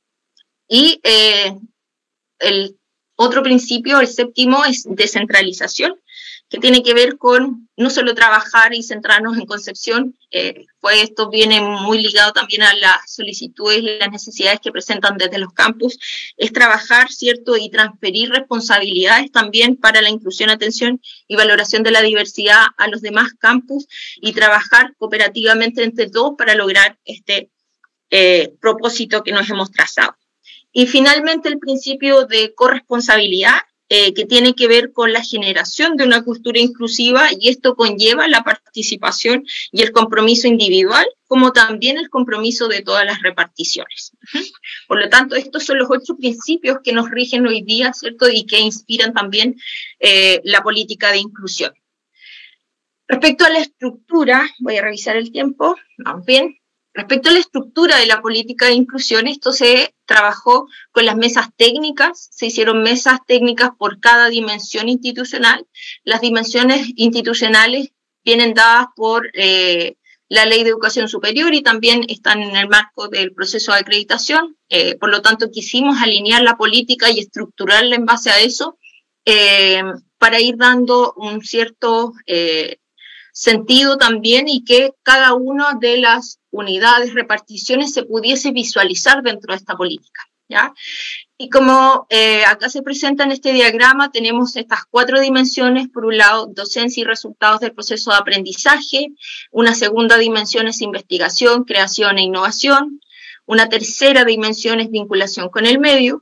Speaker 6: Y eh, el otro principio, el séptimo, es descentralización, que tiene que ver con no solo trabajar y centrarnos en Concepción, eh, pues esto viene muy ligado también a las solicitudes y las necesidades que presentan desde los campus, es trabajar, ¿cierto?, y transferir responsabilidades también para la inclusión, atención y valoración de la diversidad a los demás campus y trabajar cooperativamente entre todos para lograr este eh, propósito que nos hemos trazado. Y finalmente el principio de corresponsabilidad, eh, que tiene que ver con la generación de una cultura inclusiva, y esto conlleva la participación y el compromiso individual, como también el compromiso de todas las reparticiones. Por lo tanto, estos son los ocho principios que nos rigen hoy día, ¿cierto?, y que inspiran también eh, la política de inclusión. Respecto a la estructura, voy a revisar el tiempo, vamos bien. Respecto a la estructura de la política de inclusión, esto se trabajó con las mesas técnicas, se hicieron mesas técnicas por cada dimensión institucional. Las dimensiones institucionales vienen dadas por eh, la Ley de Educación Superior y también están en el marco del proceso de acreditación. Eh, por lo tanto, quisimos alinear la política y estructurarla en base a eso eh, para ir dando un cierto eh, sentido también y que cada una de las unidades, reparticiones se pudiese visualizar dentro de esta política, ¿ya? Y como eh, acá se presenta en este diagrama, tenemos estas cuatro dimensiones. Por un lado, docencia y resultados del proceso de aprendizaje. Una segunda dimensión es investigación, creación e innovación. Una tercera dimensión es vinculación con el medio.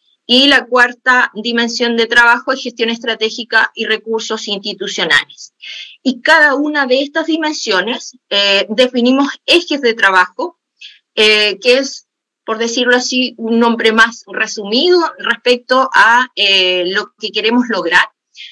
Speaker 6: Y la cuarta dimensión de trabajo es gestión estratégica y recursos institucionales. Y cada una de estas dimensiones eh, definimos ejes de trabajo, eh, que es, por decirlo así, un nombre más resumido respecto a eh, lo que queremos lograr.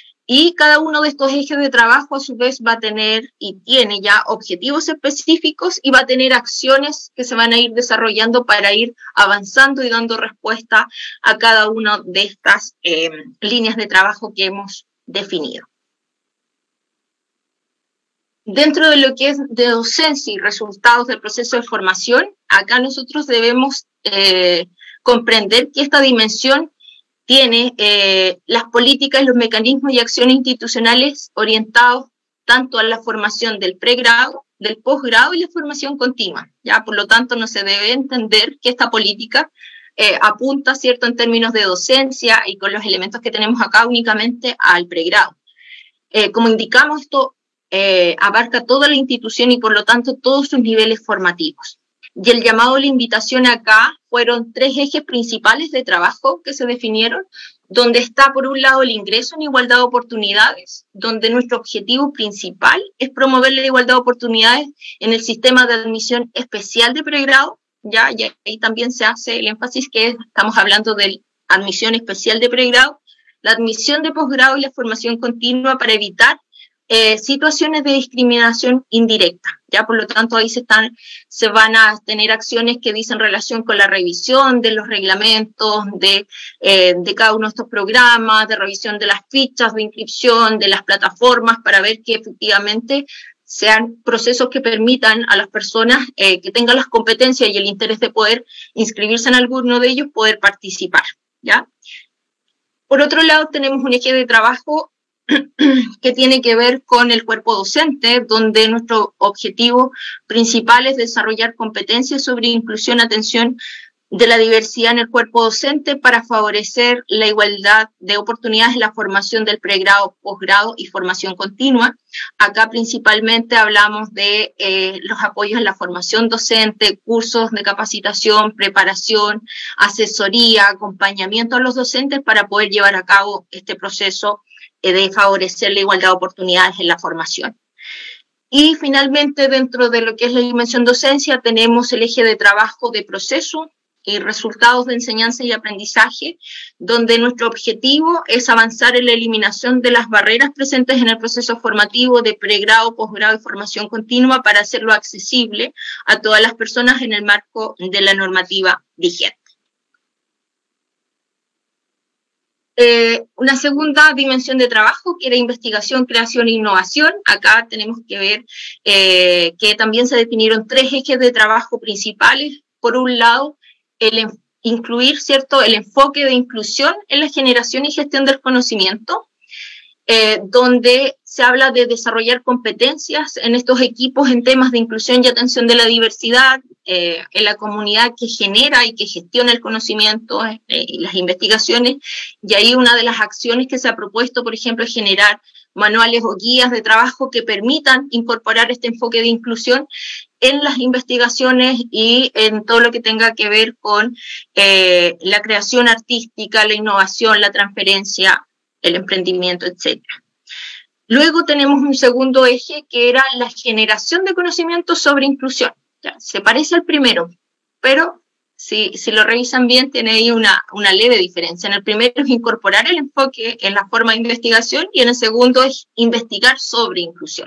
Speaker 6: Y cada uno de estos ejes de trabajo a su vez va a tener y tiene ya objetivos específicos y va a tener acciones que se van a ir desarrollando para ir avanzando y dando respuesta a cada una de estas eh, líneas de trabajo que hemos definido. Dentro de lo que es de docencia y resultados del proceso de formación, acá nosotros debemos eh, comprender que esta dimensión tiene eh, las políticas, los mecanismos y acciones institucionales orientados tanto a la formación del pregrado, del posgrado y la formación continua, ¿ya? Por lo tanto, no se debe entender que esta política eh, apunta, ¿cierto?, en términos de docencia y con los elementos que tenemos acá únicamente al pregrado. Eh, como indicamos, esto eh, abarca toda la institución y por lo tanto todos sus niveles formativos. Y el llamado a la invitación acá fueron tres ejes principales de trabajo que se definieron, donde está por un lado el ingreso en igualdad de oportunidades, donde nuestro objetivo principal es promover la igualdad de oportunidades en el sistema de admisión especial de pregrado, ya, y ahí también se hace el énfasis que estamos hablando de admisión especial de pregrado, la admisión de posgrado y la formación continua para evitar Eh, situaciones de discriminación indirecta, ¿ya? Por lo tanto, ahí se, están, se van a tener acciones que dicen relación con la revisión de los reglamentos, de, eh, de cada uno de estos programas, de revisión de las fichas de inscripción, de las plataformas, para ver que efectivamente sean procesos que permitan a las personas eh, que tengan las competencias y el interés de poder inscribirse en alguno de ellos, poder participar, ¿ya? Por otro lado, tenemos un eje de trabajo que tiene que ver con el cuerpo docente, donde nuestro objetivo principal es desarrollar competencias sobre inclusión, atención de la diversidad en el cuerpo docente para favorecer la igualdad de oportunidades en la formación del pregrado, posgrado y formación continua. Acá principalmente hablamos de eh, los apoyos en la formación docente, cursos de capacitación, preparación, asesoría, acompañamiento a los docentes para poder llevar a cabo este proceso de favorecer la igualdad de oportunidades en la formación. Y finalmente, dentro de lo que es la dimensión docencia, tenemos el eje de trabajo de proceso y resultados de enseñanza y aprendizaje, donde nuestro objetivo es avanzar en la eliminación de las barreras presentes en el proceso formativo de pregrado, posgrado y formación continua para hacerlo accesible a todas las personas en el marco de la normativa vigente. Eh, una segunda dimensión de trabajo, que era investigación, creación e innovación. Acá tenemos que ver eh, que también se definieron tres ejes de trabajo principales. Por un lado, el incluir, ¿cierto?, el enfoque de inclusión en la generación y gestión del conocimiento. eh, donde se habla de desarrollar competencias en estos equipos en temas de inclusión y atención de la diversidad, eh, en la comunidad que genera y que gestiona el conocimiento eh, y las investigaciones, y ahí una de las acciones que se ha propuesto, por ejemplo, es generar manuales o guías de trabajo que permitan incorporar este enfoque de inclusión en las investigaciones y en todo lo que tenga que ver con eh, la creación artística, la innovación, la transferencia, el emprendimiento, etcétera. Luego tenemos un segundo eje que era la generación de conocimientos sobre inclusión. Ya, se parece al primero, pero si, si lo revisan bien tiene ahí una, una leve diferencia. En el primero es incorporar el enfoque en la forma de investigación y en el segundo es investigar sobre inclusión.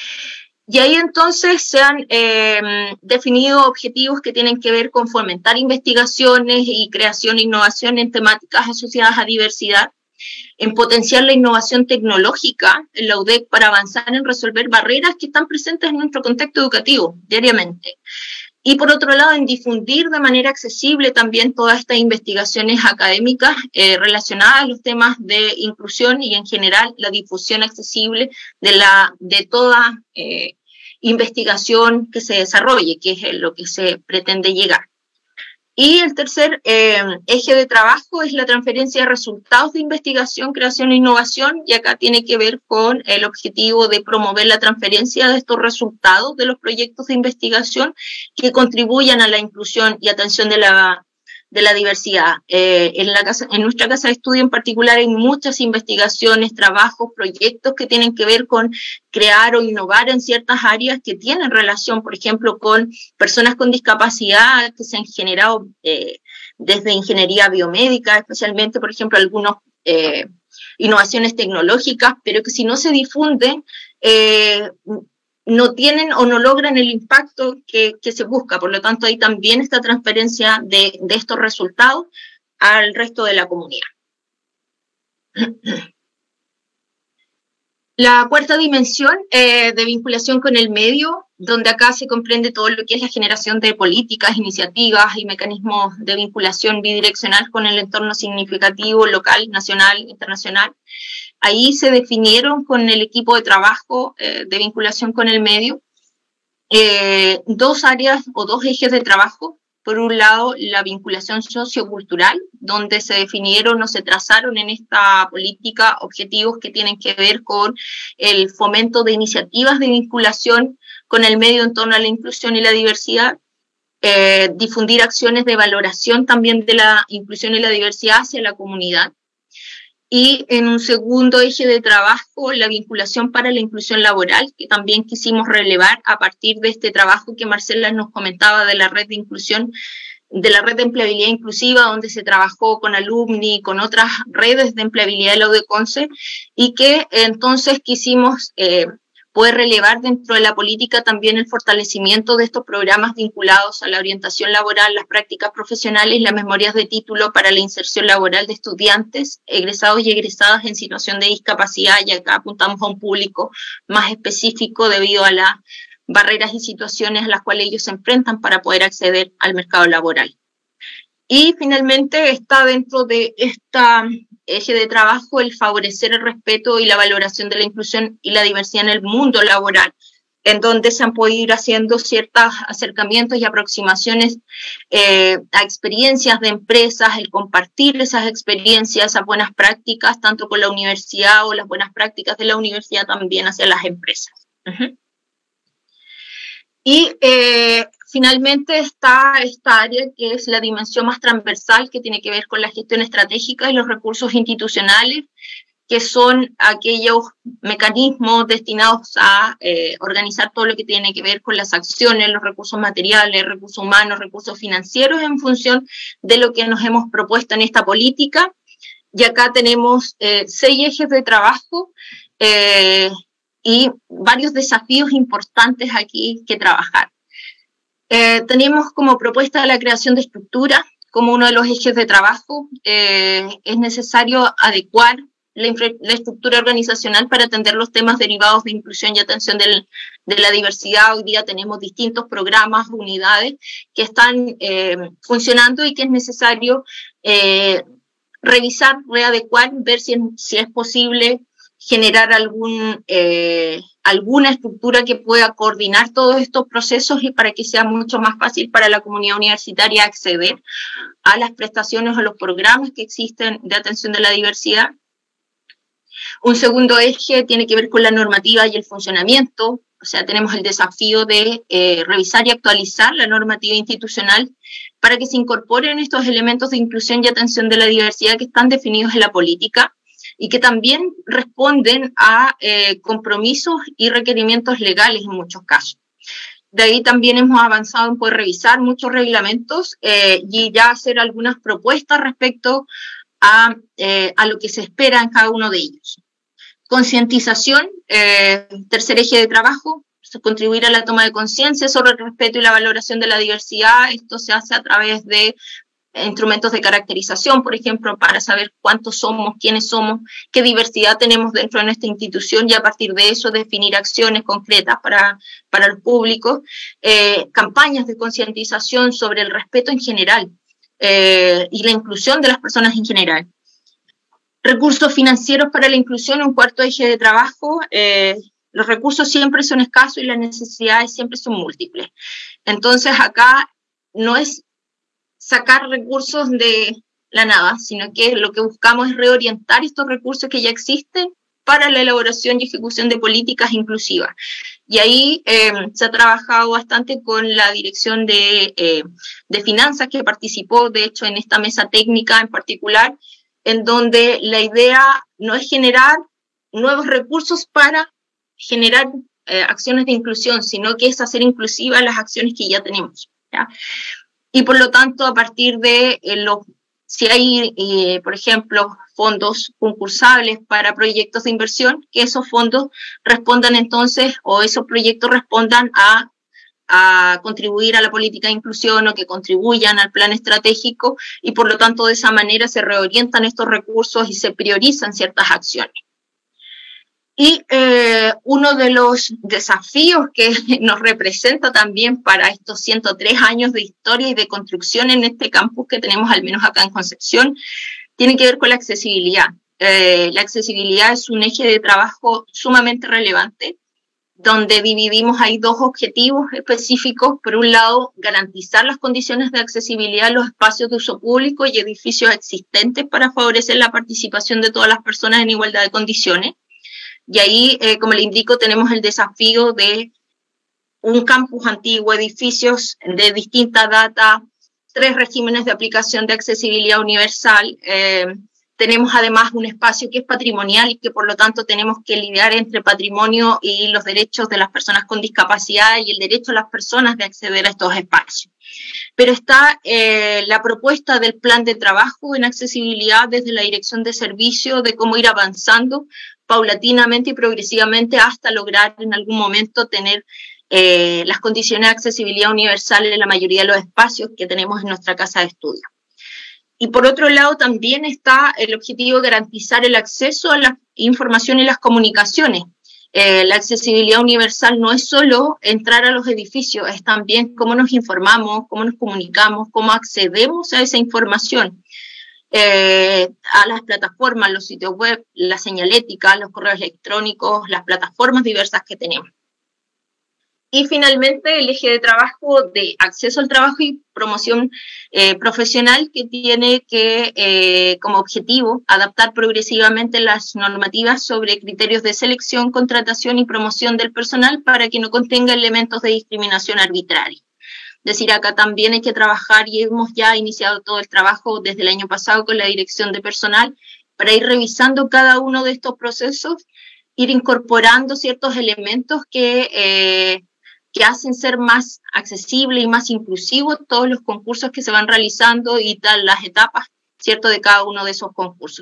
Speaker 6: Y ahí entonces se han eh, definido objetivos que tienen que ver con fomentar investigaciones y creación e innovación en temáticas asociadas a diversidad, en potenciar la innovación tecnológica en la U D E C para avanzar en resolver barreras que están presentes en nuestro contexto educativo diariamente. Y por otro lado, en difundir de manera accesible también todas estas investigaciones académicas eh, relacionadas a los temas de inclusión y en general la difusión accesible de, la, de toda eh, investigación que se desarrolle, que es lo que se pretende llegar. Y el tercer eh, eje de trabajo es la transferencia de resultados de investigación, creación e innovación, y acá tiene que ver con el objetivo de promover la transferencia de estos resultados de los proyectos de investigación que contribuyan a la inclusión y atención de la, de la diversidad. Eh, en, la casa, en nuestra casa de estudio en particular hay muchas investigaciones, trabajos, proyectos que tienen que ver con crear o innovar en ciertas áreas que tienen relación, por ejemplo, con personas con discapacidad que se han generado eh, desde ingeniería biomédica, especialmente, por ejemplo, algunas eh, innovaciones tecnológicas, pero que si no se difunden, eh, no tienen o no logran el impacto que, que se busca. Por lo tanto, hay también esta transferencia de, de estos resultados al resto de la comunidad. La cuarta dimensión eh, de vinculación con el medio, donde acá se comprende todo lo que es la generación de políticas, iniciativas y mecanismos de vinculación bidireccional con el entorno significativo, local, nacional, internacional. Ahí se definieron con el equipo de trabajo eh, de vinculación con el medio eh, dos áreas o dos ejes de trabajo. Por un lado, la vinculación sociocultural, donde se definieron o se trazaron en esta política objetivos que tienen que ver con el fomento de iniciativas de vinculación con el medio en torno a la inclusión y la diversidad, eh, difundir acciones de valoración también de la inclusión y la diversidad hacia la comunidad. Y en un segundo eje de trabajo, la vinculación para la inclusión laboral, que también quisimos relevar a partir de este trabajo que Marcela nos comentaba de la red de inclusión, de la red de empleabilidad inclusiva, donde se trabajó con alumni, con otras redes de empleabilidad de la U D E C, y que entonces quisimos eh, poder relevar dentro de la política también el fortalecimiento de estos programas vinculados a la orientación laboral, las prácticas profesionales y las memorias de título para la inserción laboral de estudiantes, egresados y egresadas en situación de discapacidad, y acá apuntamos a un público más específico debido a las barreras y situaciones a las cuales ellos se enfrentan para poder acceder al mercado laboral. Y finalmente está dentro de esta eje de trabajo el favorecer el respeto y la valoración de la inclusión y la diversidad en el mundo laboral, en donde se han podido ir haciendo ciertos acercamientos y aproximaciones eh, a experiencias de empresas, el compartir esas experiencias, esas buenas prácticas, tanto con la universidad o las buenas prácticas de la universidad también hacia las empresas. Uh-huh. Y eh, finalmente está esta área que es la dimensión más transversal, que tiene que ver con la gestión estratégica y los recursos institucionales, que son aquellos mecanismos destinados a eh, organizar todo lo que tiene que ver con las acciones, los recursos materiales, recursos humanos, recursos financieros en función de lo que nos hemos propuesto en esta política. Y acá tenemos eh, seis ejes de trabajo eh, y varios desafíos importantes aquí que trabajar. Eh, tenemos como propuesta la creación de estructura como uno de los ejes de trabajo. Eh, es necesario adecuar la, infra, la estructura organizacional para atender los temas derivados de inclusión y atención del, de la diversidad. Hoy día tenemos distintos programas, unidades que están eh, funcionando y que es necesario eh, revisar, readecuar, ver si, si es posible generar algún, eh, alguna estructura que pueda coordinar todos estos procesos y para que sea mucho más fácil para la comunidad universitaria acceder a las prestaciones o los programas que existen de atención de la diversidad. Un segundo eje tiene que ver con la normativa y el funcionamiento, o sea, tenemos el desafío de eh, revisar y actualizar la normativa institucional para que se incorporen estos elementos de inclusión y atención de la diversidad que están definidos en la política y que también responden a eh, compromisos y requerimientos legales en muchos casos. De ahí también hemos avanzado en poder revisar muchos reglamentos eh, y ya hacer algunas propuestas respecto a, eh, a lo que se espera en cada uno de ellos. Concientización, eh, tercer eje de trabajo, contribuir a la toma de conciencia sobre el respeto y la valoración de la diversidad. Esto se hace a través de instrumentos de caracterización, por ejemplo, para saber cuántos somos, quiénes somos, qué diversidad tenemos dentro de nuestra institución y a partir de eso definir acciones concretas para, para los públicos. Eh, campañas de concientización sobre el respeto en general eh, y la inclusión de las personas en general. Recursos financieros para la inclusión, un cuarto eje de trabajo. Eh, los recursos siempre son escasos y las necesidades siempre son múltiples. Entonces acá no es sacar recursos de la nada, sino que lo que buscamos es reorientar estos recursos que ya existen para la elaboración y ejecución de políticas inclusivas. Y ahí eh, se ha trabajado bastante con la Dirección de, eh, de Finanzas, que participó, de hecho, en esta mesa técnica en particular, en donde la idea no es generar nuevos recursos para generar eh, acciones de inclusión, sino que es hacer inclusivas las acciones que ya tenemos, ¿ya? Y por lo tanto, a partir de eh, los, si hay, eh, por ejemplo, fondos concursables para proyectos de inversión, que esos fondos respondan entonces, o esos proyectos respondan a a contribuir a la política de inclusión o que contribuyan al plan estratégico y por lo tanto de esa manera se reorientan estos recursos y se priorizan ciertas acciones. Y eh, uno de los desafíos que nos representa también para estos ciento tres años de historia y de construcción en este campus que tenemos al menos acá en Concepción, tiene que ver con la accesibilidad. Eh, la accesibilidad es un eje de trabajo sumamente relevante, donde dividimos ahí dos objetivos específicos. Por un lado, garantizar las condiciones de accesibilidad en los espacios de uso público y edificios existentes para favorecer la participación de todas las personas en igualdad de condiciones. Y ahí, eh, como le indico, tenemos el desafío de un campus antiguo, edificios de distinta data, tres regímenes de aplicación de accesibilidad universal. Eh, Tenemos además un espacio que es patrimonial y que por lo tanto tenemos que lidiar entre patrimonio y los derechos de las personas con discapacidad y el derecho de las personas de acceder a estos espacios. Pero está eh, la propuesta del plan de trabajo en accesibilidad desde la Dirección de Servicio de cómo ir avanzando paulatinamente y progresivamente hasta lograr en algún momento tener eh, las condiciones de accesibilidad universal en la mayoría de los espacios que tenemos en nuestra casa de estudio. Y por otro lado también está el objetivo de garantizar el acceso a la información y las comunicaciones. Eh, la accesibilidad universal no es solo entrar a los edificios, es también cómo nos informamos, cómo nos comunicamos, cómo accedemos a esa información, eh, a las plataformas, los sitios web, la señalética, los correos electrónicos, las plataformas diversas que tenemos. Y finalmente el eje de trabajo de acceso al trabajo y promoción eh, profesional, que tiene que eh, como objetivo adaptar progresivamente las normativas sobre criterios de selección, contratación y promoción del personal para que no contenga elementos de discriminación arbitraria. Es decir, acá también hay que trabajar y hemos ya iniciado todo el trabajo desde el año pasado con la dirección de personal para ir revisando cada uno de estos procesos, ir incorporando ciertos elementos que... Eh, que hacen ser más accesible y más inclusivo todos los concursos que se van realizando y tal, las etapas, ¿cierto?, de cada uno de esos concursos.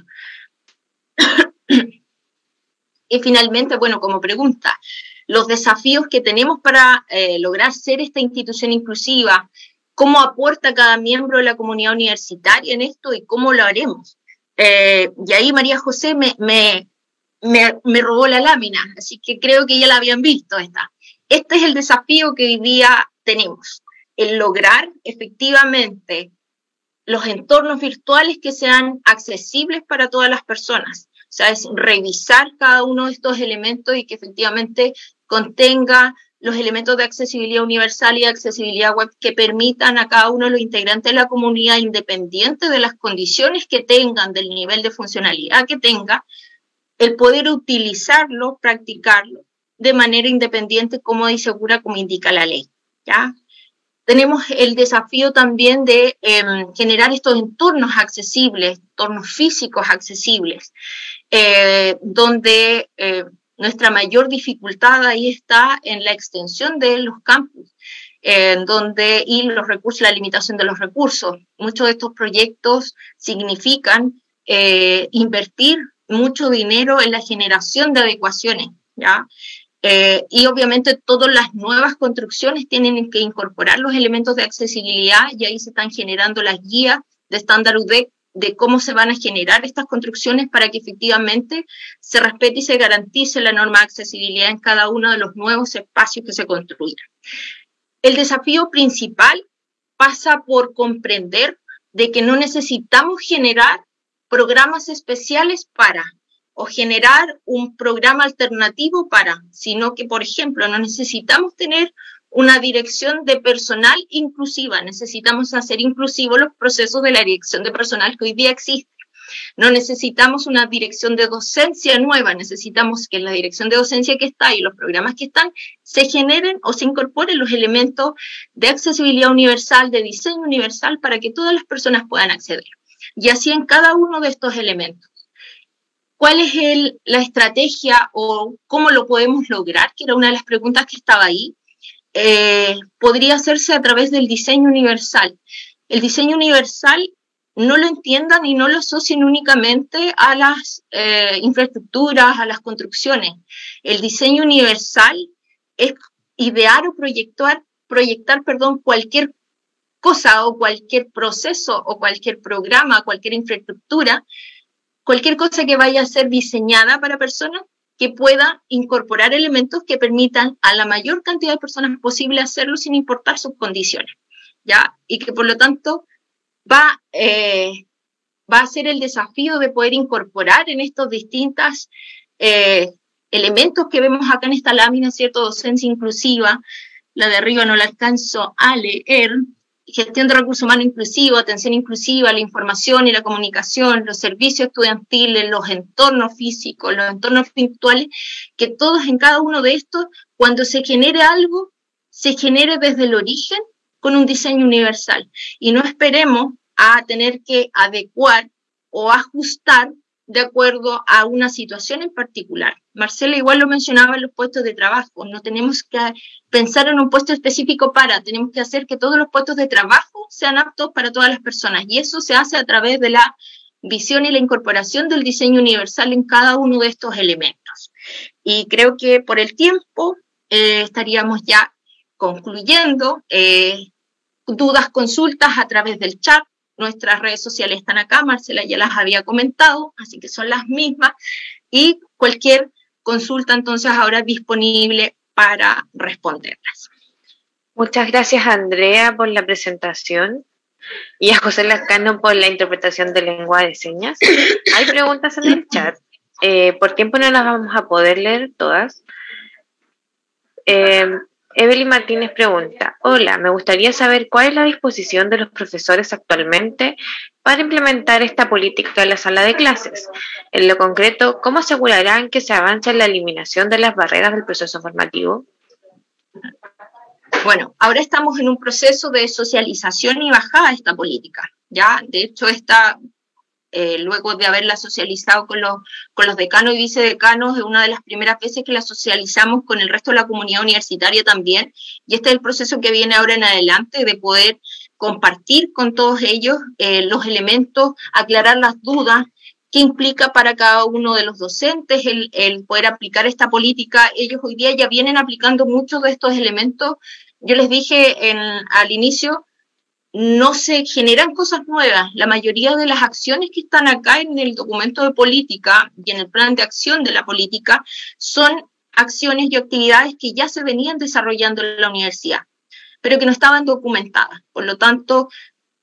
Speaker 6: Y finalmente, bueno, como pregunta, los desafíos que tenemos para eh, lograr ser esta institución inclusiva, ¿cómo aporta cada miembro de la comunidad universitaria en esto y cómo lo haremos? Eh, y ahí María José me, me, me, me robó la lámina, así que creo que ya la habían visto esta. Este es el desafío que hoy día tenemos, el lograr efectivamente los entornos virtuales que sean accesibles para todas las personas. O sea, es revisar cada uno de estos elementos y que efectivamente contenga los elementos de accesibilidad universal y de accesibilidad web que permitan a cada uno de los integrantes de la comunidad, independiente de las condiciones que tengan, del nivel de funcionalidad que tenga, el poder utilizarlo, practicarlo de manera independiente, cómoda y segura, como indica la ley, ¿ya? Tenemos el desafío también de eh, generar estos entornos accesibles, entornos físicos accesibles, eh, donde eh, nuestra mayor dificultad ahí está en la extensión de los campus, eh, donde, y los recursos, la limitación de los recursos. Muchos de estos proyectos significan eh, invertir mucho dinero en la generación de adecuaciones, ¿ya? Eh, y obviamente todas las nuevas construcciones tienen que incorporar los elementos de accesibilidad, y ahí se están generando las guías de estándar U D E C de cómo se van a generar estas construcciones para que efectivamente se respete y se garantice la norma de accesibilidad en cada uno de los nuevos espacios que se construyan. El desafío principal pasa por comprender de que no necesitamos generar programas especiales para, o generar un programa alternativo para, sino que, por ejemplo, no necesitamos tener una dirección de personal inclusiva, necesitamos hacer inclusivos los procesos de la dirección de personal que hoy día existe. No necesitamos una dirección de docencia nueva, necesitamos que en la dirección de docencia que está y los programas que están se generen o se incorporen los elementos de accesibilidad universal, de diseño universal, para que todas las personas puedan acceder. Y así en cada uno de estos elementos. ¿Cuál es el, la estrategia o cómo lo podemos lograr? Que era una de las preguntas que estaba ahí. Eh, podría hacerse a través del diseño universal. El diseño universal no lo entiendan y no lo asocien únicamente a las eh, infraestructuras, a las construcciones. El diseño universal es idear o proyectar, proyectar perdón, cualquier cosa o cualquier proceso o cualquier programa, cualquier infraestructura, cualquier cosa que vaya a ser diseñada para personas que pueda incorporar elementos que permitan a la mayor cantidad de personas posible hacerlo sin importar sus condiciones, ¿ya? Y que por lo tanto va, eh, va a ser el desafío de poder incorporar en estos distintos eh, elementos que vemos acá en esta lámina, ¿cierto? Docencia inclusiva, la de arriba no la alcanzo a leer, gestión de recursos humanos inclusivo, atención inclusiva, la información y la comunicación, los servicios estudiantiles, los entornos físicos, los entornos virtuales, que todos en cada uno de estos, cuando se genere algo, se genere desde el origen con un diseño universal. Y no esperemos a tener que adecuar o ajustar de acuerdo a una situación en particular. Marcela igual lo mencionaba en los puestos de trabajo, no tenemos que pensar en un puesto específico para, tenemos que hacer que todos los puestos de trabajo sean aptos para todas las personas, y eso se hace a través de la visión y la incorporación del diseño universal en cada uno de estos elementos. Y creo que por el tiempo eh, estaríamos ya concluyendo. Eh, dudas, consultas a través del chat. Nuestras redes sociales están acá, Marcela ya las había comentado, así que son las mismas, y cualquier consulta entonces ahora disponible para responderlas.
Speaker 5: Muchas gracias a Andrea por la presentación y a José Lascano por la interpretación de lengua de señas. Hay preguntas en el chat, eh, por tiempo no las vamos a poder leer todas. Eh, Evelyn Martínez pregunta: hola, me gustaría saber cuál es la disposición de los profesores actualmente para implementar esta política en la sala de clases. En lo concreto, ¿cómo asegurarán que se avance en la eliminación de las barreras del proceso formativo?
Speaker 6: Bueno, ahora estamos en un proceso de socialización y bajada de esta política, ¿ya? De hecho, esta, eh, luego de haberla socializado con los, con los decanos y vicedecanos, es una de las primeras veces que la socializamos con el resto de la comunidad universitaria también, y este es el proceso que viene ahora en adelante, de poder compartir con todos ellos eh, los elementos, aclarar las dudas, qué implica para cada uno de los docentes el, el poder aplicar esta política. Ellos hoy día ya vienen aplicando muchos de estos elementos. Yo les dije en, al inicio, no se generan cosas nuevas. La mayoría de las acciones que están acá en el documento de política y en el plan de acción de la política son acciones y actividades que ya se venían desarrollando en la universidad, pero que no estaban documentadas. Por lo tanto,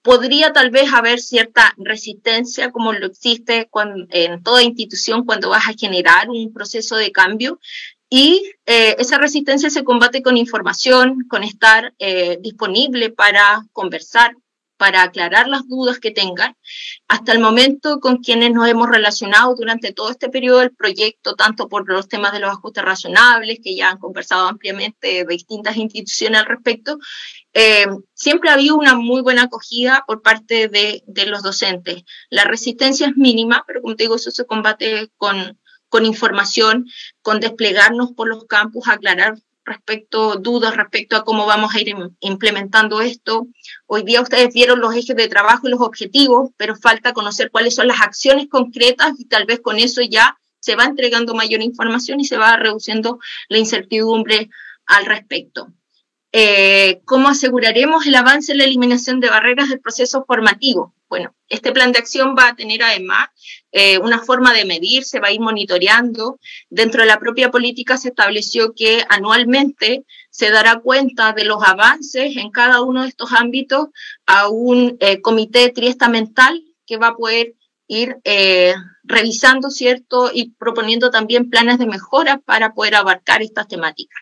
Speaker 6: podría tal vez haber cierta resistencia, como lo existe cuando, en toda institución cuando vas a generar un proceso de cambio, y eh, esa resistencia se combate con información, con estar eh, disponible para conversar, para aclarar las dudas que tengan. Hasta el momento, con quienes nos hemos relacionado durante todo este periodo del proyecto, tanto por los temas de los ajustes razonables, que ya han conversado ampliamente de distintas instituciones al respecto, eh, siempre ha habido una muy buena acogida por parte de, de los docentes. La resistencia es mínima, pero como te digo, eso se combate con, con información, con desplegarnos por los campus, aclarar respecto, dudas respecto a cómo vamos a ir implementando esto. Hoy día ustedes vieron los ejes de trabajo y los objetivos, pero falta conocer cuáles son las acciones concretas y tal vez con eso ya se va entregando mayor información y se va reduciendo la incertidumbre al respecto. Eh, ¿Cómo aseguraremos el avance en la eliminación de barreras del proceso formativo? Bueno, este plan de acción va a tener además eh, una forma de medir, se va a ir monitoreando. Dentro de la propia política se estableció que anualmente se dará cuenta de los avances en cada uno de estos ámbitos a un eh, comité triestamental que va a poder ir eh, revisando, ¿cierto? Y proponiendo también planes de mejora para poder abarcar estas temáticas.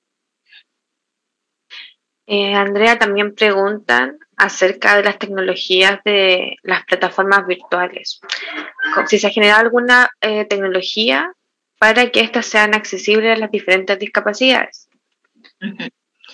Speaker 5: Eh, Andrea, también preguntan acerca de las tecnologías de las plataformas virtuales. Si se ha generado alguna eh, tecnología para que éstas sean accesibles a las diferentes discapacidades.
Speaker 6: Uh-huh.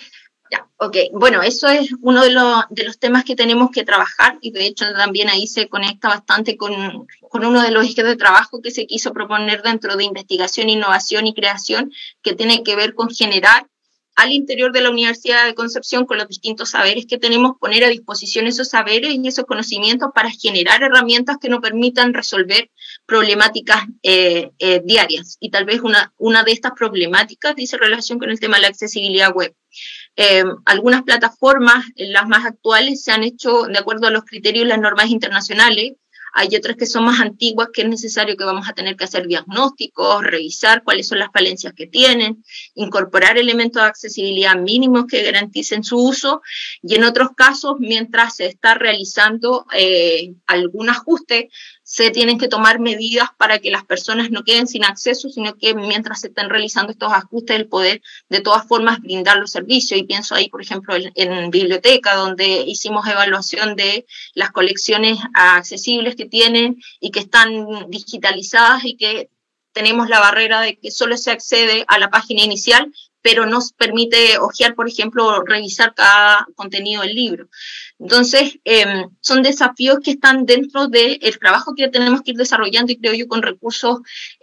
Speaker 6: Ya, ok. Bueno, eso es uno de, lo, de los temas que tenemos que trabajar y de hecho también ahí se conecta bastante con, con uno de los ejes de trabajo que se quiso proponer dentro de investigación, innovación y creación, que tiene que ver con generar al interior de la Universidad de Concepción, con los distintos saberes que tenemos, poner a disposición esos saberes y esos conocimientos para generar herramientas que nos permitan resolver problemáticas eh, eh, diarias. Y tal vez una, una de estas problemáticas dice relación con el tema de la accesibilidad web. Eh, algunas plataformas, las más actuales, se han hecho de acuerdo a los criterios y las normas internacionales. Hay otras que son más antiguas, que es necesario que vamos a tener que hacer diagnósticos, revisar cuáles son las falencias que tienen, incorporar elementos de accesibilidad mínimos que garanticen su uso, y en otros casos, mientras se está realizando eh, algún ajuste, se tienen que tomar medidas para que las personas no queden sin acceso, sino que mientras se están realizando estos ajustes, el poder de todas formas brindar los servicios. Y pienso ahí, por ejemplo, en, en biblioteca, donde hicimos evaluación de las colecciones accesibles que tienen y que están digitalizadas y que tenemos la barrera de que solo se accede a la página inicial, pero nos permite hojear, por ejemplo, revisar cada contenido del libro. Entonces, eh, son desafíos que están dentro del trabajo que tenemos que ir desarrollando y creo yo con recursos,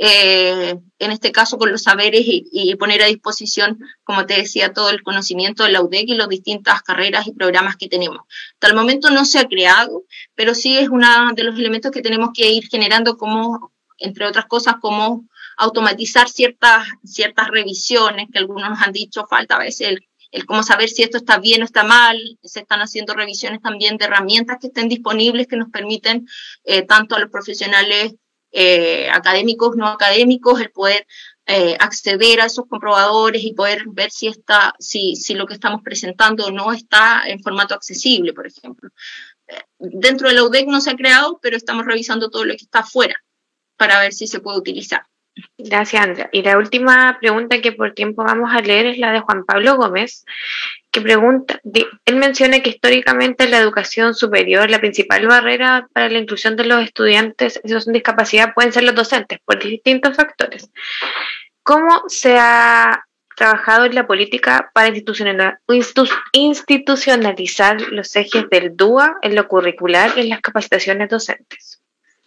Speaker 6: eh, en este caso con los saberes y, y poner a disposición, como te decía, todo el conocimiento de la U D E C y las distintas carreras y programas que tenemos. Hasta el momento no se ha creado, pero sí es uno de los elementos que tenemos que ir generando como, entre otras cosas, como automatizar ciertas, ciertas revisiones, que algunos nos han dicho, falta a veces el, el cómo saber si esto está bien o está mal. Se están haciendo revisiones también de herramientas que estén disponibles, que nos permiten eh, tanto a los profesionales eh, académicos, no académicos, el poder eh, acceder a esos comprobadores y poder ver si, está, si, si lo que estamos presentando o no está en formato accesible, por ejemplo. Eh, dentro de la U D E C no se ha creado, pero estamos revisando todo lo que está afuera para ver si se puede utilizar.
Speaker 5: Gracias, Andrea. Y la última pregunta que por tiempo vamos a leer es la de Juan Pablo Gómez, que pregunta, él menciona que históricamente en la educación superior la principal barrera para la inclusión de los estudiantes en situación de discapacidad pueden ser los docentes, por distintos factores. ¿Cómo se ha trabajado en la política para institucionalizar los ejes del D U A en lo curricular y en las capacitaciones docentes?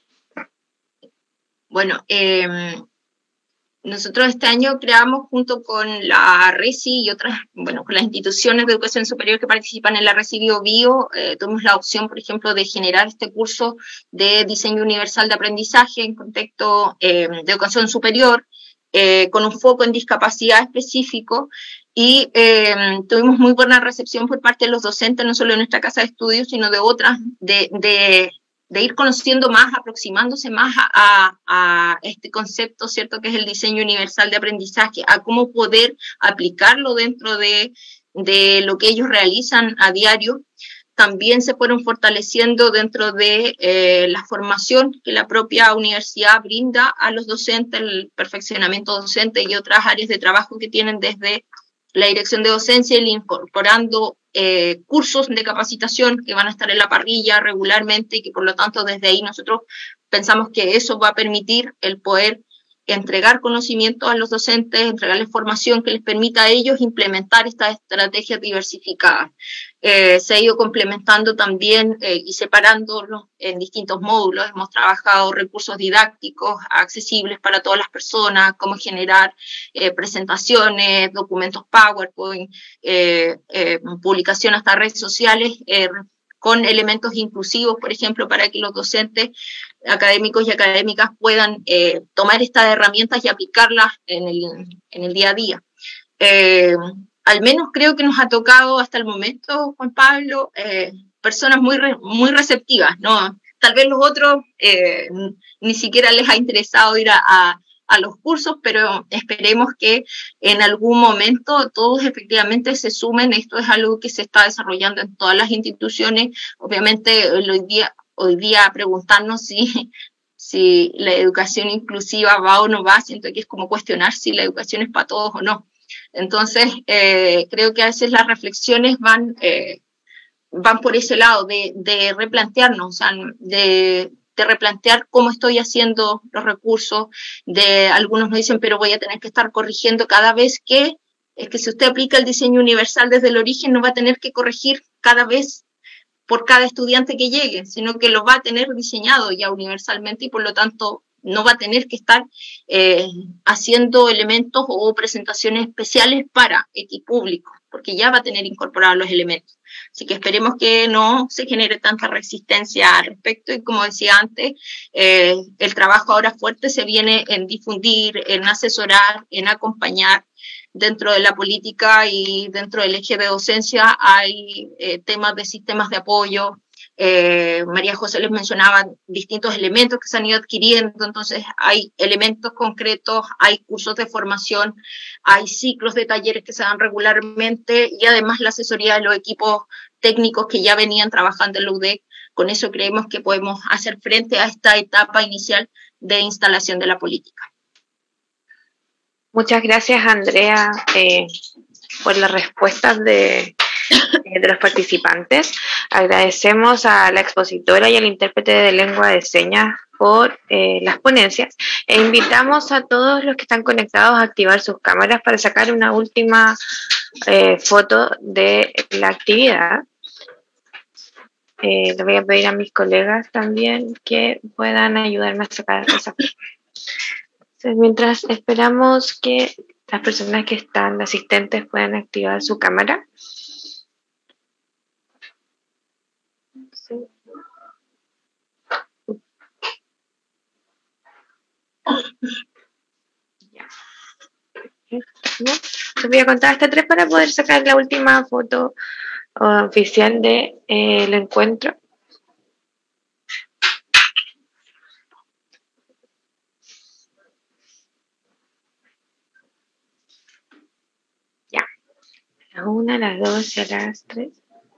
Speaker 6: Bueno, eh, nosotros este año creamos junto con la RECI y otras, bueno, con las instituciones de educación superior que participan en la RECI Bio Bio, eh, tuvimos la opción, por ejemplo, de generar este curso de diseño universal de aprendizaje en contexto eh, de educación superior, eh, con un foco en discapacidad específico, y eh, tuvimos muy buena recepción por parte de los docentes, no solo de nuestra casa de estudios, sino de otras, de, de de ir conociendo más, aproximándose más a, a, a este concepto, ¿cierto?, que es el diseño universal de aprendizaje, a cómo poder aplicarlo dentro de, de lo que ellos realizan a diario. también se fueron fortaleciendo dentro de eh, la formación que la propia universidad brinda a los docentes, el perfeccionamiento docente y otras áreas de trabajo que tienen desde la dirección de docencia, y incorporando eh, cursos de capacitación que van a estar en la parrilla regularmente, y que por lo tanto desde ahí nosotros pensamos que eso va a permitir el poder entregar conocimiento a los docentes, entregarles formación que les permita a ellos implementar estas estrategias diversificadas. Eh, se ha ido complementando también eh, y separándolo en distintos módulos. Hemos trabajado recursos didácticos accesibles para todas las personas, cómo generar eh, presentaciones, documentos PowerPoint, eh, eh, publicación hasta redes sociales, eh, con elementos inclusivos, por ejemplo, para que los docentes académicos y académicas puedan eh, tomar estas herramientas y aplicarlas en el, en el día a día. Eh, al menos creo que nos ha tocado hasta el momento, Juan Pablo, eh, personas muy, re, muy receptivas, ¿no? Tal vez los otros eh, ni siquiera les ha interesado ir a, a a los cursos, pero esperemos que en algún momento todos efectivamente se sumen. Esto es algo que se está desarrollando en todas las instituciones. Obviamente hoy día, hoy día preguntarnos si, si la educación inclusiva va o no va, siento que es como cuestionar si la educación es para todos o no. Entonces, eh, creo que a veces las reflexiones van, eh, van por ese lado, de, de replantearnos, o sea, de... de replantear cómo estoy haciendo los recursos. De algunos nos dicen, pero voy a tener que estar corrigiendo cada vez que, es que si usted aplica el diseño universal desde el origen, no va a tener que corregir cada vez por cada estudiante que llegue, sino que lo va a tener diseñado ya universalmente, y por lo tanto no va a tener que estar eh, haciendo elementos o presentaciones especiales para X público, porque ya va a tener incorporados los elementos. Así que esperemos que no se genere tanta resistencia al respecto, y como decía antes, eh, el trabajo ahora fuerte se viene en difundir, en asesorar, en acompañar. Dentro de la política y dentro del eje de docencia hay eh, temas de sistemas de apoyo. Eh, María José les mencionaba distintos elementos que se han ido adquiriendo, entonces hay elementos concretos, hay cursos de formación, hay ciclos de talleres que se dan regularmente, y además la asesoría de los equipos técnicos que ya venían trabajando en la U D E C. Con eso creemos que podemos hacer frente a esta etapa inicial de instalación de la política.
Speaker 5: Muchas gracias, Andrea, eh, por las respuestas de, de los participantes. Agradecemos a la expositora y al intérprete de lengua de señas por eh, las ponencias, e invitamos a todos los que están conectados a activar sus cámaras para sacar una última eh, foto de la actividad. Eh, le voy a pedir a mis colegas también que puedan ayudarme a sacar esa foto. Entonces, mientras esperamos que las personas que están asistentes puedan activar su cámara. Sí. Ya. ¿No? Les voy a contar hasta tres para poder sacar la última foto uh, oficial del de, eh, encuentro. Ya. A las una, a las dos y a las tres.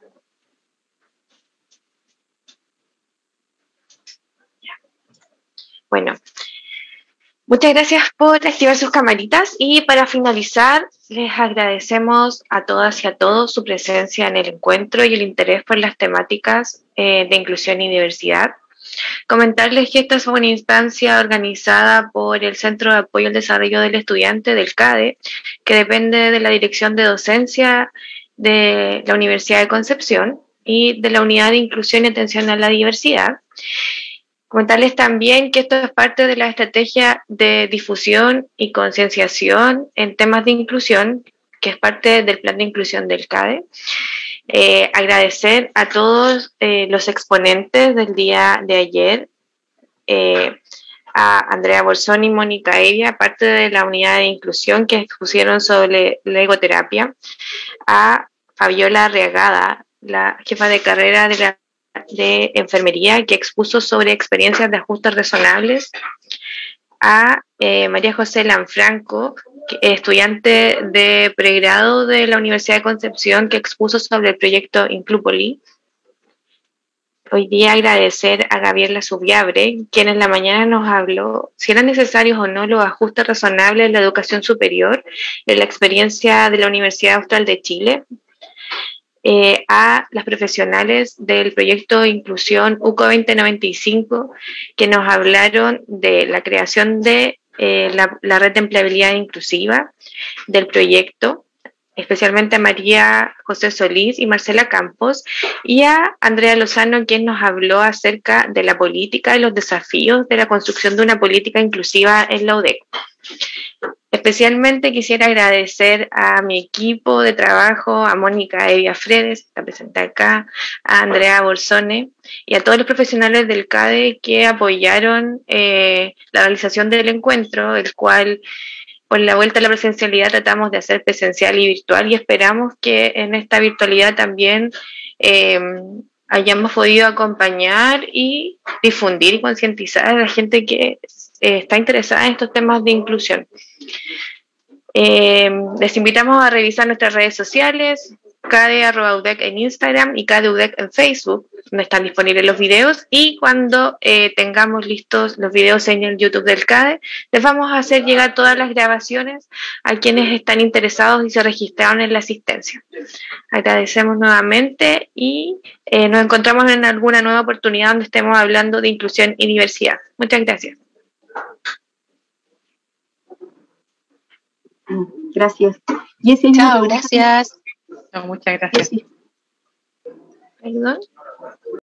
Speaker 5: Bueno, muchas gracias por activar sus camaritas, y para finalizar les agradecemos a todas y a todos su presencia en el encuentro y el interés por las temáticas eh, de inclusión y diversidad. Comentarles que esta es una instancia organizada por el Centro de Apoyo al Desarrollo del Estudiante del CADE, que depende de la Dirección de Docencia de la Universidad de Concepción y de la Unidad de Inclusión y Atención a la Diversidad. Comentarles también que esto es parte de la estrategia de difusión y concienciación en temas de inclusión, que es parte del plan de inclusión del CADE. Eh, agradecer a todos eh, los exponentes del día de ayer, eh, a Andrea Bolsoni y Mónica Evia, parte de la unidad de inclusión, que expusieron sobre la egoterapia, a Fabiola Arriagada, la jefa de carrera de la de enfermería, que expuso sobre experiencias de ajustes razonables, a eh, María José Lanfranco, estudiante de pregrado de la Universidad de Concepción, que expuso sobre el proyecto Inclupoli, hoy día agradecer a Gabriela Subiabre, quien en la mañana nos habló si eran necesarios o no los ajustes razonables en la educación superior, en la experiencia de la Universidad Austral de Chile, eh, a las profesionales del proyecto de inclusión U C O veinte noventa y cinco, que nos hablaron de la creación de eh, la, la red de empleabilidad inclusiva del proyecto, especialmente a María José Solís y Marcela Campos, y a Andrea Lozano, quien nos habló acerca de la política y los desafíos de la construcción de una política inclusiva en la U D E C. Especialmente quisiera agradecer a mi equipo de trabajo, a Mónica Evia Fredes, que está presente acá, a Andrea Bolsone y a todos los profesionales del C A D E que apoyaron eh, la realización del encuentro, el cual por la vuelta a la presencialidad tratamos de hacer presencial y virtual, y esperamos que en esta virtualidad también eh, hayamos podido acompañar y difundir y concientizar a la gente que eh, está interesada en estos temas de inclusión. Eh, les invitamos a revisar nuestras redes sociales, cade arroba udec en Instagram y cadeudec en Facebook, donde están disponibles los videos, y cuando eh, tengamos listos los videos en el YouTube del C A D E, les vamos a hacer llegar todas las grabaciones a quienes están interesados y se registraron en la asistencia. Agradecemos nuevamente y eh, nos encontramos en alguna nueva oportunidad donde estemos hablando de inclusión y diversidad. Muchas gracias.
Speaker 11: Gracias. Jessy,
Speaker 2: chao, gracias. No, muchas gracias.
Speaker 5: Perdón.